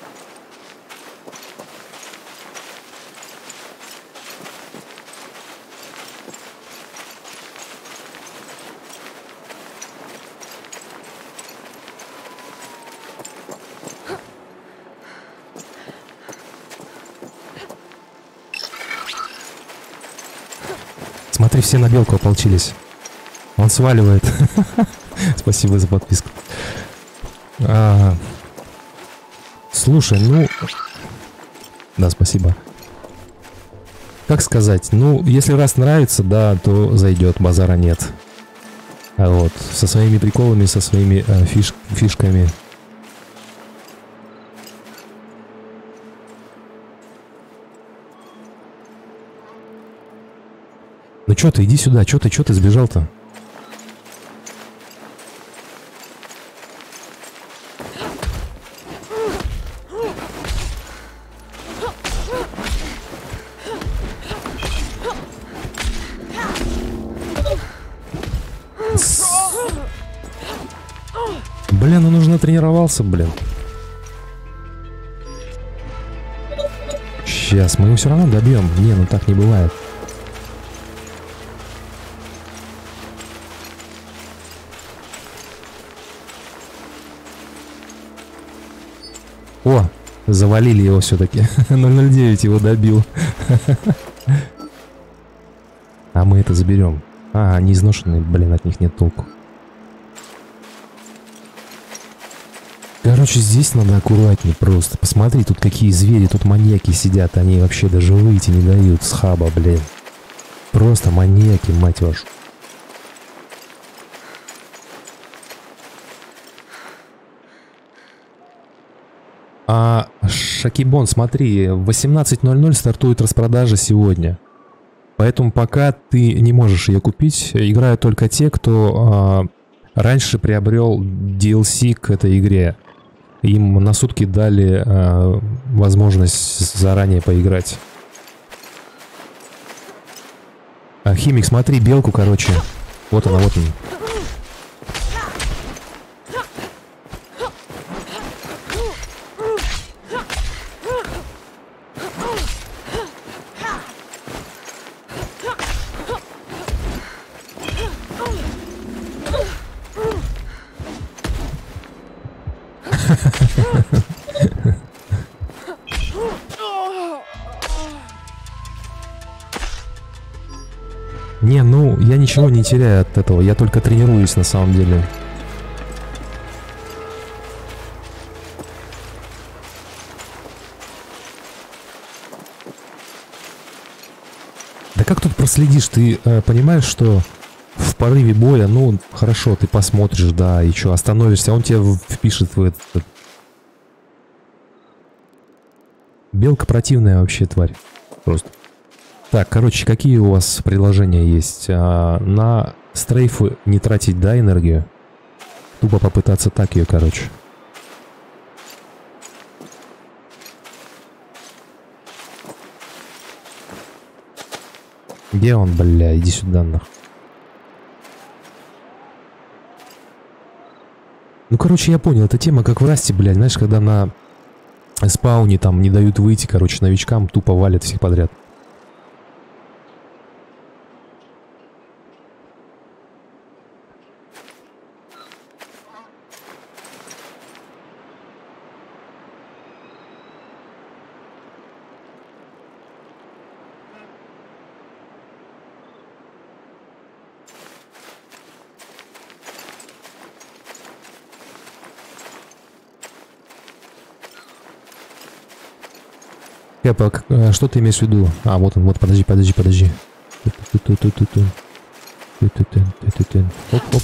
Смотри, все на белку ополчились. Он сваливает. Спасибо за подписку. Слушай, ну... Да, спасибо. Как сказать? Ну, если раз нравится, да, то зайдет, базара нет. А вот, со своими приколами, со своими фишками. Ну Чё ты, иди сюда, чё ты сбежал-то? Блин, он уже натренировался, блин. Сейчас мы его все равно добьем. Не, ну так не бывает. О, завалили его все-таки. 009 его добил. А мы это заберем. А, они изношенные, блин, от них нет толку. Короче, здесь надо аккуратнее просто. Посмотри, тут какие звери, тут маньяки сидят. Они вообще даже выйти не дают с хаба, блин. Просто маньяки, мать вашу. Шакибон, смотри, в 18:00 стартует распродажа сегодня. Поэтому пока ты не можешь ее купить, играют только те, кто раньше приобрел DLC к этой игре. Им на сутки дали возможность заранее поиграть. Химик, смотри, белку, короче. Вот она, вот она. Не, ну, я ничего не теряю от этого, я только тренируюсь на самом деле. Да как тут проследишь? Ты понимаешь, что в порыве боя, ну, хорошо, ты посмотришь, да, и что, остановишься, он тебя впишет в этот... Белка противная вообще, тварь. Просто. Так, короче, какие у вас предложения есть? На стрейфы не тратить, да, энергию? Тупо попытаться так ее, короче. Где он, бля? Иди сюда, нахуй. Ну, короче, я понял, эта тема как в Расте, блядь, знаешь, когда на спауне там не дают выйти, короче, новичкам тупо валят всех подряд. Кэпа, что ты имеешь в виду? А, вот он, вот, подожди. Оп, оп.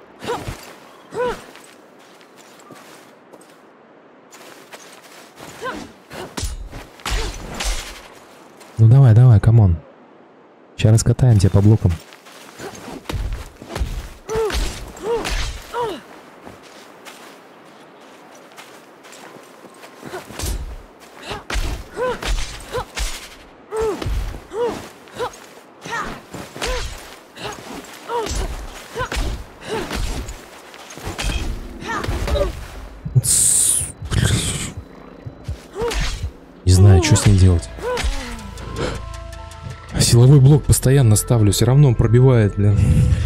Ну давай, камон. Сейчас раскатаем тебя по блокам. Не знаю, что с ней делать. Силовой блок постоянно ставлю, все равно он пробивает, блин.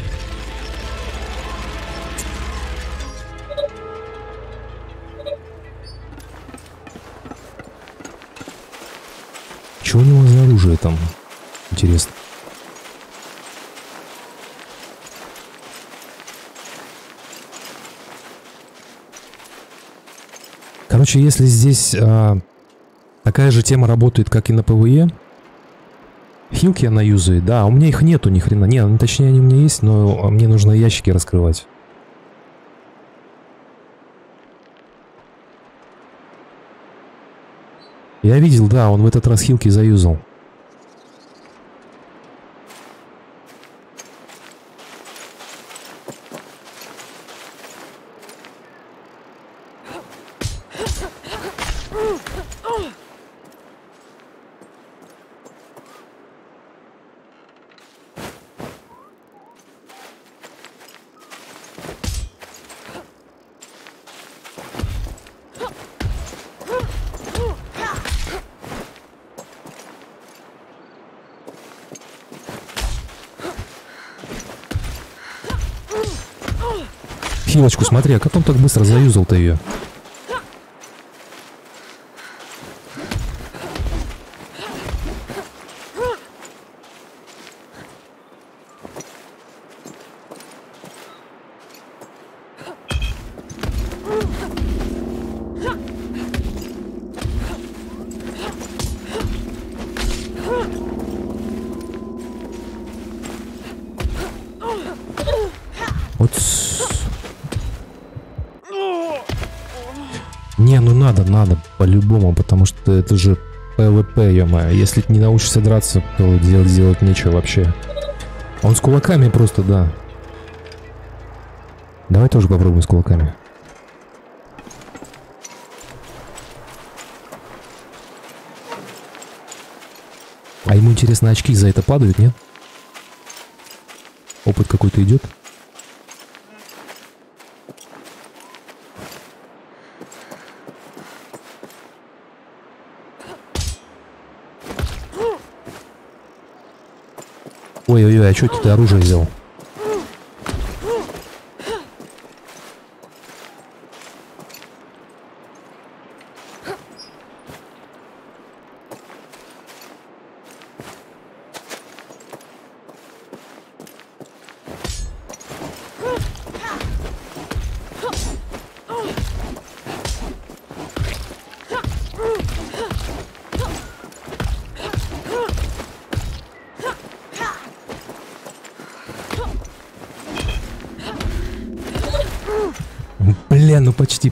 Что у него за оружие там? Интересно. Короче, если здесь такая же тема работает, как и на ПВЕ, хилки она юзает, да, у меня их нету ни хрена. Не, ну, точнее они у меня есть, но мне нужно ящики раскрывать. Я видел, да, он в этот раз хилки заюзал. хилочку, смотри, а как он так быстро заюзал-то ее? Вот. Не, ну надо, по-любому, потому что это же ПВП, ё-моё. Если ты не научишься драться, то делать нечего вообще. Он с кулаками просто, да. Давай тоже попробуем с кулаками. А ему интересно, очки за это падают, нет? Опыт какой-то идет? Ой-ой-ой, а что ты оружие взял? Бля, ну почти.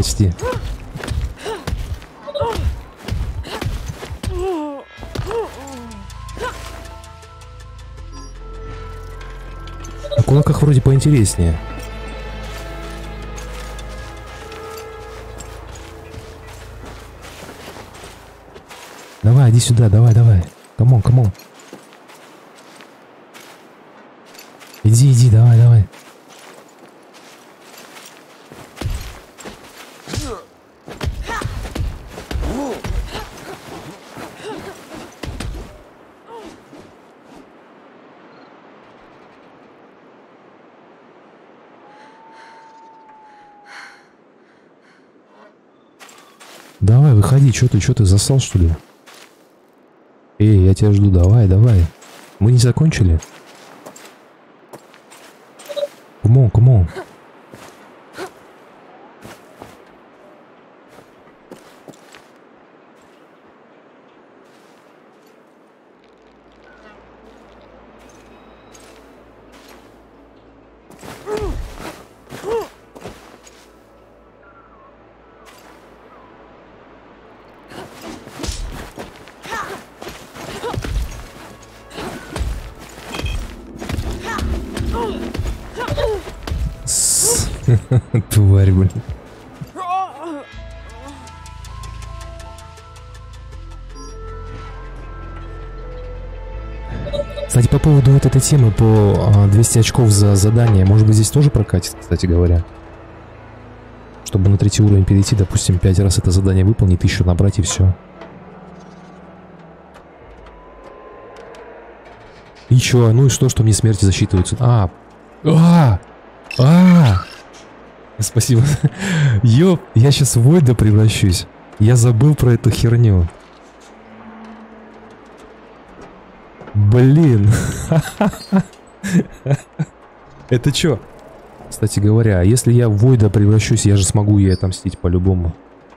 На кулаках вроде поинтереснее. Давай, иди сюда, давай. Камон. Иди, давай. Давай, выходи, что ты засал, что ли? Эй, я тебя жду, давай. Мы не закончили? Come on. Тварь, блин. Кстати, по поводу вот этой темы по 200 очков за задание, может быть, здесь тоже прокатит, кстати говоря. Чтобы на 3-й уровень перейти, допустим, 5 раз это задание выполнить, 1000 набрать и все. И чё? Ну и что мне смерти засчитываются? Спасибо. Ёп, я сейчас в Войда превращусь. Я забыл про эту херню. Блин. Это чё? Кстати говоря, если я в Войда превращусь, я же смогу ей отомстить по-любому.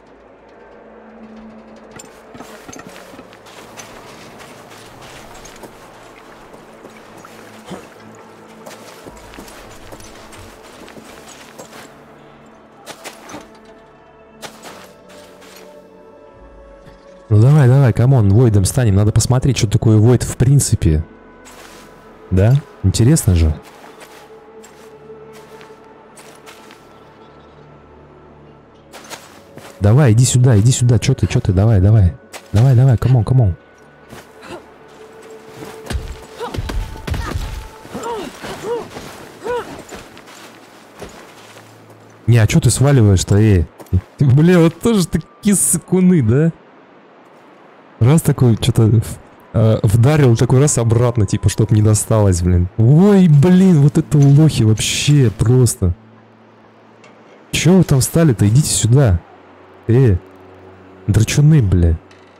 Ну давай, камон, Войдом станем. Надо посмотреть, что такое Войд в принципе. Да? Интересно же. Давай, иди сюда. Чё ты, давай. Давай, камон. Не, а чё ты сваливаешь-то, эй? Бля, вот тоже такие сыкуны, да? Раз такой, что-то вдарил, такой раз обратно, типа, чтоб не досталось, блин. Ой, блин, вот это лохи вообще просто. Чё вы там встали-то? Идите сюда. Драчуны, бля.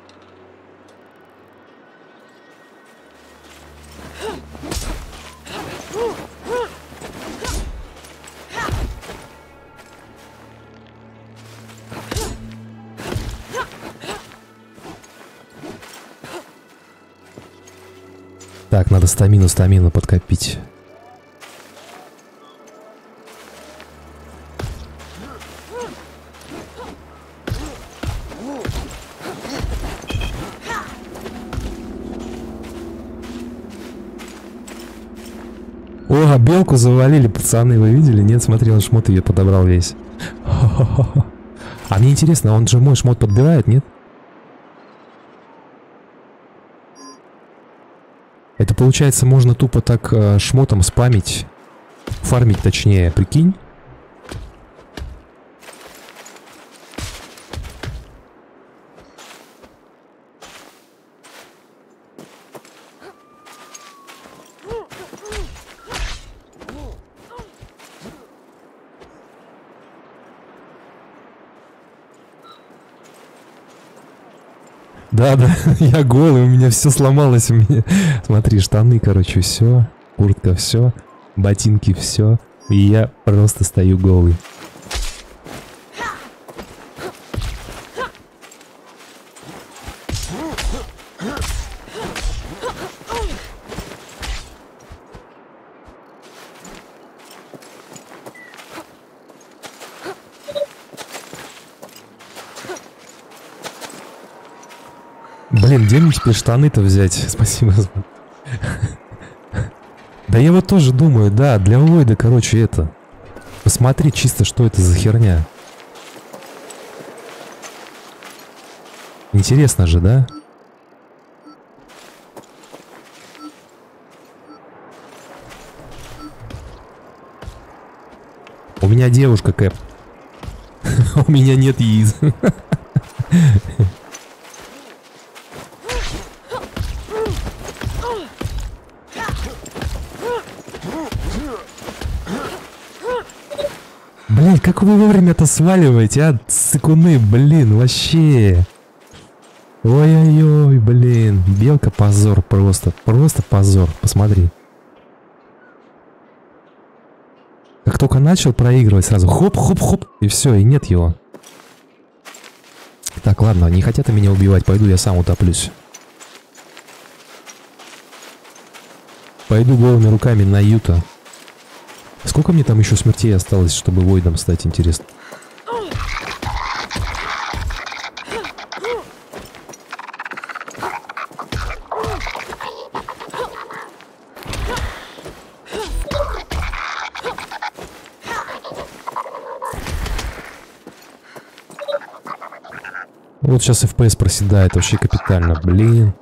Так, надо стамину подкопить. О, белку завалили, пацаны, вы видели? Нет, смотри, он шмот ее подобрал весь. А мне интересно, он же мой шмот подбирает, нет? Это получается, можно тупо так шмотом спамить. Фармить точнее, прикинь? Да, я голый, у меня все сломалось. У меня... Смотри, штаны, короче, все. Куртка, все. Ботинки, все. И я просто стою голый. Блин, где мне теперь штаны-то взять? Спасибо. Да я вот тоже думаю, да, для Войда, короче, это. Посмотри чисто, что это за херня. Интересно же, да? У меня девушка, Кэп. У меня нет яиц. Блин, как вы вовремя-то сваливаете, а, сыкуны, блин, вообще. Ой-ой-ой, блин, белка позор просто, просто позор, посмотри. Как только начал проигрывать, сразу хоп-хоп-хоп, и все, и нет его. Так, ладно, не хотят меня убивать, пойду я сам утоплюсь. Пойду голыми руками на Юта. Сколько мне там еще смертей осталось, чтобы Войдом стать, интересно? Вот сейчас FPS проседает вообще капитально, блин.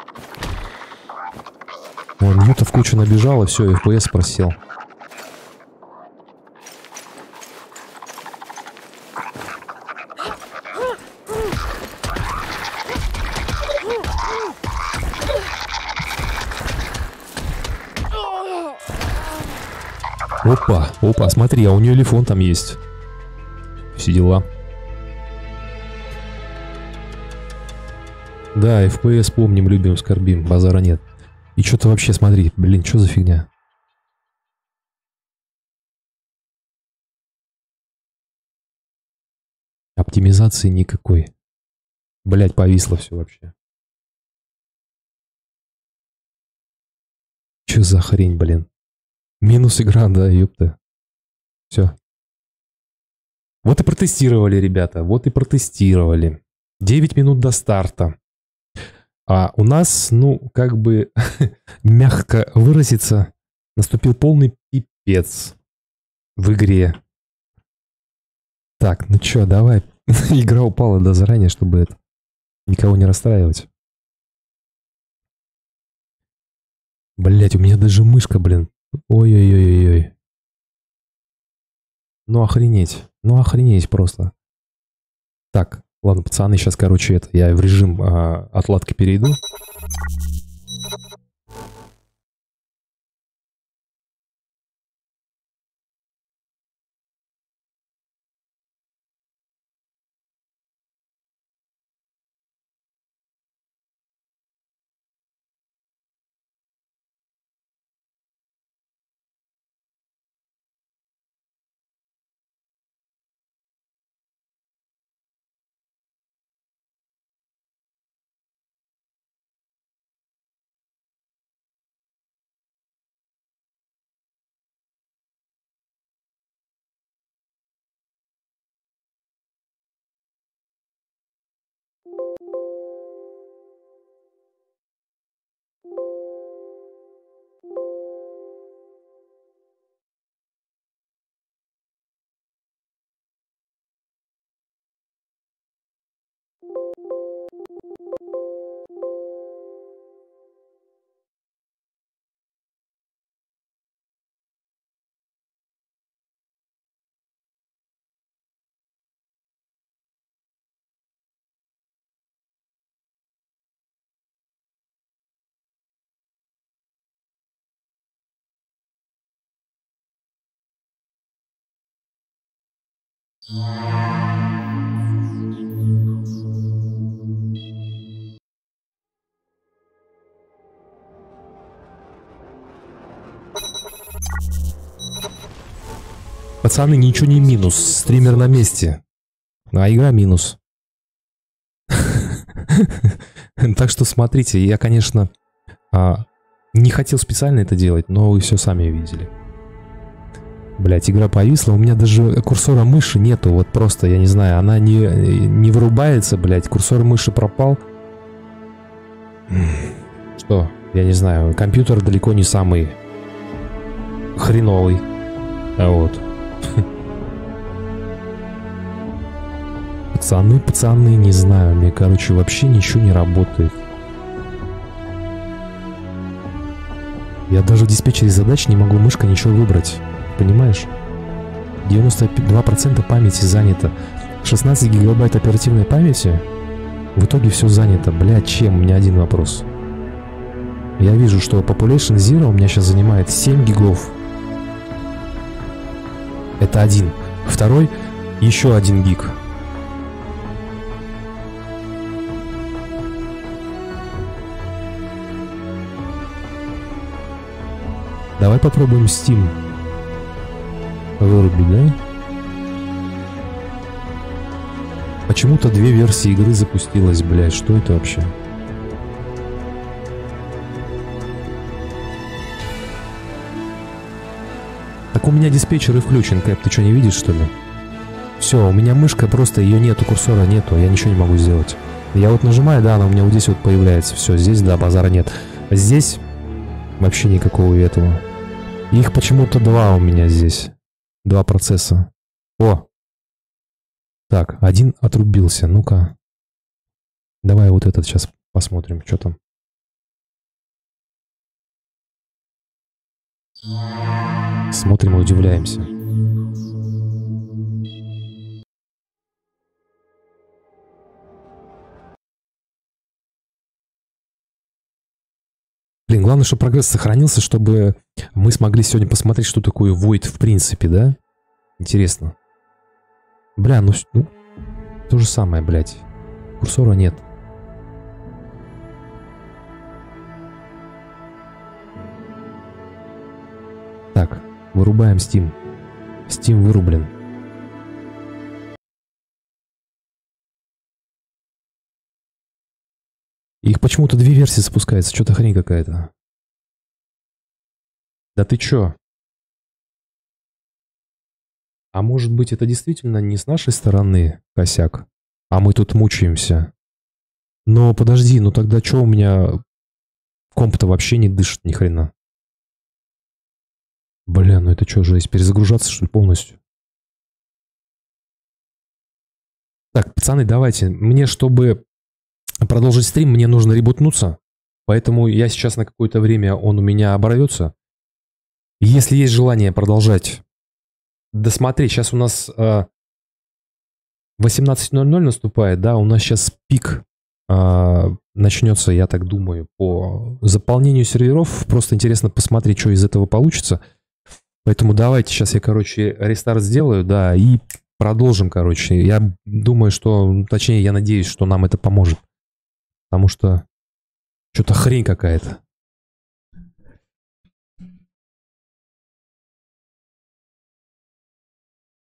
Вон, Юта в кучу набежал, и все, FPS просел. Опа, опа, смотри, а у нее лифон там есть. Все дела. Да, FPS помним, любим, скорбим, базара нет. И что-то вообще, смотри, блин, что за фигня? Оптимизации никакой. Блять, повисло все вообще. Что за хрень, блин? Минус игра, да, ёпта. Все. Вот и протестировали, ребята, вот и протестировали. 9 минут до старта. А у нас, ну, как бы, мягко выразиться, наступил полный пипец в игре. Так, ну чё, давай. Игра упала, да, заранее, чтобы это никого не расстраивать. Блять, у меня даже мышка, блин. Ой-ой-ой-ой-ой. Ну охренеть просто. Так, ладно, пацаны, сейчас, короче, это я в режим отладки перейду. Пацаны, ничего не минус. Стример на месте. А игра минус. Так что смотрите, я, конечно, не хотел специально это делать, но вы все сами видели. Блять, игра повисла, у меня даже курсора мыши нету, вот просто, я не знаю, она не вырубается, блять, курсор мыши пропал. Что, я не знаю, компьютер далеко не самый хреновый. Вот. Пацаны, не знаю, мне, короче, вообще ничего не работает. Я даже в диспетчере задач не могу мышкой ничего выбрать, понимаешь? 92% памяти занято. 16 гигабайт оперативной памяти. В итоге все занято. Блядь, чем? У меня один вопрос. Я вижу, что Population Zero у меня сейчас занимает 7 гигов. Это один. Второй еще 1 гиг. Давай попробуем Steam вырубить, да? Почему-то 2 версии игры запустилось, блядь, что это вообще? Так у меня диспетчер и включен, Кэп, ты что, не видишь, что ли? Все, у меня мышка просто, ее нету, курсора нету, я ничего не могу сделать. Я вот нажимаю, да, она у меня вот здесь вот появляется, все, здесь, да, базара нет. А здесь вообще никакого этого. Их почему-то 2 у меня здесь. 2 процесса. О! Так, один отрубился. Ну-ка. Давай вот этот сейчас посмотрим, что там. Смотрим и удивляемся. Блин, главное, чтобы прогресс сохранился, чтобы мы смогли сегодня посмотреть, что такое Void в принципе, да? Интересно. Бля, ну то же самое, блядь. Курсора нет. Так, вырубаем Steam. Steam вырублен. Их почему-то 2 версии запускается, что-то хрень какая-то. Да ты чё? А может быть, это действительно не с нашей стороны косяк, а мы тут мучаемся? Но подожди, ну тогда чё у меня комп-то вообще не дышит ни хрена? Бля, ну это чё, жесть, перезагружаться что ли полностью? Так, пацаны, давайте, мне чтобы продолжить стрим, мне нужно ребутнуться, поэтому я сейчас на какое-то время, он у меня оборвется. Если есть желание продолжать досмотреть, сейчас у нас 18:00 наступает, да, у нас сейчас пик начнется, я так думаю, по заполнению серверов. Просто интересно посмотреть, что из этого получится. Поэтому давайте сейчас я, короче, рестарт сделаю, да, и продолжим, короче. Я думаю, что, точнее, я надеюсь, что нам это поможет. Потому что что-то хрень какая-то.